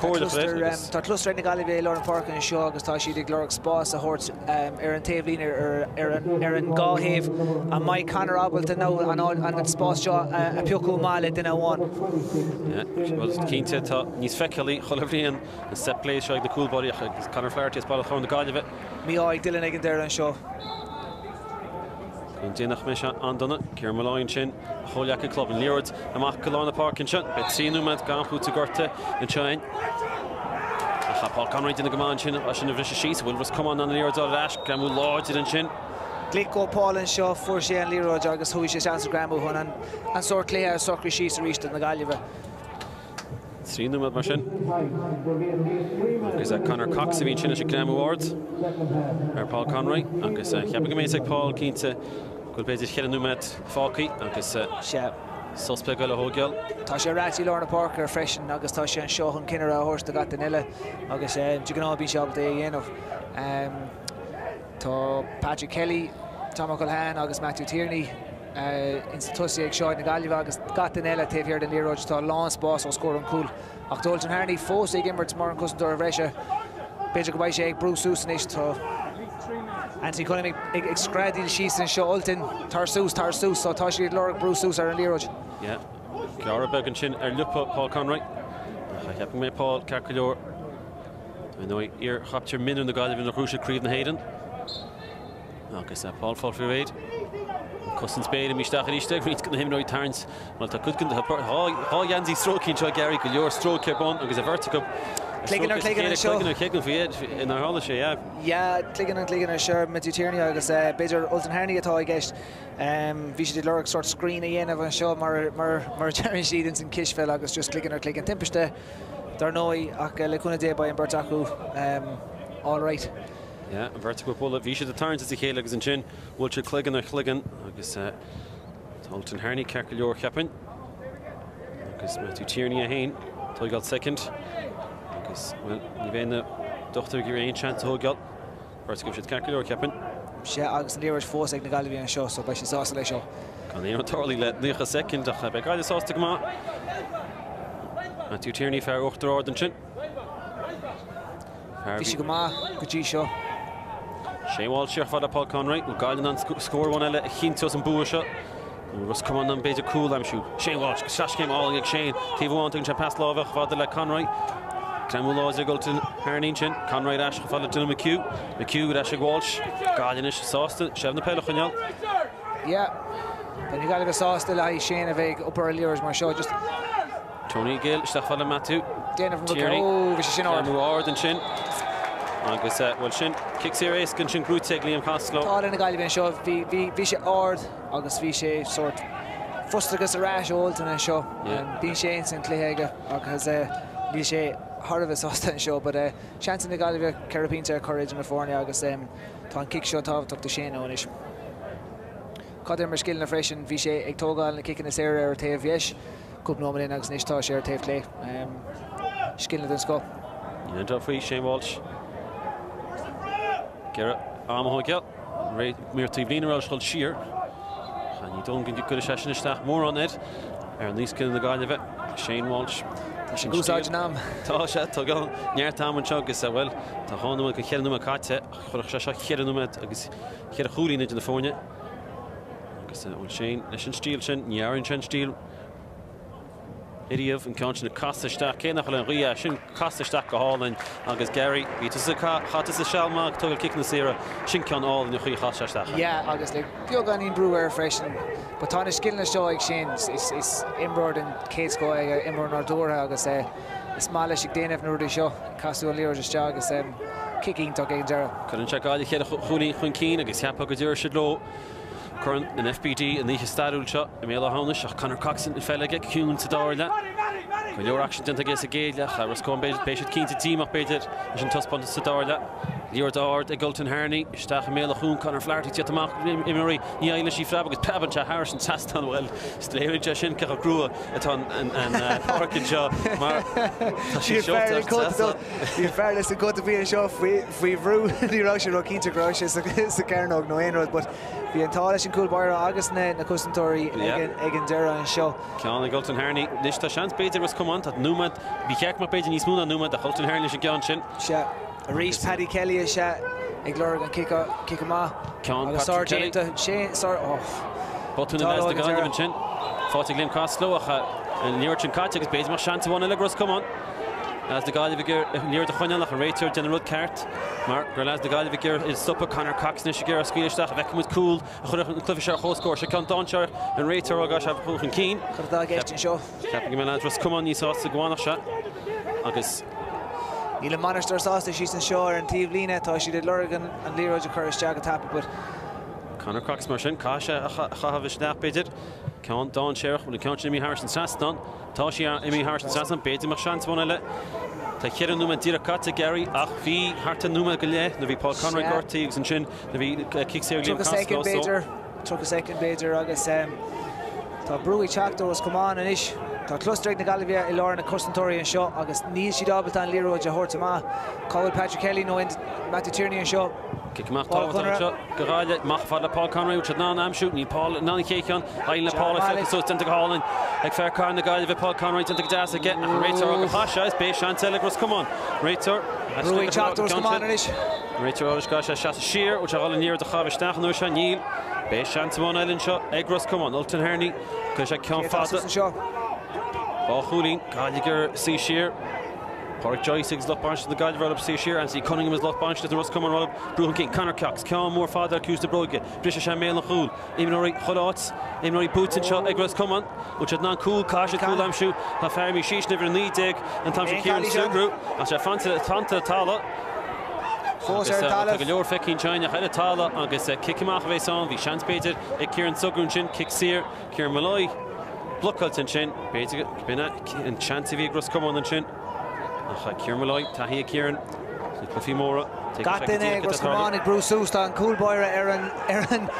Tá cluster na galibh Lauren Park an seo agus tá siad ag glóric spás a hort ar an taobhlín ar an gáhéamh a mai Conor Abel den ná an spás seo a peocú mála den bháin. Cínte tá níos feicealaí cholamhríon an set play seo ag na coolbody agus Conor Flaherty is ball chun na galibh. Mí áid Dylan ag an deir an seo. Chun déanach mé se an donna Kieran Malloy sin choleach a club an Leord amach Golána Park sin be tríú med gampú tú gorta in Chain. A Paul Conroy dina gomáin sin a sin a bhris síos bhfuil was cumán an Leord á leis gramú láidir an sin. Glic go Paul an seo fuair sé an Leord agus thuí sé seansa gramú chun an an sort léthe a socrí síos a ríiste na gaiileh. Tríú med mar sin. Agus a Conor Cox a bhín sin a sé gramú ord ar Paul Conroy agus cheappa go méid ag Paul cínta goil beidir cheanú med fácaí agus Suspe go le hógeal. Tá sé ráití Lorna Parker freisin agus tá sé an seo chun cinnar a thuirsta gat den eile agus tú gná bí seab é dhéanamh. Tá Patrick Kelly, Tom O'Callaghan agus Matthew Tierney in sa tusaí ag seáid na gaiileh agus gat den eile taobh ar den líróid tá lán spás ó scór an cúl. Ach dúilt an Harney fós ag immert mar an cosúir a bhreise beidir go bhaid sé ag brú sús níos tá Anthony Cunningham ag scradíil síos an seo ultain tar sús tar sús so tá siad lorg brú sús ar an líróid. Yeah, Ceara beag an sin ar lupa Paul Conroy. Cheappa mé Paul Carcailor. nó ar chaptear minú na gaiileh na chrúise críomh na héireann. Agus Paul fáil fiú réid. Costan spéad mí staach ríiste rí go na himráid tarns mal tá cudcin há Janzí strócín seo Gary go leor stróc ar bon agus a vertigo Clicking or clicking and show. Clicking or clicking for you in our holiday, yeah. Yeah, clicking and clicking and sure. Matthew Tierney, agus beidir Ultan Harney atá I guess. Um, bhí sé lurg sort screen a dhéanamh an seo mar mar mar Jeremy Sheedens in Kishfell agus just clicking or clicking. Timpiste dar nói ach le cúna dé by an Bertacu. Um, all right. Yeah, an vertical pull. Bhí sé the turns as the chéile agus an sin. Bhfuil sé clicking or clicking agus Ultan Harney cearca leor cheapin. Agus Matthew Tierney a hain. Tá got second. Agus well, ní bhéin na dochtar gur aon chant tó gal. Vertical sé cearca leor cheapin. sé agus an léir fós ag na galibhí an seo, so ba sé sásta lei seo. Can éon tarlaí le nícha second ach be gaiile sásta go má. Matthew Tierney fear ochtar ord an sin. Bhí sé go má go dtí seo. Shane Walsh ar fada Paul Conroy, u gailen an score one eile chintos an bua seo. Rus come on an beidir cool am siú. Shane Walsh, sash came all ag Shane. Tíh wanting to pass love fada le Conroy. Clemú láis go til Harney sin. Conroy as fada to McHugh. McHugh as Walsh. Gailen is sásta, sef na peile chuneal. Yeah. Ben you got to sásta le Shane a bheith upper lears mar seo just Tony Gill, stach fada Matthew. Déanamh from oh, bhí sé sin ord. Clemú ord an sin. Agus well sin kicks here is gan sin grúteag Liam Costello. Tá in na galibhí an seo bhí bhí bhí sé ord agus bhí sé sort fustagus a ráis oltan an seo. Bhí sé san cléige agus bhí sé Harvah sásta an seo, but seans in na galibhí carapínta courage na fórne agus tá an kick seo tábhachtach do Shane ónis. Cad mar skill na freisin bhí sé ag tógáil na kick in na séire ar taobh bhieis. Cúp nómad in agus níos tá sé ar taobh clé. Skill na den sco. Yeah, drop free Shane Walsh. Gerrit Amahogel, Ray Mirti Viner Schul Shear. And you don't get good session staff more on it. And these kill the guy of it. Shane Walsh. Goes out nam. Tasha Togal, near Tam and Chug is well. Tahonum can hear them a cat. Horshasha hear them at hear a hoolie in the phone. I guess Shane, Nation Steel, Shin, Yarin Chen Steel. Idiof and Conscious Costa Stack, Kenach and Ria, Shin Costa Stack Holland, Agus Gary, Beatus the car, Hot as the Shalmark, Toggle kicking the Sierra, Shinkan all in the Hui Costa Stack. Yeah, Agus, like Biogan in Brewer fresh, but Tonish skill in the show like Shane is is Imbroad and Kate's go, Imbroad Nordora, Agus, Smallish, Danev Nordi show, Castu Leo just Agus, kicking Toggle Jera. Couldn't check out the head of Huni Hunkeen, Agus Yapagur Shidlow. Current in F P D and the Stadul shot, Emila Honish, Connor Coxon, and Felagek, Kuhn to Darla. When your action didn't get a gate, I was going to be keen to team up baited, as in Tuspon to Darla. You're the Ard, a Gulton Harney, Stach Emila Hoon, Connor Flaherty, Yatamak, Emery, Yailishi Flabag, Pabancha, Harrison, Taston, well, Slavin Jashin, Karagrua, Aton, and Park and Shaw. You're fairness to go to be a show if we've ruined the Russian Rokin to Grosh, it's a Carnog, no Enrod, but the entire cool bar August na Custantori again Dera and show. Can Gulton Harney, Nishta Shans Peter was come on that Numad, Bikak Mapage and Ismuna Numad, the Gulton Harney should go on chin. Reese Paddy Kelly is shot, Iglorg and kick up, kick him off. Can Sergeant Shane, sorry, oh. Button as the gun of chin. Forty Glim Costello and near Chin Katik is based more chance to one Allegros come on. As the guy near the Hunnell of a rater general cart. Mark Gerlas the guy of the is Supper Connor Cox Nishiger Swedish staff Vecum with cool, Cliffishire host score, Shakon Donshire and Rater Ogash have Hulk Keen. Captain Gimenaz come on, you saw the Guana shot. August. Neil Monster sauce she's in shore and Steve Lena thought she did Lurgan and Leroy Curtis Jagged Happy but Connor Cox Martian, Kasha Havish Nap Bidget, Count Don Sheriff, will count Jimmy Harrison Saston, Toshi Amy Harrison Saston, Bedi Marchant one ele. Takira Numa Dira Kata Gary, Ach V, Harta Numa Gale, the Paul Conroy Gortigs and Chin, the kicks here. Took a second Bader, took a second Bader, August. Tá Brewy Chactor was come on and ish. Tá cluster na Galivia Ilorna Custantori and shot August Neil Shidabit and Leroy Jahortama. Cowell Patrick Kelly no end Matthew Tierney and shot. Kick Mark Garage Machfada Paul Conroy which had non am shooting Paul Nani Kekion Island Paul so it's into Holland like fair car in the guy of Paul Conroy into the gas again Rater Pasha is base Chantelegros come on Rater Brewy Chactor was come on and ish Rater Oshgasha shot sheer which are all near the Chavish Dach no Shanil base Chantamon Island shot Egros come on Ultan Harney because I can't fast it. Oh, Hulin, Gallagher, C. Shear. Pádraig Joyce is lot bunch to the Gaillimh roll up see sheer and see Cunningham is lot bunch to the Russ Common roll up Bruhan King Conor Cox Cavan Moore Father accused the Brogue British Mail na Chul even ori Cholats even ori boots and shot Egros Common which had non cool cash at cool am shoot ha Fermi Sheesh never need dig and Tom Kieran Sugru as a Fanta Fanta Tala Leor Fekin China had a Tala agus kick him off of on the chance Peter a Kieran Sugru chin kick sear Kieran Malloy Blockalt and chin Peter and chance of Egros Common and chin Kieran Malloy, Tahia Kieran, Cliffy Mora. Got in Egros Common at Bruce Sousta and Cool Boy Aaron Aaron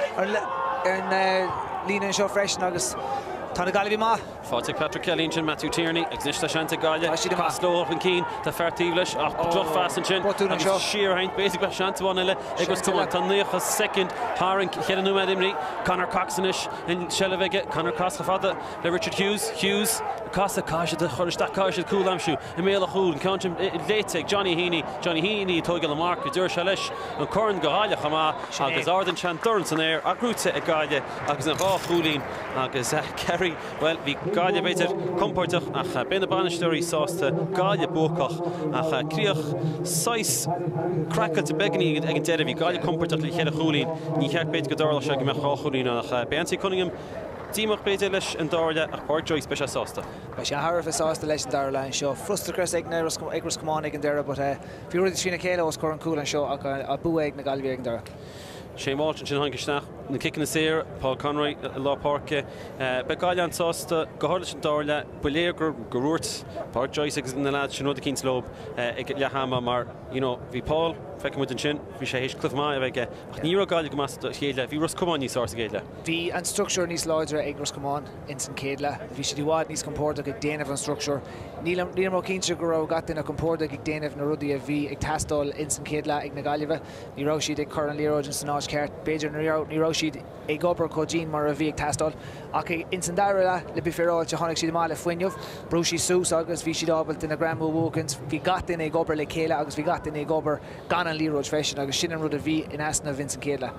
Aaron Lena Shaw Fresh August Tana Gaillimh Ma. Fáilte Patrick Kelly and Matthew Tierney, Exnishta Shanta Galia, Caslo up and Keen, the Fertivlish, Druff Fast and Chin, and Sheer Haint, basically Shanta one Ella, Egros Common, Tannecha second, Haring, Helenu Madimri, Conor Coxonish, and Shellavega, Conor Costa Father, Richard Hughes, Hughes, Costa Kasha, the Horstack Kasha, Coolamshu, Emil Hool, and Conchim Latek, Johnny Heaney, Johnny Heaney, Togel Mark, Dur Shalish, and Corin Gahalia Hama, Agus Arden Chan Thornton there, Agrutse Galia, Agus Navah Hoolin, Agus Kerry, well, the Galia beter komportach ach ben de banistery sauce Galia bokach ach kriach sais crackle te begni egen dead vi Galia komportach li hele Julien ni hek bet gedorl shag me Julien ach Benty Cunningham Tímach Betelish and Darla ach Pádraig Joyce special sauce ba sha har of sauce the legend Darla show frustrous Egneros Egros Common egen there but uh if you really Trina Kayla was scoring cool and show a bu egg na Galia egen there Shane Walsh and Hankishnach, the kick in the sear, Paul Conroy, Law Park, Begalian Sosta, Gaholish and Darla, Bulair Gururt, Pádraig Joyce in the lads, Shino the King's Lobe, Yahama Mar, you know, V Paul, Feckenwood and Chin, Vishahish Cliff Maya, Vega, Nero Galia Master, Hiela, V Russ Common, you source Gala. V and structure in these lords are Egros Common, Inson Kedla, Vishadi Wad, Nis Comporta, Danav and structure, Nilam Nilam Kincha Guro got in a Comporta, Danav Narudia V, Tastol, Inson Kedla, Ignagaliva, Niroshi, the current Lero, and Sinaj Cart, Bejar Niroshi, a Gobber Kojin, Maravi, Tastol, Aki Insandara, Lipifero, Johannik Shidamala, Fuinyov, Brushi Sus, August, Vishidabelt, in a Gramu Wokens, we got in a Gobber Lekela, August, we got in a Gobber, Gana Lero, Fashion, August Shin and Ruda V in Asna Vincent Kedla.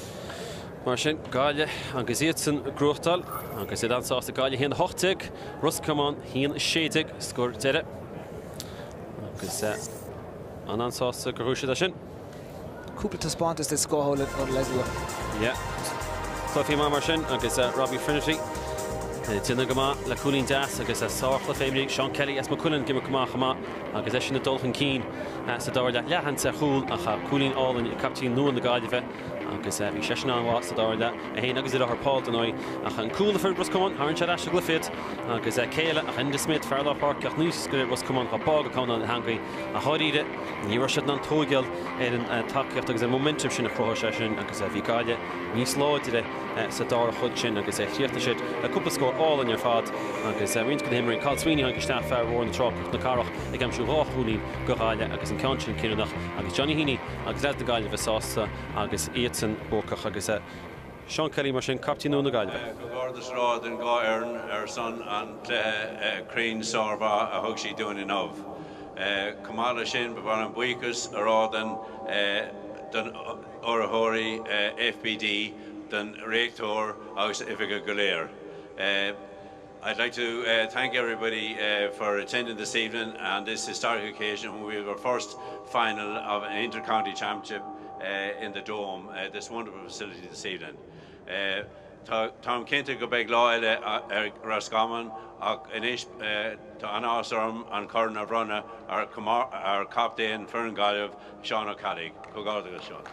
Martin, Galia, Agus Ietsen, Grochtal, Agus Edan Sauce, Galia, Hin Hochtig, Russ Common, Hin Shadig, Score Tere. Agus Anan Sauce, Garusha Dashin. Couple to Spontus, the score hole on Leslie. Yeah. Cliffy Martin, Agus Robbie Trinity. Tinagama, La Coolin Das, Agus Sarkla Family, Sean Kelly, as McCullen, Gimakama, Hama, Agus Eshin the Dolphin Keen, Sadorda, Yahan Sahul, Aha, Cooling all and Captain Nu and the Galia. Agus vi session was Sadorda, a hen agus her Paul Denoy, ach an cool for Russ Common, Haran Chadash Glyphid, Agus Kayla, a Hendy Smith, Farlow Park, ach News Russ Common, a Bog, a Conan Hungry, a Hodid, and you rushed on Togel, and a talk after the momentum in a pro session, Agus Vigalia, New Slow today, Sador Hutchin, Agus a shit, a couple score all in your fad, Agus Wins could Henry, Carl Sweeney, Agus Staff, Fair War in the Truck, the Carroch, again Shuho, Huli, Goralia, Agus and Conchin, Kinach, Agus Johnny Heaney, Agus the Galia of a sauce, Agus Ietsen. Bócach agus Sean Kelly mar sin captain na Gaillimh. Gordas rád an gá Aaron ar son an Crane Sarva a thug sí doing of. Kamala sin bevar an buicas a rád an den orthóirí F B D den réictor agus Ifiga Galéir. I'd like to uh, thank everybody uh, for attending this evening and this historic occasion when we have our first final of an inter-county championship Uh, in the Dome, uh, this wonderful facility this evening. Tom Kinta go beg law er Roscommon, Inish an Osram and Corn of Runner, our captain Fern Gaillimh, Sean O'Caddy. Go go to Sean.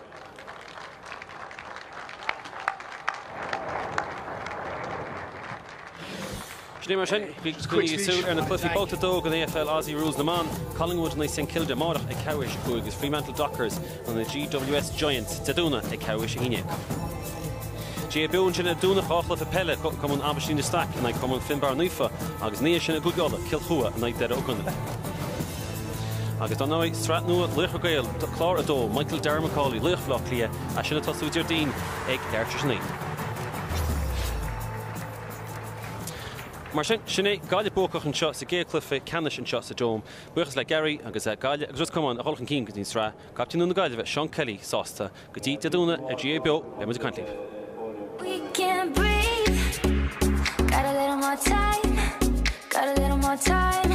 Mar sin sú ar na clufií bóta dóg an A F L Aussie Rules na man, Collingwood na Saint Kilda Mádach ag Cowish chugus Fremantle Dockers an na G W S Giants Tadúna ag Cowish híine. Gé beún sin a dúnach áchla a pelle cum an Aberdeen de Stack an ag cum an Finbar Nufa agus níos sin a gugála Kilchua an ag dead ógunna. Agus don náid strat nua Lucha Gael chlár a dó Michael Dermacálaí Luchfloch lia a sin a tosú Jardín ag Leirtrisnaí. Mar sin sinné Galia bócach an seo sa gé clufa Canish an seo sa Dome. Buchas le Gary agus Galia agus Russ Common a Holchan King go dtín srá. Captain na Gaillimh Sean Kelly sásta go dtí Tadúna a G A Beo le mu Cantley. We can breathe. Got a little more time. Got a little more time.